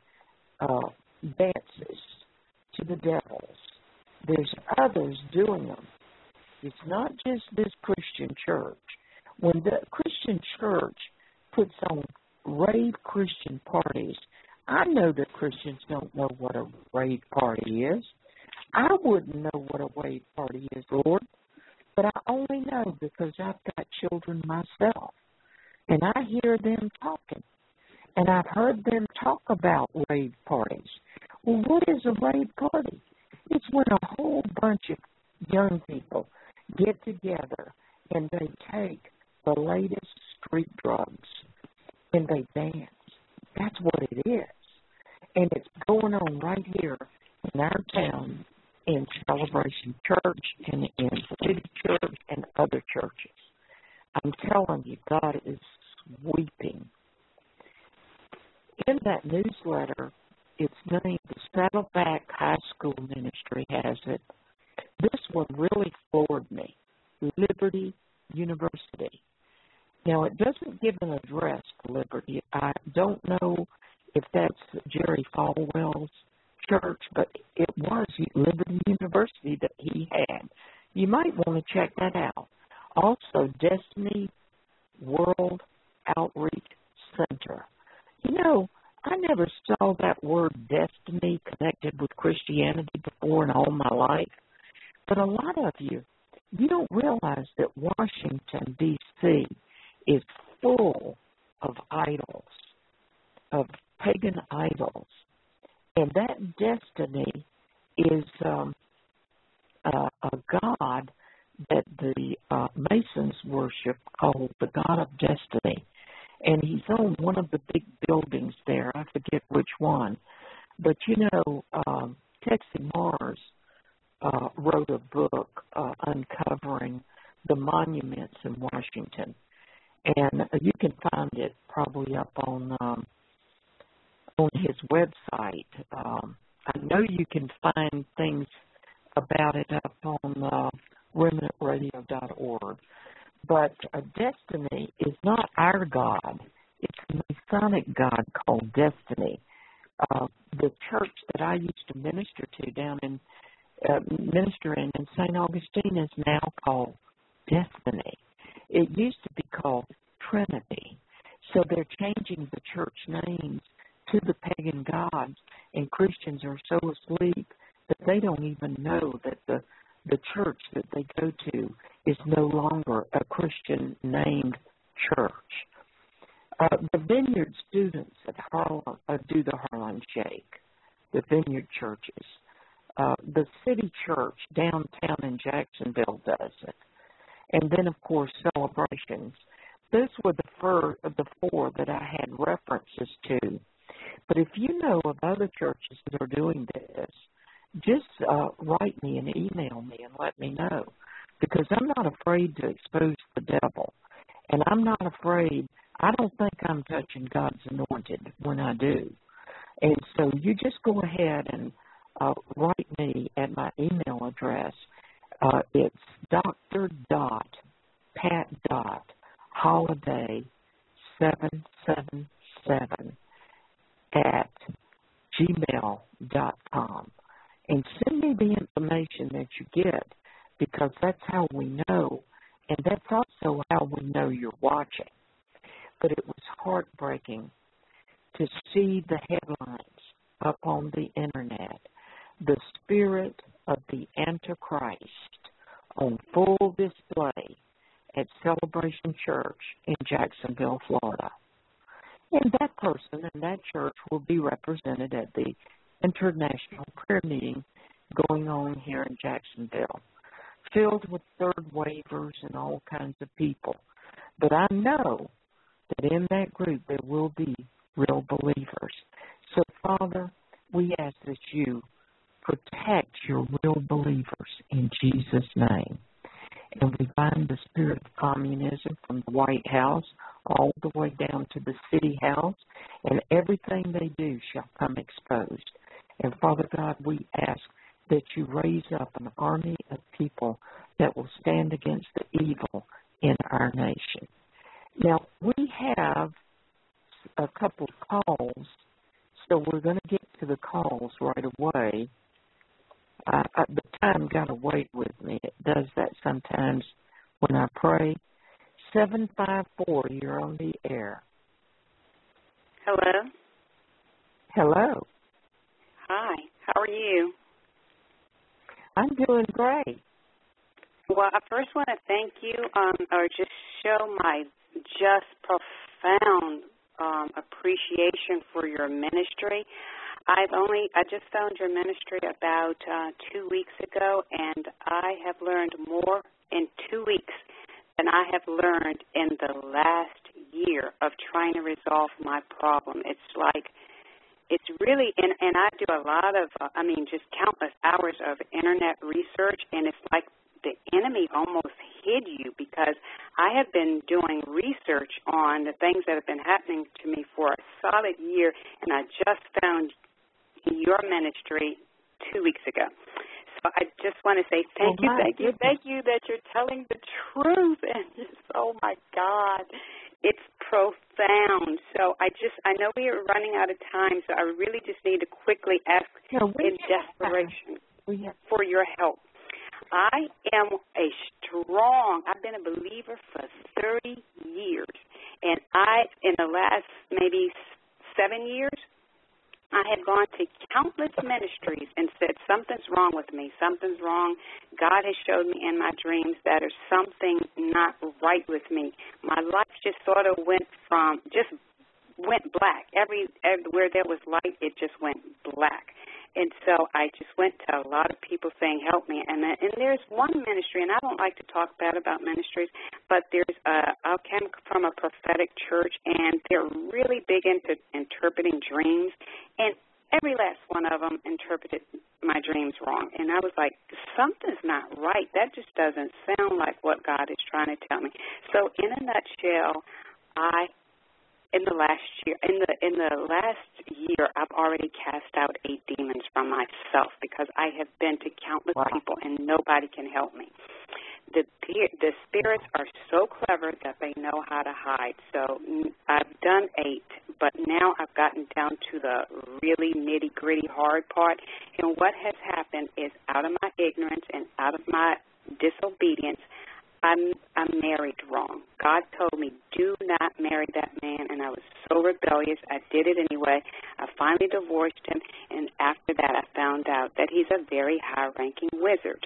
dances to the devils, there's others doing them. It's not just this Christian church. When the Christian church puts on rave Christian parties, I know that Christians don't know what a rave party is. I wouldn't know what a rave party is, Lord, but I only know because I've got children myself, and I hear them talking, and I've heard them talk about rave parties. Well, what is a rave party? It's when a whole bunch of young people get together and they take the latest street drugs and they dance. That's what it is. And it's going on right here in our town, in Celebration Church and in City Church and other churches. I'm telling you, God is weeping. In that newsletter, it's named the Saddleback High School Ministry has it. This one really floored me. Liberty University. Now, it doesn't give an address for Liberty. I don't know if that's Jerry want to check that out. Also, Destiny World Outreach Center. You know, I never saw that word destiny connected with Christianity before in all my life. But a lot of you don't realize that Washington, D.C. is full of idols, of pagan idols. And that destiny is a god that the Masons worship called the God of Destiny. And he's on one of the big buildings there. I forget which one. But, you know, Texie Mars wrote a book uncovering the monuments in Washington. And you can find it probably up on his website. I know you can find things about it up on remnantradio.org. But Destiny is not our God. It's a Masonic God called Destiny. The church that I used to minister to down in St. Augustine is now called Destiny. It used to be called Trinity. So they're changing the church names to the pagan gods, and Christians are so asleep that they don't even know that the church that they go to is no longer a Christian named church. The Vineyard students at Harlem do the Harlem Shake, the Vineyard churches. The City Church downtown in Jacksonville does it. And then, of course, Celebrations. Those were the four that I had references to. But if you know of other churches that are doing this, just write me and email me and let me know, because I'm not afraid to expose the devil. And I'm not afraid. I don't think I'm touching God's anointed when I do. And so you just go ahead and write me at my email address. It's dr.pat.holiday777@gmail.com. And send me the information that you get, because that's how we know, and that's also how we know you're watching. But it was heartbreaking to see the headlines up on the Internet. The spirit of the Antichrist on full display at Celebration Church in Jacksonville, Florida. And that person and that church will be represented at the International Prayer Meeting going on here in Jacksonville, filled with third waivers and all kinds of people. But I know that in that group there will be real believers. So, Father, we ask that you protect your real believers in Jesus' name. And we bind the spirit of communism from the White House all the way down to the City House, and everything they do shall come exposed. And, Father God, we ask that you raise up an army of people that will stand against the evil in our nation. Now, we have a couple of calls, so we're going to get to the calls right away. The time got away with me. It does that sometimes when I pray. 754, you're on the air. Hello? Hello. Hi, how are you? I'm doing great. Well, I first want to thank you or just show my just profound appreciation for your ministry. I just found your ministry about 2 weeks ago, and I have learned more in 2 weeks than I have learned in the last year of trying to resolve my problem. It's really, and I do a lot of, just countless hours of Internet research, and it's like the enemy almost hid you, because I have been doing research on the things that have been happening to me for a solid year, and I just found your ministry 2 weeks ago. So I just want to say thank you that you're telling the truth. And just, oh, my God, it's profound. So I know we are running out of time, so I really just need to quickly ask in desperation for your help. I am a strong. I've been a believer for 30 years. And in the last maybe 7 years, I had gone to countless ministries and said, something's wrong with me. Something's wrong. God has showed me in my dreams that there's something not right with me. My life just sort of went black. Everywhere there was light, it just went black. And so I just went to a lot of people saying, help me. And there's one ministry, and I don't like to talk bad about ministries, but I came from a prophetic church, and they're really big into interpreting dreams. And every last one of them interpreted my dreams wrong. And I was like, something's not right. That just doesn't sound like what God is trying to tell me. So in a nutshell, in the last year, I've already cast out 8 demons from myself because I have been to countless people and nobody can help me. The spirits are so clever that they know how to hide. So I've done 8, but now I've gotten down to the really nitty-gritty hard part. And what has happened is, out of my ignorance and out of my disobedience, I'm married wrong. God told me, do not marry that man, and I was so rebellious. I did it anyway. I finally divorced him, and after that I found out that he's a very high-ranking wizard.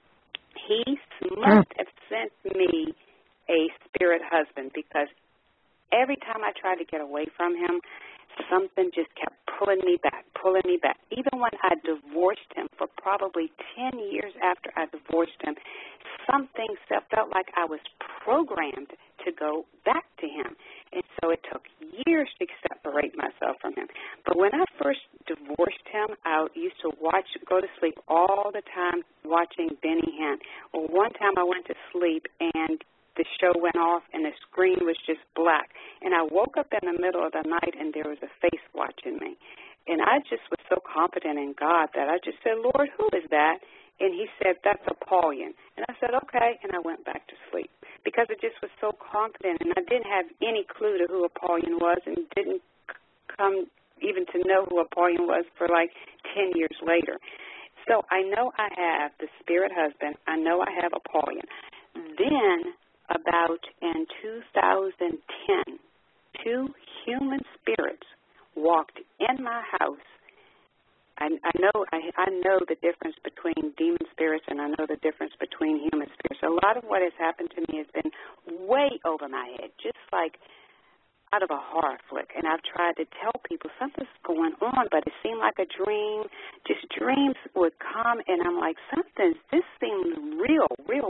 He must have sent me a spirit husband, because every time I tried to get away from him, something just kept pulling me back. Even when I divorced him, for probably 10 years after I divorced him, something felt like I was programmed to go back to him. And so it took years to separate myself from him. But when I first divorced him, I used to go to sleep all the time watching Benny Hinn. Well, one time I went to sleep and the show went off and the screen was just black. And I woke up in the middle of the night and there was a face watching me. And I just was so confident in God that I just said, Lord, who is that? And he said, that's Apollyon. And I said, okay, and I went back to sleep because it just was so confident. And I didn't have any clue to who Apollyon was and didn't come even to know who Apollyon was for like 10 years later. So I know I have the spirit husband. I know I have Apollyon. Then about in 2010, 2 human spirits walked in my house. I know the difference between demon spirits and I know the difference between human spirits. A lot of what has happened to me has been way over my head, just like out of a horror flick. And I've tried to tell people something's going on, but it seemed like a dream. Just dreams would come, and I'm like, this seems real.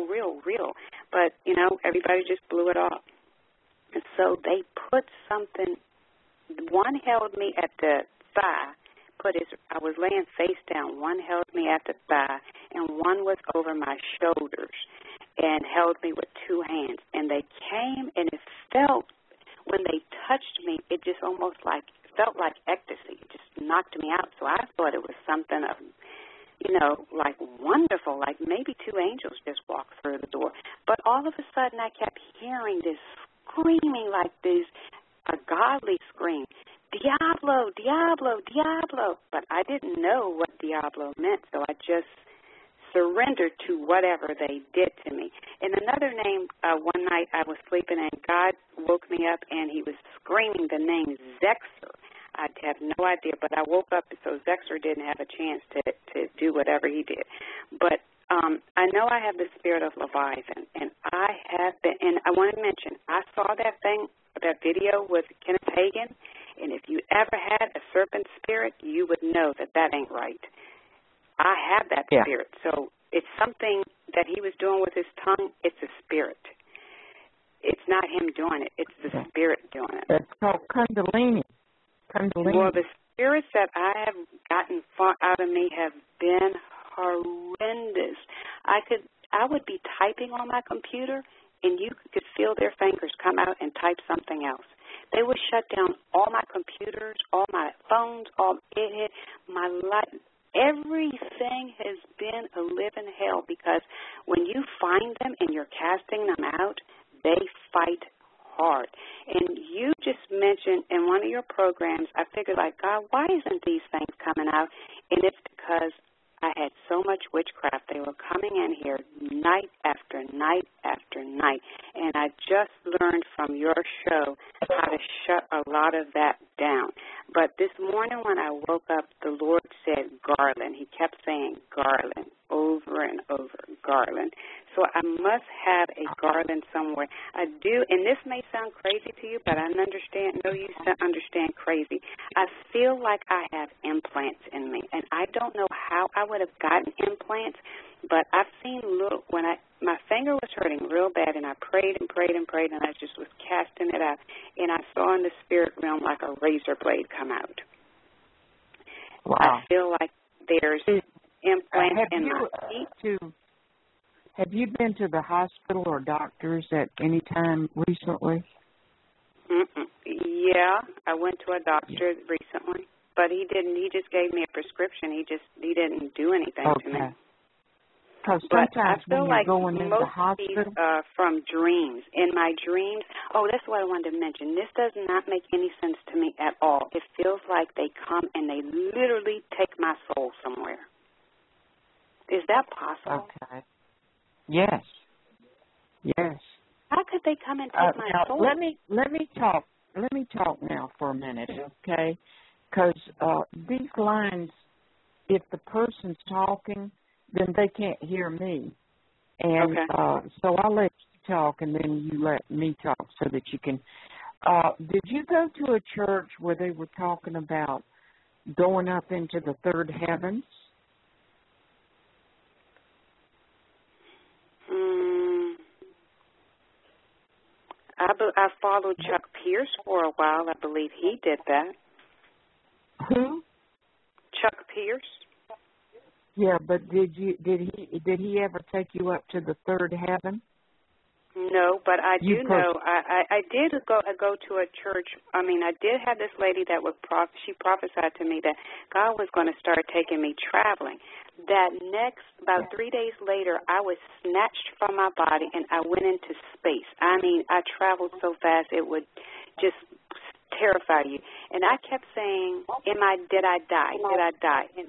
But, everybody just blew it off. And so they put something, one held me at the thigh, I was laying face down. One held me at the thigh, and one was over my shoulders and held me with 2 hands. And they came, and it felt, when they touched me, it just almost felt like ecstasy. It just knocked me out. So I thought it was something of, like wonderful, like maybe 2 angels just walked through the door. But all of a sudden I kept hearing this screaming, like a godly scream. Diablo, Diablo, Diablo. But I didn't know what Diablo meant, so I just surrendered to whatever they did to me. And another name, one night I was sleeping and God woke me up and he was screaming the name Zexer. I have no idea, but I woke up, so Zexer didn't have a chance to do whatever he did. But I know I have the spirit of Leviathan, and I have been, and I want to mention, I saw that video with Kenneth Hagin, and if you ever had a serpent spirit, you would know that ain't right. I have that spirit, so it's something that he was doing with his tongue. It's a spirit. It's not him doing it. It's the spirit doing it. That's called Kundalini. Well, the spirits that I have gotten out of me have been horrendous. I would be typing on my computer, and you could feel their fingers come out and type something else. They would shut down all my computers, all my phones, my life. Everything has been a living hell because when you find them and you're casting them out, they fight hard. And you just mentioned in one of your programs, I figured, like, God, why isn't these things coming out? And it's because I had so much witchcraft. They were coming in here night after night after night, and I just learned from your show how to shut a lot of that down. But this morning when I woke up, the Lord said garland. He kept saying garland over and over, garland. So I must have a garland somewhere. I do, and this may sound crazy to you, but I know you understand crazy. I feel like I have implants in me, and I don't know how I would have gotten implants, but I've seen my finger was hurting real bad, and I prayed and prayed and prayed, and I just was casting it out, and I saw in the spirit realm like a razor blade come out. Wow. I feel like there's implants in my feet. Have you been to the hospital or doctors at any time recently? Yeah, I went to a doctor recently, but he didn't. He just gave me a prescription. He didn't do anything to me. Because sometimes when you're going in the hospital, from dreams. In my dreams, that's what I wanted to mention. This does not make any sense to me at all. It feels like they come and they literally take my soul somewhere. Is that possible? Okay. Yes. How could they come and take my soul? Let me talk now for a minute, okay? Because these lines, if the person's talking, then they can't hear me. And so I'll let you talk, and then you let me talk so that you can. Did you go to a church where they were talking about going up into the third heavens? I followed Chuck Pierce for a while. I believe he did that. Who? Chuck Pierce. Yeah, but did he ever take you up to the third heaven? No, but I do know. I did go to a church. I mean, I did have this lady that she prophesied to me that God was going to start taking me traveling. That about 3 days later, I was snatched from my body and I went into space. I mean, I traveled so fast it would just terrify you. And I kept saying, did I die? Did I die? And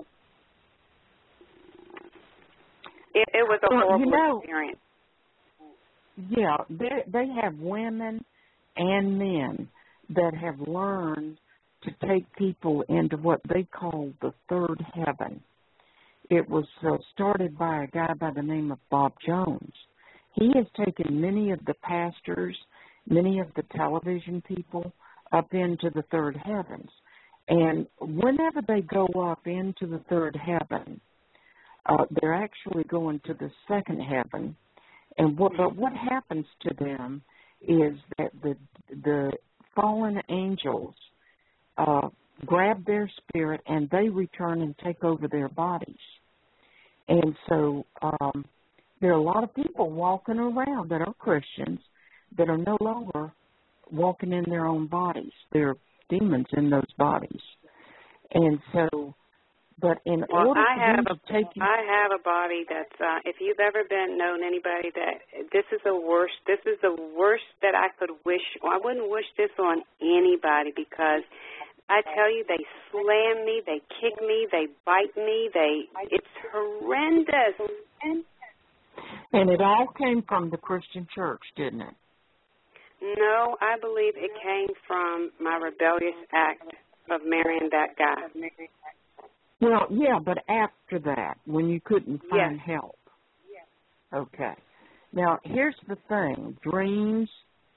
it was a horrible experience. Yeah, they have women and men that have learned to take people into what they call the third heaven. It was started by a guy by the name of Bob Jones. He has taken many of the pastors, many of the television people up into the third heavens. And whenever they go up into the third heaven, they're actually going to the second heaven. And what happens to them is that the fallen angels grab their spirit and they return and take over their bodies. And so there are a lot of people walking around that are Christians that are no longer walking in their own bodies. There are demons in those bodies. And so, but in order for them to take you... I have a body that's, if you've ever known anybody that, this is the worst that I could wish. I wouldn't wish this on anybody because I tell you, they slam me, they kick me, they bite me, it's horrendous. And it all came from the Christian church, didn't it? No, I believe it came from my rebellious act of marrying that guy. Well, yeah, but after that, when you couldn't find help. Okay. Now, here's the thing. Dreams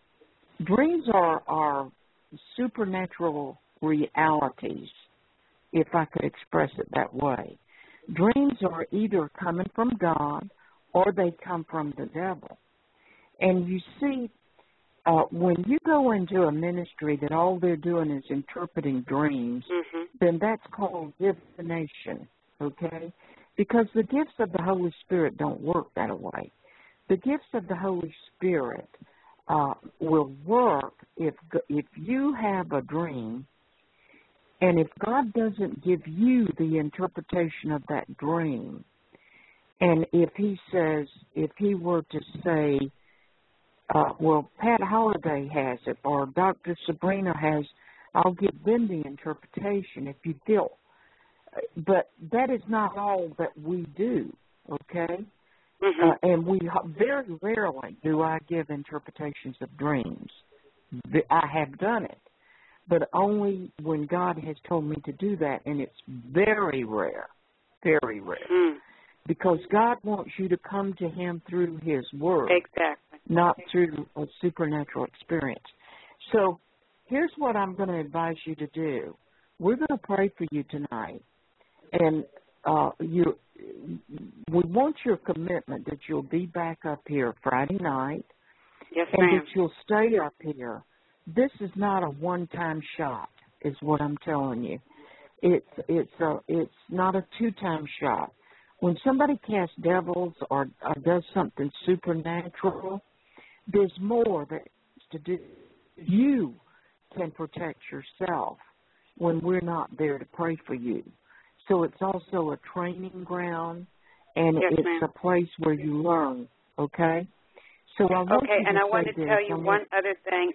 are supernatural realities, if I could express it that way. Dreams are either coming from God or they come from the devil. And you see, when you go into a ministry that all they're doing is interpreting dreams, then that's called divination, okay? Because the gifts of the Holy Spirit don't work that way. The gifts of the Holy Spirit will work if you have a dream, and if God doesn't give you the interpretation of that dream, and if he were to say, well, Pat Holliday has it, or Dr. Sabrina has, I'll give them the interpretation if you feel. But that is not all that we do, okay? Mm-hmm. And very rarely do I give interpretations of dreams. I have done it, but only when God has told me to do that, and it's very rare, very rare. Mm. Because God wants you to come to Him through His Word, Exactly. not through a supernatural experience. So here's what I'm going to advise you to do. We're going to pray for you tonight, and we want your commitment that you'll be back up here Friday night, Yes, and ma'am. that you'll stay up here. This is not a one-time shot, is what I'm telling you. It's not a two-time shot. When somebody casts devils or does something supernatural, there's more that's to do. You can protect yourself when we're not there to pray for you. So it's also a training ground, and Yes, it's ma'am. a place where you learn, okay? So I want Okay, you and to I say wanted to this. tell you one other thing.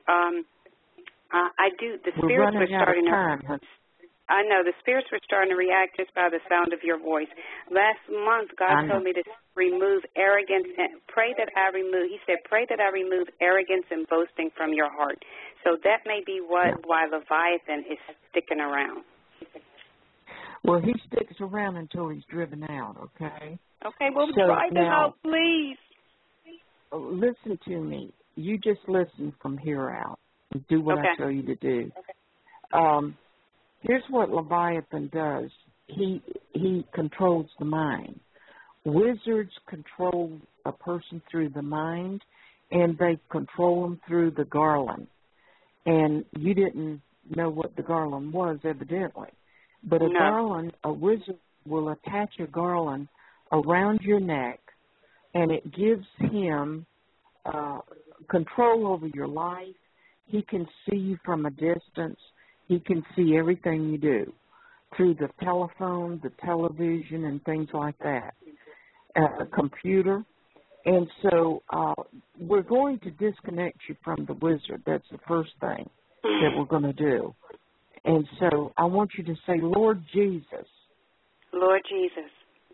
The We're spirits were running out of starting time, to. huh? I know the spirits were starting to react just by the sound of your voice. Last month, God told me to remove arrogance and pray that I remove. He said, "Pray that I remove arrogance and boasting from your heart." So that may be why Leviathan is sticking around. Well, he sticks around until he's driven out, okay? Okay, well, So drive him now- out, please. Listen to me. You just listen from here out and do what I Okay. tell you to do. Here's what Leviathan does. He controls the mind. Wizards control a person through the mind, and they control them through the garland. And you didn't know what the garland was, evidently. But a garland, a wizard will attach a garland around your neck, and it gives him control over your life. He can see you from a distance. He can see everything you do through the telephone, the television, and things like that, a computer. And so we're going to disconnect you from the wizard. That's the first thing that we're going to do. And so I want you to say, Lord Jesus. Lord Jesus.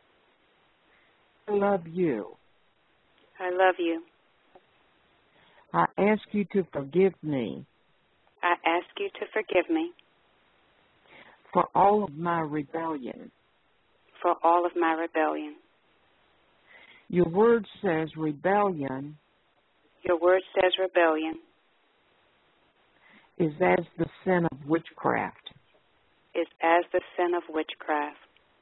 I love you. I love you. I ask you to forgive me. I ask you to forgive me. For all of my rebellion. For all of my rebellion. Your word says rebellion. Your word says rebellion. Is as the sin of witchcraft. Is as the sin of witchcraft.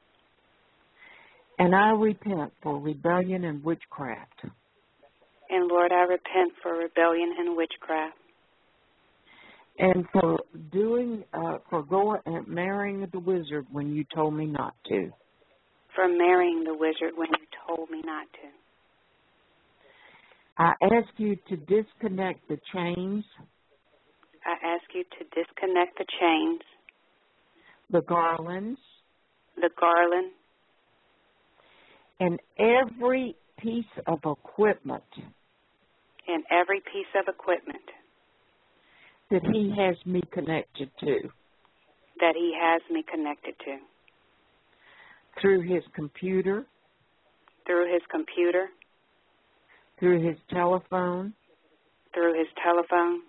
And I repent for rebellion and witchcraft. And Lord, I repent for rebellion and witchcraft. And for marrying the wizard when you told me not to. For marrying the wizard when you told me not to. I ask you to disconnect the chains. I ask you to disconnect the chains. The garlands. The garland. And every piece of equipment. And every piece of equipment. That he has me connected to. That he has me connected to. Through his computer. Through his computer. Through his telephone. Through his telephone.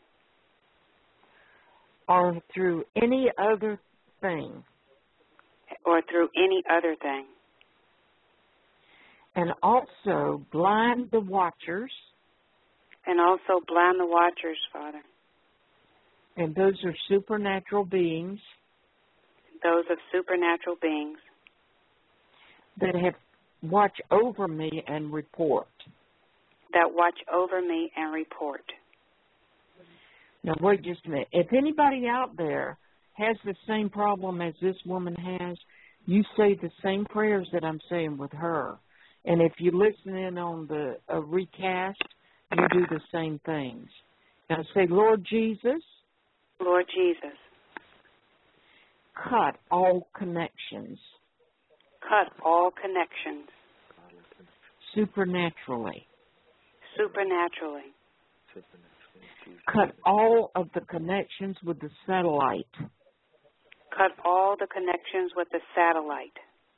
Or through any other thing. Or through any other thing. And also blind the watchers. And also blind the watchers, Father. And those are supernatural beings. Those of supernatural beings. That have watch over me and report. That watch over me and report. Now, wait just a minute. If anybody out there has the same problem as this woman has, you say the same prayers that I'm saying with her. And if you listen in on the recast, you do the same things. Now say, Lord Jesus. Lord Jesus. Cut all connections. Cut all connections. Supernaturally. Supernaturally. Cut all of the connections with the satellite. cut all the connections with the satellite.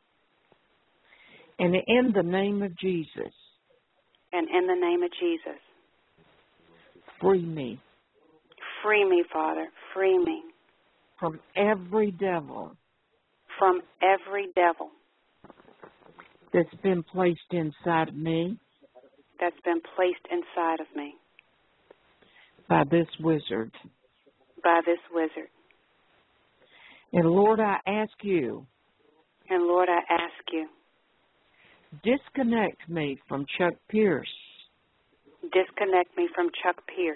And in the name of Jesus. And in the name of Jesus. Free me. Free me, Father. Free me. From every devil. From every devil. That's been placed inside of me. That's been placed inside of me. By this wizard. By this wizard. And Lord, I ask you. And Lord, I ask you. Disconnect me from Chuck Pierce. Disconnect me from Chuck Pierce.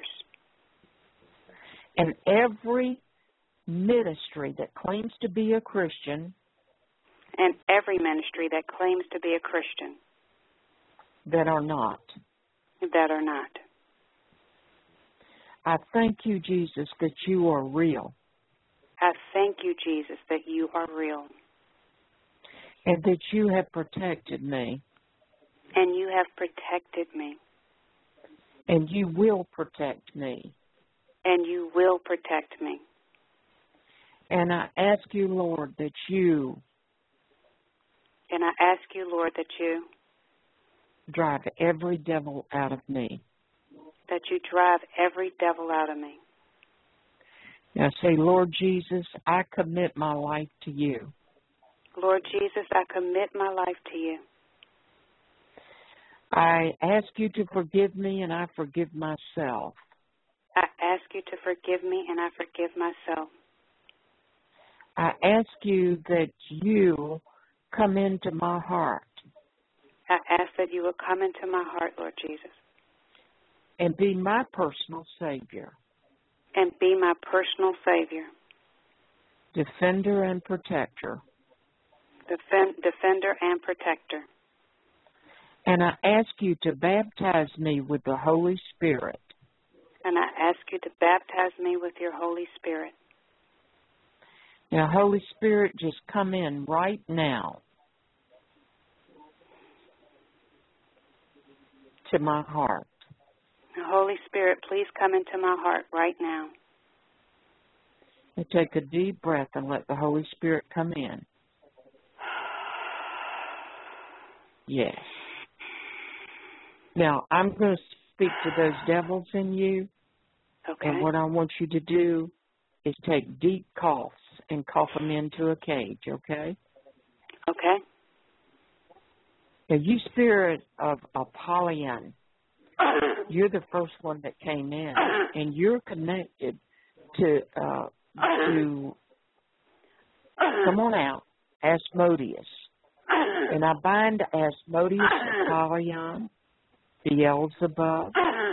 And every ministry that claims to be a Christian. And every ministry that claims to be a Christian. That are not. That are not. I thank you, Jesus, that you are real. I thank you, Jesus, that you are real. And that you have protected me. And you have protected me. And you will protect me. And you will protect me. And I ask you, Lord, that you. And I ask you, Lord, that you. Drive every devil out of me. That you drive every devil out of me. Now say, Lord Jesus, I commit my life to you. Lord Jesus, I commit my life to you. I ask you to forgive me, and I forgive myself. I ask you to forgive me, and I forgive myself. I ask you that you come into my heart. I ask that you will come into my heart, Lord Jesus. And be my personal Savior. And be my personal Savior. Defender and protector. Defender and protector. And I ask you to baptize me with the Holy Spirit. And I ask you to baptize me with your Holy Spirit. Now, Holy Spirit, just come in right now to my heart. Holy Spirit, please come into my heart right now. And take a deep breath and let the Holy Spirit come in. Yes. Now, I'm going to speak to those devils in you. Okay. And what I want you to do is take deep coughs and cough them into a cage, okay? Okay. Now, you spirit of Apollyon, you're the first one that came in, and you're connected to come on out, Asmodeus. And I bind Asmodeus, Apollyon, Beelzebub,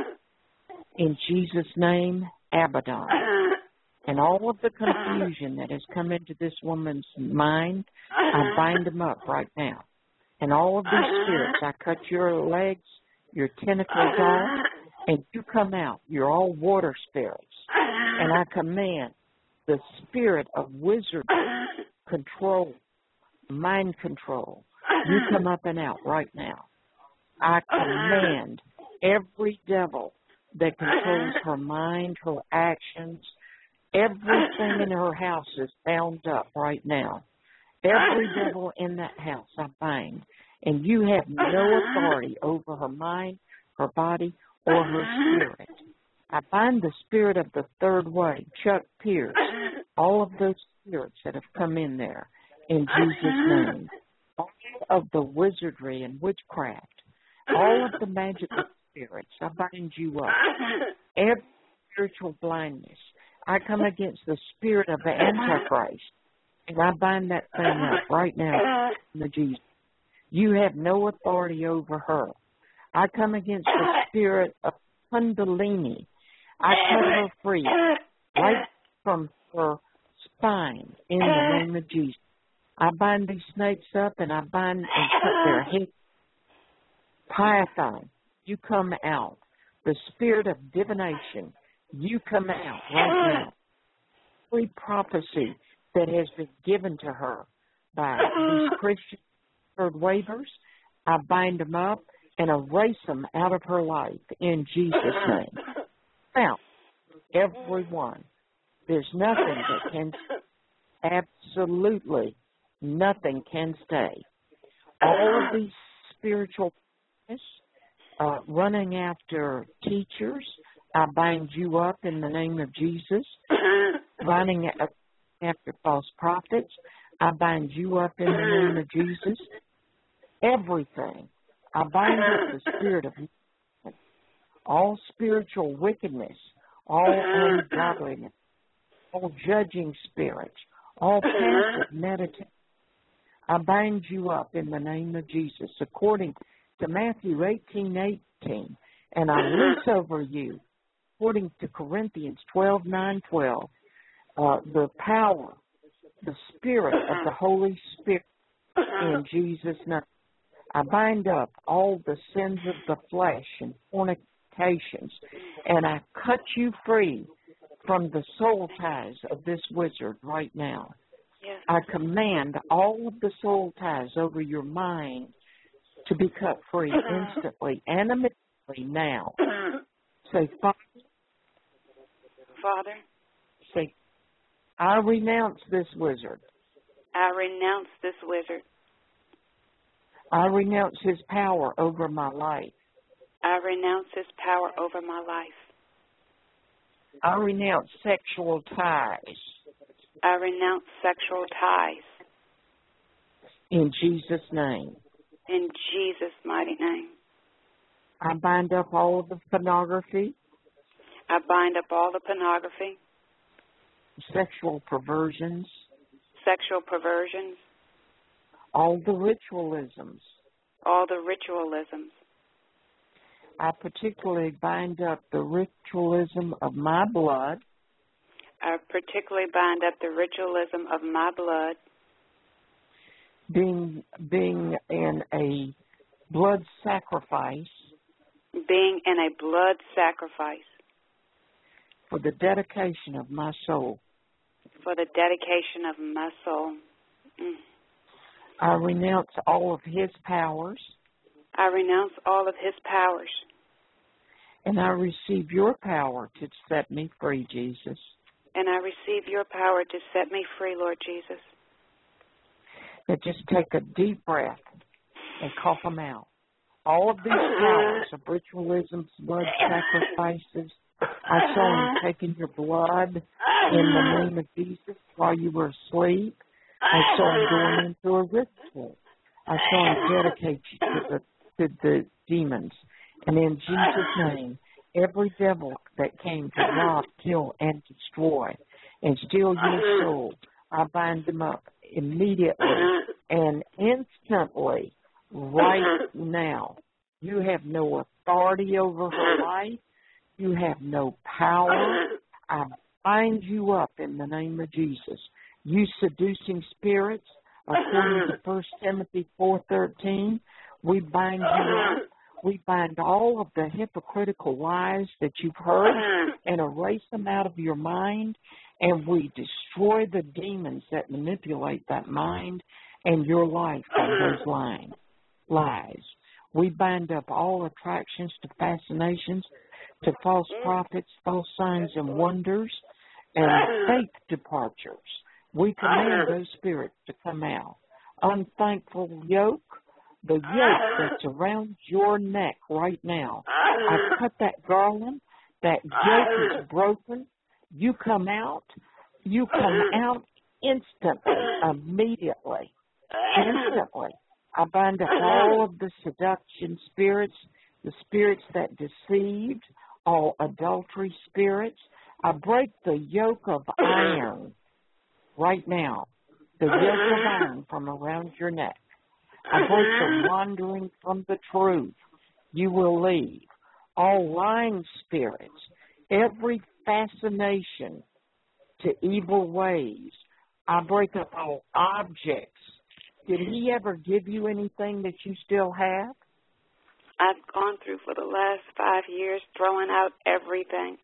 in Jesus' name, Abaddon. And all of the confusion that has come into this woman's mind, I bind them up right now. And all of these spirits, I cut your legs, your tentacles off, and you come out. You're all water spirits. And I command the spirit of wizardry, control, mind control, you come up and out right now. I command every devil that controls her mind, her actions, everything in her house is bound up right now. Every devil in that house I bind. And you have no authority over her mind, her body, or her spirit. I bind the spirit of the third way, Chuck Pierce, all of those spirits that have come in there, in Jesus' name. All of the wizardry and witchcraft, all of the magical spirits, I bind you up. Every spiritual blindness, I come against the spirit of the Antichrist, and I bind that thing up right now in the Jesus. You have no authority over her. I come against the spirit of Kundalini. I cut her free right from her spine in the name of Jesus. I bind these snakes up and I bind and cut their head. Python, you come out. The spirit of divination, you come out right now. Every prophecy that has been given to her by these Christian third wavers, I bind them up and erase them out of her life in Jesus' name. Now, everyone, there's nothing that can absolutely nothing can stay. All of these spiritual running after teachers, I bind you up in the name of Jesus. Running after false prophets, I bind you up in the name of Jesus. Everything. I bind up the spirit of all spiritual wickedness, all ungodliness, all judging spirits, all passive meditation. I bind you up in the name of Jesus, according to Matthew 18:18, and I loose over you, according to Corinthians 12:9-12, the power, the Spirit of the Holy Spirit in Jesus' name. I bind up all the sins of the flesh and fornications, and I cut you free from the soul ties of this wizard right now. Yes. I command all of the soul ties over your mind to be cut free instantly and immediately now. Say, Father. Say, I renounce this wizard. I renounce this wizard. I renounce his power over my life. I renounce his power over my life. I renounce sexual ties. I renounce sexual ties. In Jesus' name. In Jesus' mighty name. I bind up all of the pornography. I bind up all the pornography. Sexual perversions. Sexual perversions. All the ritualisms. All the ritualisms. I particularly bind up the ritualism of my blood. I particularly bind up the ritualism of my blood. Being in a blood sacrifice. Being in a blood sacrifice. For the dedication of my soul. For the dedication of my soul. I renounce all of his powers. I renounce all of his powers. And I receive your power to set me free, Jesus. And I receive your power to set me free, Lord Jesus. Now just take a deep breath and cough them out. All of these powers of ritualisms, blood sacrifices, I saw him taking your blood in the name of Jesus while you were asleep. I saw him going into a ritual. I saw him dedicate you to the demons. And in Jesus' name, every devil that came to rob, kill, and destroy and steal your soul, I bind them up immediately and instantly right now. You have no authority over her life. You have no power. I bind you up in the name of Jesus. You seducing spirits, according to 1 Timothy 4:13, we bind you up. We bind all of the hypocritical lies that you've heard and erase them out of your mind, and we destroy the demons that manipulate that mind and your life by those lies. We bind up all attractions to fascinations, to false prophets, false signs and wonders, and faith departures. We command those spirits to come out. Unthankful yoke, the yoke that's around your neck right now. I cut that garland. That yoke is broken. You come out. You come out instantly, immediately. Instantly. I bind up all of the seduction spirits, the spirits that deceived, all adultery spirits. I break the yoke of iron right now, the yoke of iron from around your neck. I break the wandering from the truth. You will leave. All lying spirits, every fascination to evil ways. I break up all objects. Did he ever give you anything that you still have? I've gone through for the last 5 years throwing out everything.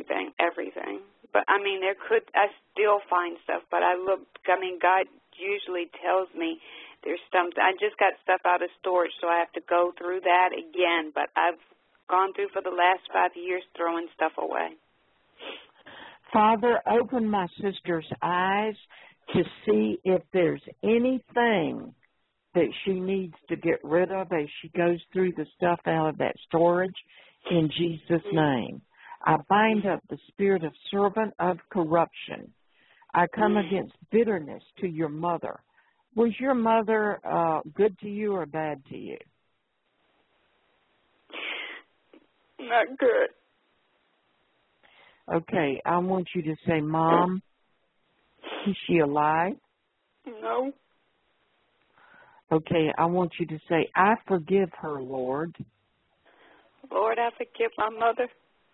But, I still find stuff, but God usually tells me there's something. I just got stuff out of storage, so I have to go through that again. But I've gone through for the last 5 years throwing stuff away. Father, open my sister's eyes to see if there's anything that she needs to get rid of as she goes through the stuff out of that storage in Jesus' name. I bind up the spirit of servant of corruption. I come against bitterness to your mother. Was your mother good to you or bad to you? Not good. Okay, I want you to say, Mom, is she alive? No. Okay, I want you to say, I forgive her, Lord. Lord, I forgive my mother.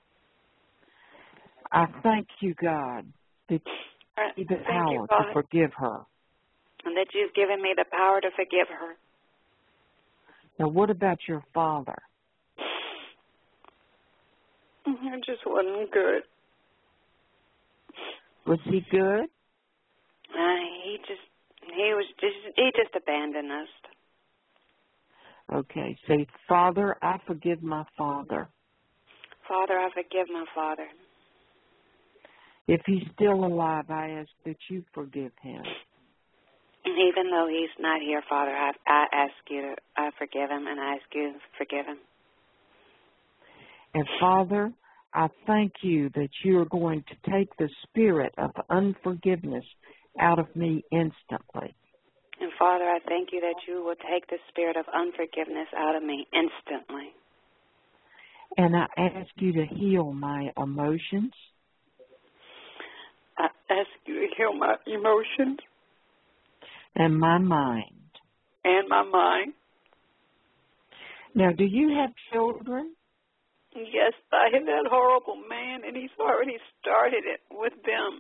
I thank you, God, that you have the power to forgive her. And that you've given me the power to forgive her. Now, what about your father? It just wasn't good. Was he good? He just abandoned us. Okay, say, Father, I forgive my father. Father, I forgive my father. If he's still alive, I ask that you forgive him. Even though he's not here, Father, I ask you to forgive him, and I ask you to forgive him. And Father, I thank you that you are going to take the spirit of unforgiveness out of me instantly. And Father, I thank you that you will take the spirit of unforgiveness out of me instantly. And I ask you to heal my emotions. I ask you to heal my emotions. And my mind. And my mind. Now, do you have children? Yes, I have that horrible man, and he's already started it with them.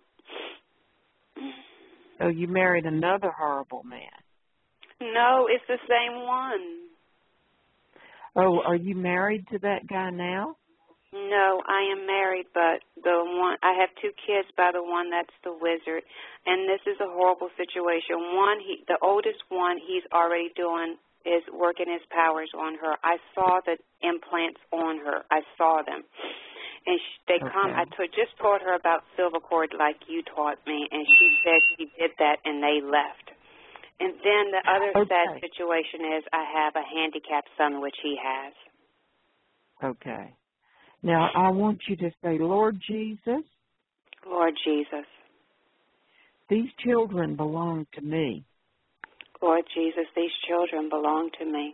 Oh, you married another horrible man. No, it's the same one. Oh, are you married to that guy now? No, I am married, but I have 2 kids by the one that's the wizard, and this is a horrible situation. The oldest one, he's already is working his powers on her. I saw the implants on her. I saw them. And they come. I just taught her about silver cord like you taught me, and she said she did that, and they left. And then the other sad situation is I have a handicapped son, which he has. Okay. Now, I want you to say, Lord Jesus. Lord Jesus. These children belong to me. Lord Jesus, these children belong to me.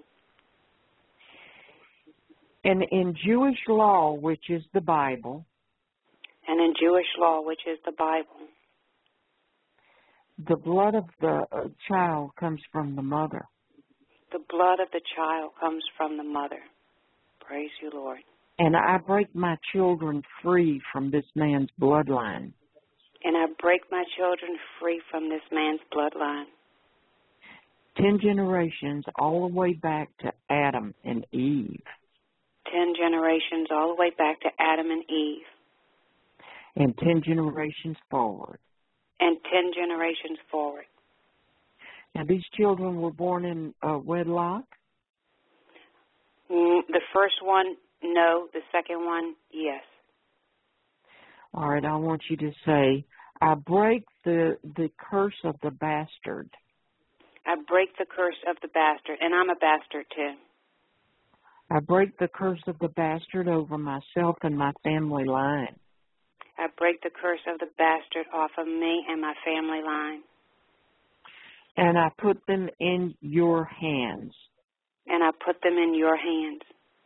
And in Jewish law, which is the Bible. And in Jewish law, which is the Bible. The blood of the child comes from the mother. The blood of the child comes from the mother. Praise you, Lord. And I break my children free from this man's bloodline. And I break my children free from this man's bloodline. 10 generations all the way back to Adam and Eve. 10 generations all the way back to Adam and Eve. And 10 generations forward. And 10 generations forward. Now, these children were born in wedlock? The first one, no. The second one, yes. All right, I want you to say, I break the curse of the bastard. I break the curse of the bastard, and I'm a bastard too. I break the curse of the bastard over myself and my family line. I break the curse of the bastard off of me and my family line. And I put them in your hands. And I put them in your hands.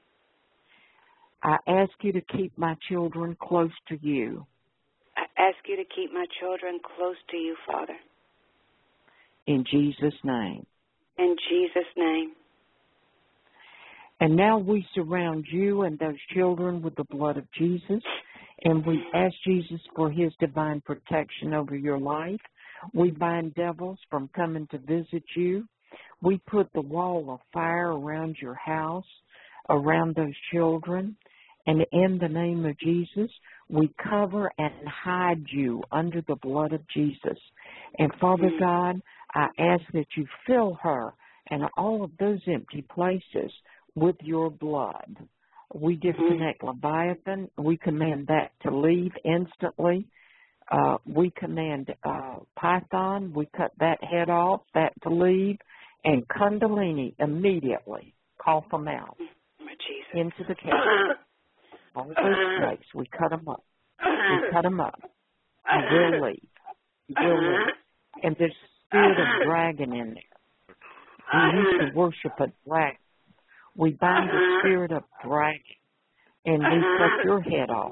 I ask you to keep my children close to you. I ask you to keep my children close to you, Father. In Jesus' name. In Jesus' name. And now we surround you and those children with the blood of Jesus. And we ask Jesus for his divine protection over your life. We bind devils from coming to visit you. We put the wall of fire around your house, around those children. And in the name of Jesus, we cover and hide you under the blood of Jesus. And Father God, I ask that you fill her and all of those empty places with your blood. We disconnect Leviathan. We command that to leave instantly. we command Python, we cut that head off, that to leave, and Kundalini immediately cough them out into the cave. All those snakes, we cut them up. We cut them up. You will leave. You will leave. And there's a spirit of dragon in there. We used to worship a dragon. We bind the spirit of dragon, and we cut your head off.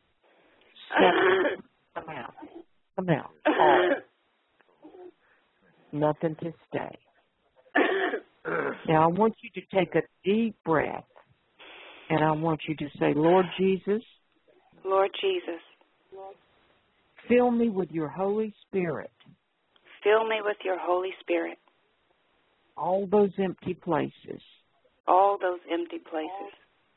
Come out. Come out. All. Nothing to stay. Now, I want you to take a deep breath, and I want you to say, Lord Jesus. Lord Jesus. Fill me with your Holy Spirit. Fill me with your Holy Spirit. All those empty places. All those empty places.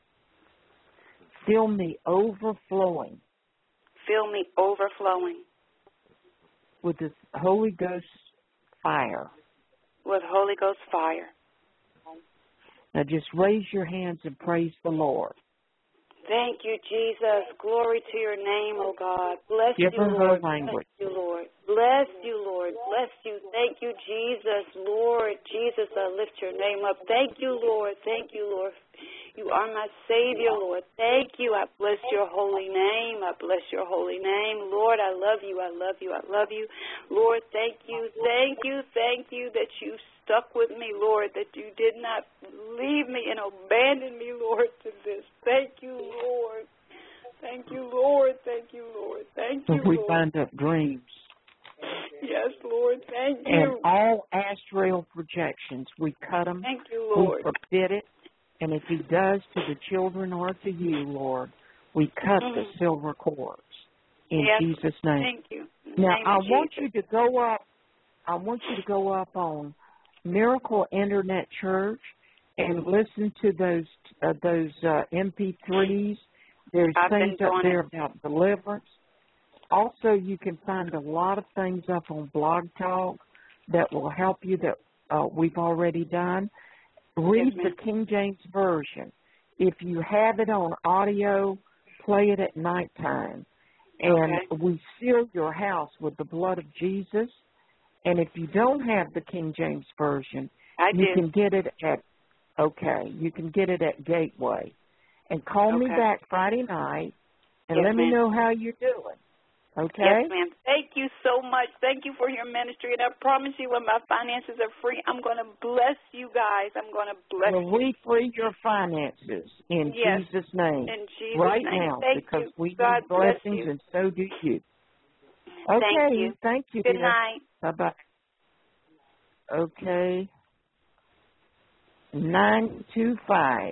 Fill me overflowing. Fill me overflowing. With the Holy Ghost fire. With Holy Ghost fire. Now just raise your hands and praise the Lord. Thank you, Jesus. Glory to your name, oh God. Bless Give you, her Lord. her language. Bless you, Lord. Bless you, Lord. Bless you. Thank you, Jesus. Lord, Jesus, I lift your name up. Thank you, Lord. Thank you, Lord. You are my Savior, Lord. Thank you. I bless your holy name. I bless your holy name. Lord, I love you. I love you. I love you. Lord, thank you. Thank you. Thank you that you stuck with me, Lord, that you did not leave me and abandon me, Lord, to this. Thank you, Lord. Thank you, Lord. Thank you, Lord. Thank you, Lord. We bind up dreams. Yes, Lord. Thank you. And all astral projections, we cut them. Thank you, Lord. We forbid it. And if he does to the children or to you, Lord, we cut the silver cords in Jesus' name. Thank you. Now, I want you to go up. I want you to go up on Miracle Internet Church and listen to those MP3s. There's things up there about deliverance. Also, you can find a lot of things up on Blog Talk that will help you that we've already done. Read the King James Version. If you have it on audio, play it at nighttime. And we seal your house with the blood of Jesus. And if you don't have the King James Version, you can get it at, you can get it at Gateway. And call me back Friday night and let me know how you're doing. Okay? Yes, ma'am. Thank you so much. Thank you for your ministry. And I promise you when my finances are free, I'm going to bless you guys. I'm going to bless you. We free your finances in Jesus' name. In Jesus' right name. now. Thank because you. we God need blessings and so do you. Okay. Thank you. Good night. Bye-bye. Okay. 925.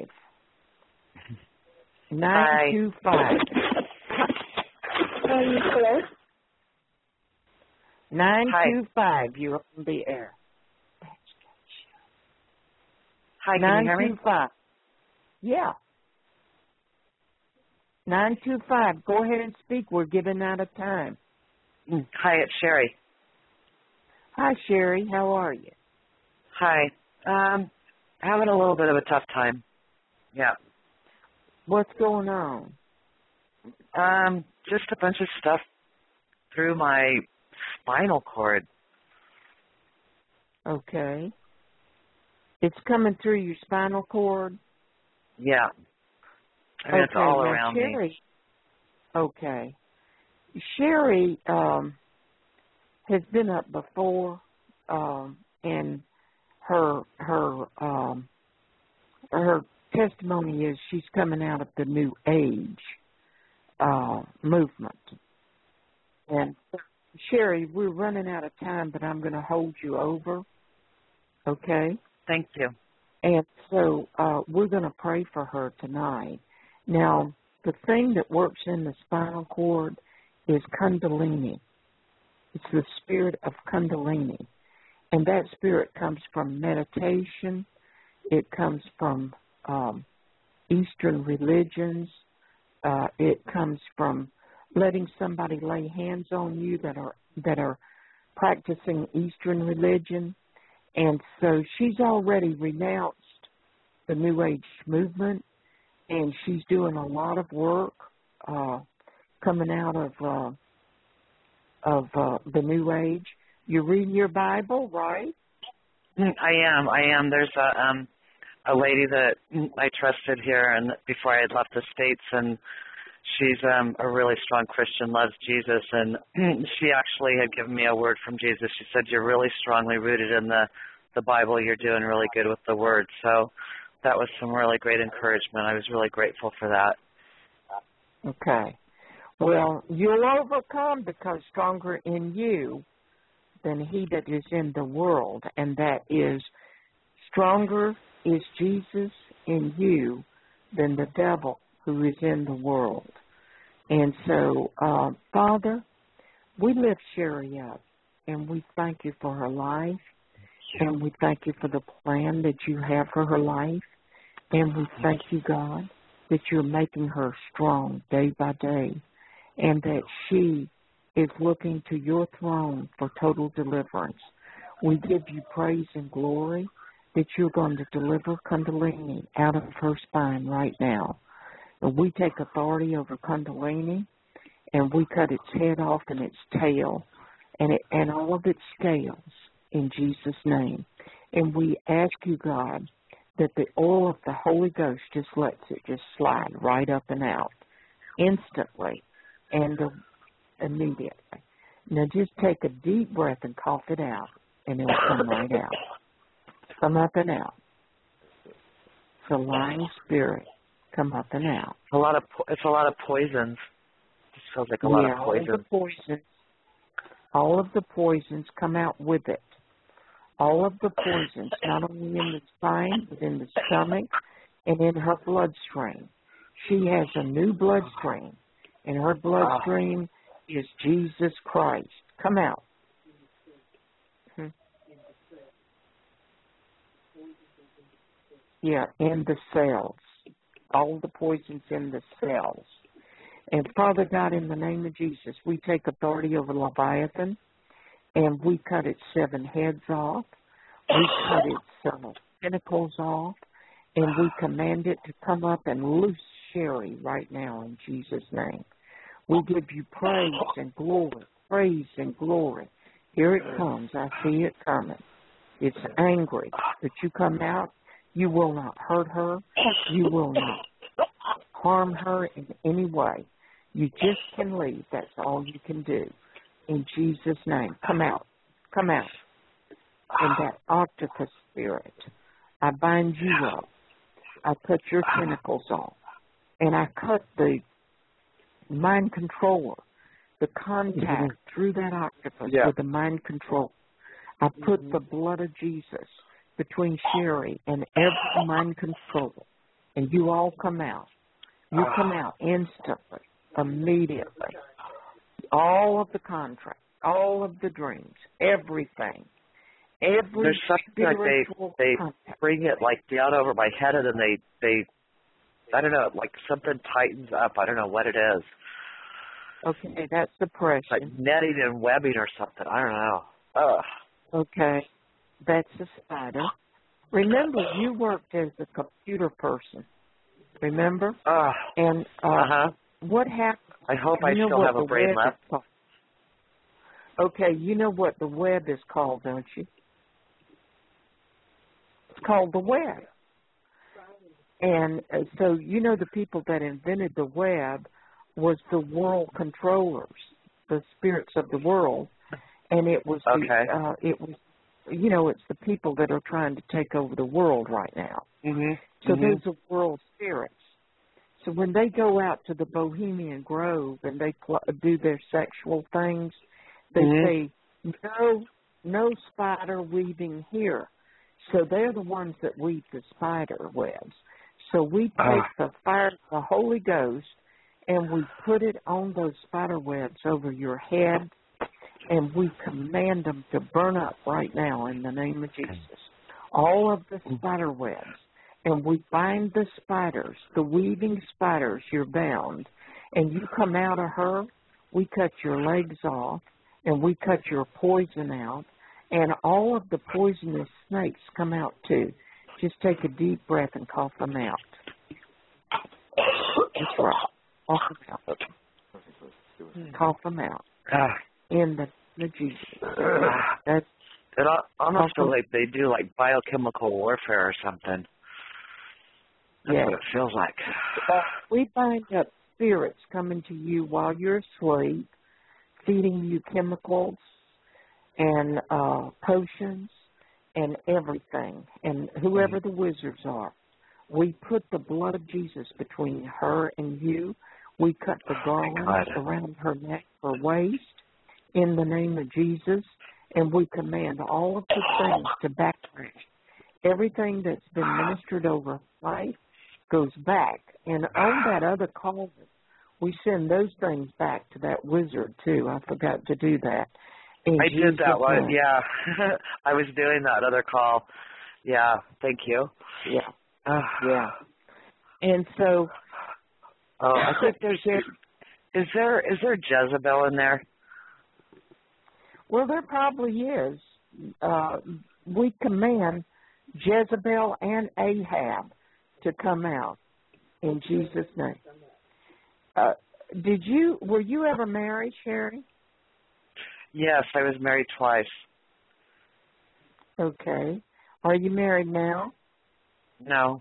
925. Hello? 925. You're on the air. Hi, can you hear me? 925. Yeah. 925. Go ahead and speak. We're giving out of time. Hi, it's Sherry. Hi, Sherry. How are you? Hi. Having a little bit of a tough time. Yeah. What's going on? Just a bunch of stuff through my spinal cord. Okay. It's coming through your spinal cord? Yeah. I mean, it's all around Sherry, me. Okay. Sherry has been up before, and her testimony is she's coming out of the New Age movement. And Sherry, we're running out of time, but I'm going to hold you over. Okay? Thank you. And so we're going to pray for her tonight. Now, the thing that works in the spinal cord is Kundalini. It's the spirit of Kundalini. And that spirit comes from meditation. It comes from Eastern religions. It comes from letting somebody lay hands on you that are practicing Eastern religion. And so she's already renounced the New Age movement, and she's doing a lot of work coming out of the New Age. You're reading your Bible, right? I am. There's a lady that I trusted here, and before I had left the States, and she's a really strong Christian, loves Jesus, and she actually had given me a word from Jesus. She said, "You're really strongly rooted in the Bible. You're doing really good with the Word." So that was some really great encouragement. I was really grateful for that. Okay. Well, you'll overcome because stronger in you than he that is in the world, and that is stronger is Jesus in you than the devil who is in the world. And so, Father, we lift Sherry up, and we thank you for her life, and we thank you for the plan that you have for her life, and we thank you, God, that you're making her strong day by day, and that she is looking to your throne for total deliverance. We give you praise and glory that you're going to deliver Kundalini out of her spine right now. And we take authority over Kundalini, and we cut its head off and its tail and all of its scales in Jesus' name. And we ask you, God, that the oil of the Holy Ghost just lets it just slide right up and out instantly and immediately. Now just take a deep breath and cough it out, and it'll come right out. Come up and out. It's a lying spirit. Come up and out. It's a lot of poisons. It feels like a lot of poison. All of the poisons come out with it. All of the poisons, not only in the spine, but in the stomach and in her bloodstream. She has a new bloodstream, and her bloodstream is Jesus Christ. Come out. Yeah, in the cells. All the poisons in the cells. And Father God, in the name of Jesus, we take authority over Leviathan, and we cut its 7 heads off. We cut its tentacles off, and we command it to come up and loose Sherry right now in Jesus' name. We give you praise and glory, praise and glory. Here it comes. I see it coming. It's angry, but you come out. You will not hurt her. You will not harm her in any way. You just can leave. That's all you can do. In Jesus' name. Come out. Come out. And that octopus spirit, I bind you up. I cut your tentacles off. And I cut the mind controller, the contact through that octopus with the mind control. I put the blood of Jesus between Sherry and every mind controller. And you all come out. You come out instantly, immediately. All of the contracts, all of the dreams, everything. There's something like they bring it like down over my head, and then they I don't know, like something tightens up. I don't know what it is. Okay, that's depression. Like netting and webbing or something. I don't know. Ugh. Okay, that's a spider. Remember, you worked as a computer person. Remember? And what happened? I hope I still have a brain left. Okay, you know what the web is called, don't you? It's called the web. And so you know the people that invented the web was the world controllers, the spirits of the world, and it was it's the people that are trying to take over the world right now. So those are world spirits. So when they go out to the Bohemian Grove and they do their sexual things, they say, no spider weaving here. So they're the ones that weave the spider webs. So we take the fire of the Holy Ghost and we put it on those spider webs over your head, and we command them to burn up right now in the name of Jesus. All of the spider webs. And we bind the spiders, the weaving spiders, you're bound. And you come out of her, we cut your legs off, and we cut your poison out. And all of the poisonous snakes come out too. Just take a deep breath and cough them out. That's right. Cough them out. Cough them out. in the name of Jesus. That's It almost feels like they do like biochemical warfare or something. That's what it feels like. We bind up spirits coming to you while you're asleep, feeding you chemicals and potions and everything, and whoever the wizards are. We put the blood of Jesus between her and you. We cut the garland around her neck, her waist, in the name of Jesus, and we command all of the things to backtrack. Everything that's been ministered over life goes back. And on that other call, we send those things back to that wizard, too. I forgot to do that. I did that one, yeah. I was doing that other call. Yeah, thank you. Yeah. Yeah. And so, I think is there Jezebel in there? Well, there probably is. We command Jezebel and Ahab to come out in Jesus' name. Were you ever married, Sherry? Yes, I was married twice. Okay. Are you married now? No.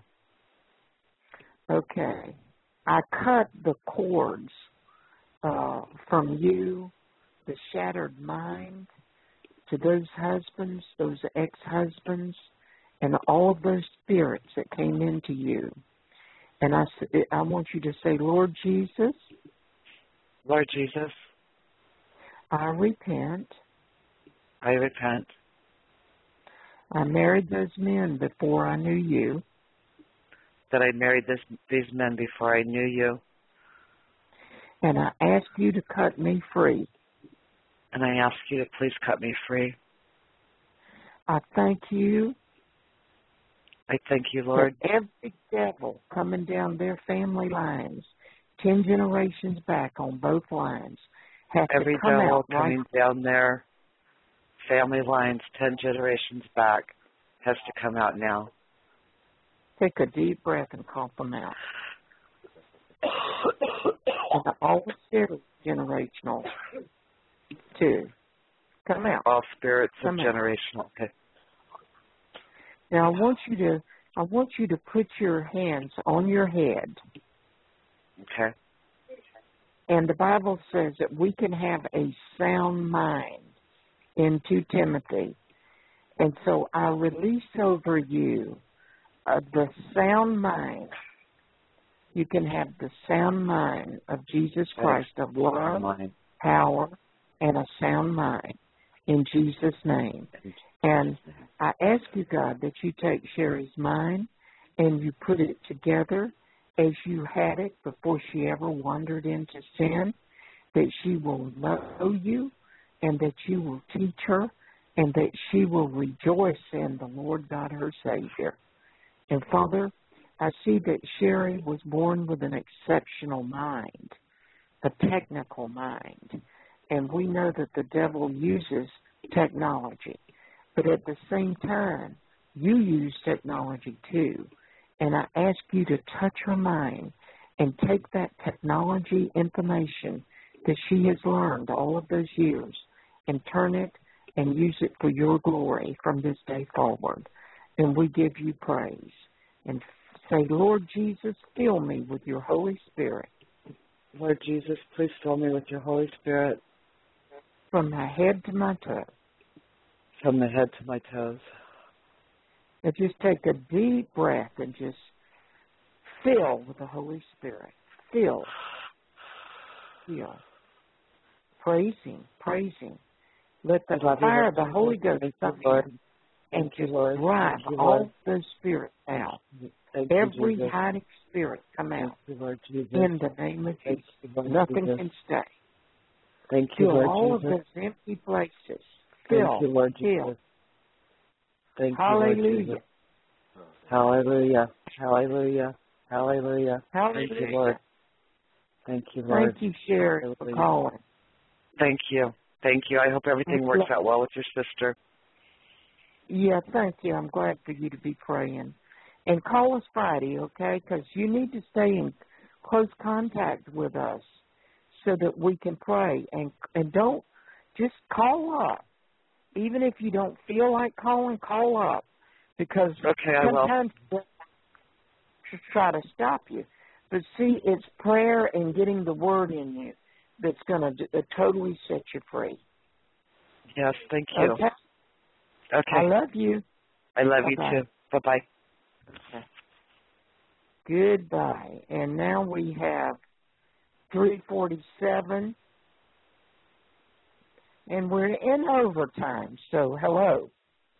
Okay. I cut the cords from you, the shattered mind, to those husbands, those ex-husbands, and all of those spirits that came into you. And I want you to say, Lord Jesus. Lord Jesus. I repent. I repent. I married those men before I knew you. That I married these men before I knew you. And I ask you to cut me free. And I ask you to please cut me free. I thank you. I thank you, Lord. That every devil coming down their family lines, 10 generations back on both lines, has every to come devil out coming down their family lines 10 generations back has to come out now. Take a deep breath and cough them out. And all spirits generational too. Come out. All spirits come of generational. Okay. Now I want you to put your hands on your head. Okay. And the Bible says that we can have a sound mind in 2 Timothy. And so I release over you the sound mind. You can have the sound mind of Jesus Christ, of love, power, and a sound mind in Jesus' name. And I ask you, God, that you take Sherry's mind and you put it together as you had it before she ever wandered into sin, that she will know you and that you will teach her and that she will rejoice in the Lord God, her Savior. And, Father, I see that Sherry was born with an exceptional mind, a technical mind. And we know that the devil uses technology. But at the same time, you use technology too. And I ask you to touch her mind and take that technology information that she has learned all of those years and turn it and use it for your glory from this day forward. And we give you praise. And say, Lord Jesus, fill me with your Holy Spirit. Lord Jesus, please fill me with your Holy Spirit. From my head to my toe. From the head to my toes. And just take a deep breath and just fill with the Holy Spirit. Fill. Praise Him. Praise Him. Let the fire of the Holy Ghost come in and just drive all those spirits out. Every hiding spirit come out in the name of Jesus. Nothing can stay. Thank you, Lord all Jesus. of those empty places. Thank you, Lord Jesus. Thank you, Lord Jesus. Hallelujah. Hallelujah. Hallelujah. Hallelujah. Thank you, Lord. Thank you, Lord. Thank you, Sherry, for calling. Thank you. Thank you. I hope everything works out well with your sister. Yeah, thank you. I'm glad for you to be praying. And call us Friday, okay? Because you need to stay in close contact with us so that we can pray. And don't just call up. Even if you don't feel like calling, call up. Because sometimes they try to stop you. But see, it's prayer and getting the word in you that's going to totally set you free. Yes, thank you. Okay. I love you. I love you too. Bye-bye. Okay. Goodbye. And now we have 3:47. And we're in overtime, so hello.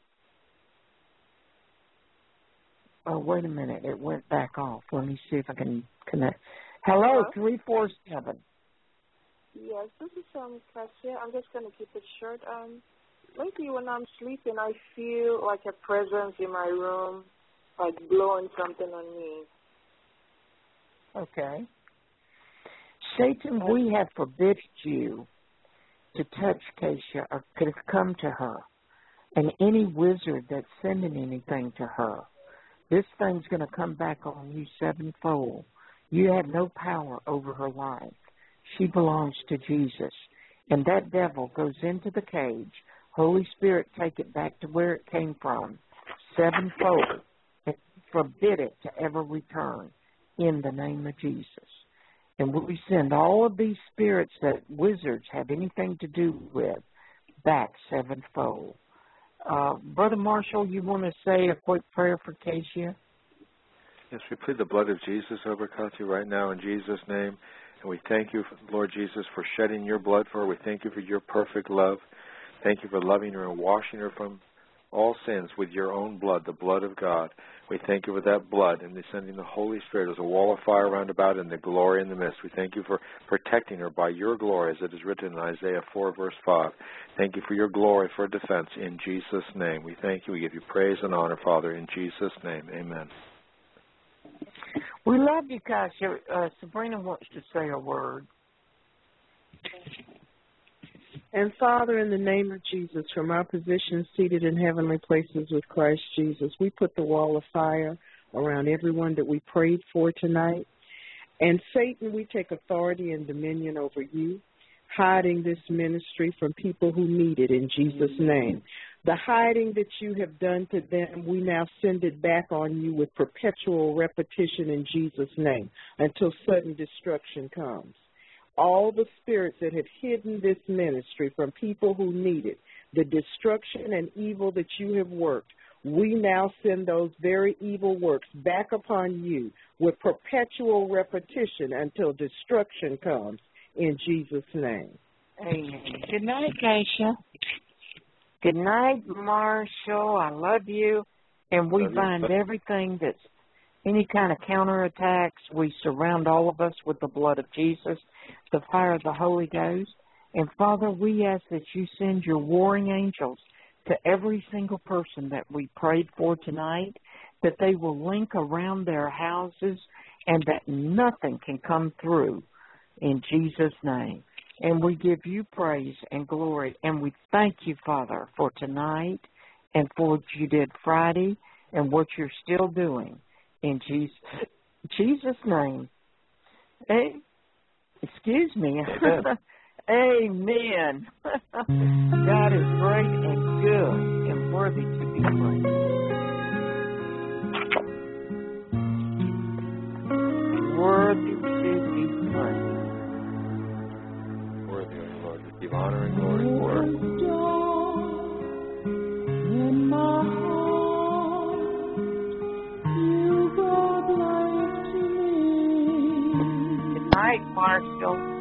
Oh, wait a minute. It went back off. Let me see if I can connect. Hello, 347. Yes, this is Cassia. I'm just going to keep it short. Lately when I'm sleeping, I feel like a presence in my room, like blowing something on me. Okay. Satan, we have forbidden you to touch Cassia or could come to her. And any wizard that's sending anything to her, this thing's going to come back on you sevenfold. You have no power over her life. She belongs to Jesus. And that devil goes into the cage. Holy Spirit, take it back to where it came from, sevenfold, and forbid it to ever return in the name of Jesus. And we send all of these spirits that wizards have anything to do with back sevenfold. Brother Marshall, you want to say a quick prayer for Cassia? Yes, we plead the blood of Jesus over Cassia right now in Jesus' name. And we thank you, Lord Jesus, for shedding your blood for her. We thank you for your perfect love. Thank you for loving her and washing her from all sins with your own blood, the blood of God. We thank you for that blood and sending the Holy Spirit as a wall of fire round about and the glory in the midst. We thank you for protecting her by your glory, as it is written in Isaiah 4, verse 5. Thank you for your glory for defense in Jesus' name. We thank you. We give you praise and honor, Father, in Jesus' name. Amen. We love you, Kasha. Sabrina wants to say a word. And Father, in the name of Jesus, from our position seated in heavenly places with Christ Jesus, we put the wall of fire around everyone that we prayed for tonight. And Satan, we take authority and dominion over you, hiding this ministry from people who need it in Jesus' name. The hiding that you have done to them, we now send it back on you with perpetual repetition in Jesus' name until sudden destruction comes. All the spirits that have hidden this ministry from people who need it, the destruction and evil that you have worked, we now send those very evil works back upon you with perpetual repetition until destruction comes in Jesus' name. Amen. Good night, Keisha. Good night, Marshall. I love you. And we bind everything that's any kind of counterattacks. We surround all of us with the blood of Jesus, the fire of the Holy Ghost. And, Father, we ask that you send your warring angels to every single person that we prayed for tonight, that they will link around their houses and that nothing can come through in Jesus' name. And we give you praise and glory. And we thank you, Father, for tonight and for what you did Friday and what you're still doing. In Jesus' name. Excuse me. Amen. God is great and good and worthy to be praised. Worthy to be praised. Worthy, O Lord, we give honor and glory for it. In my heart, you brought life to me. Good night, Marshall.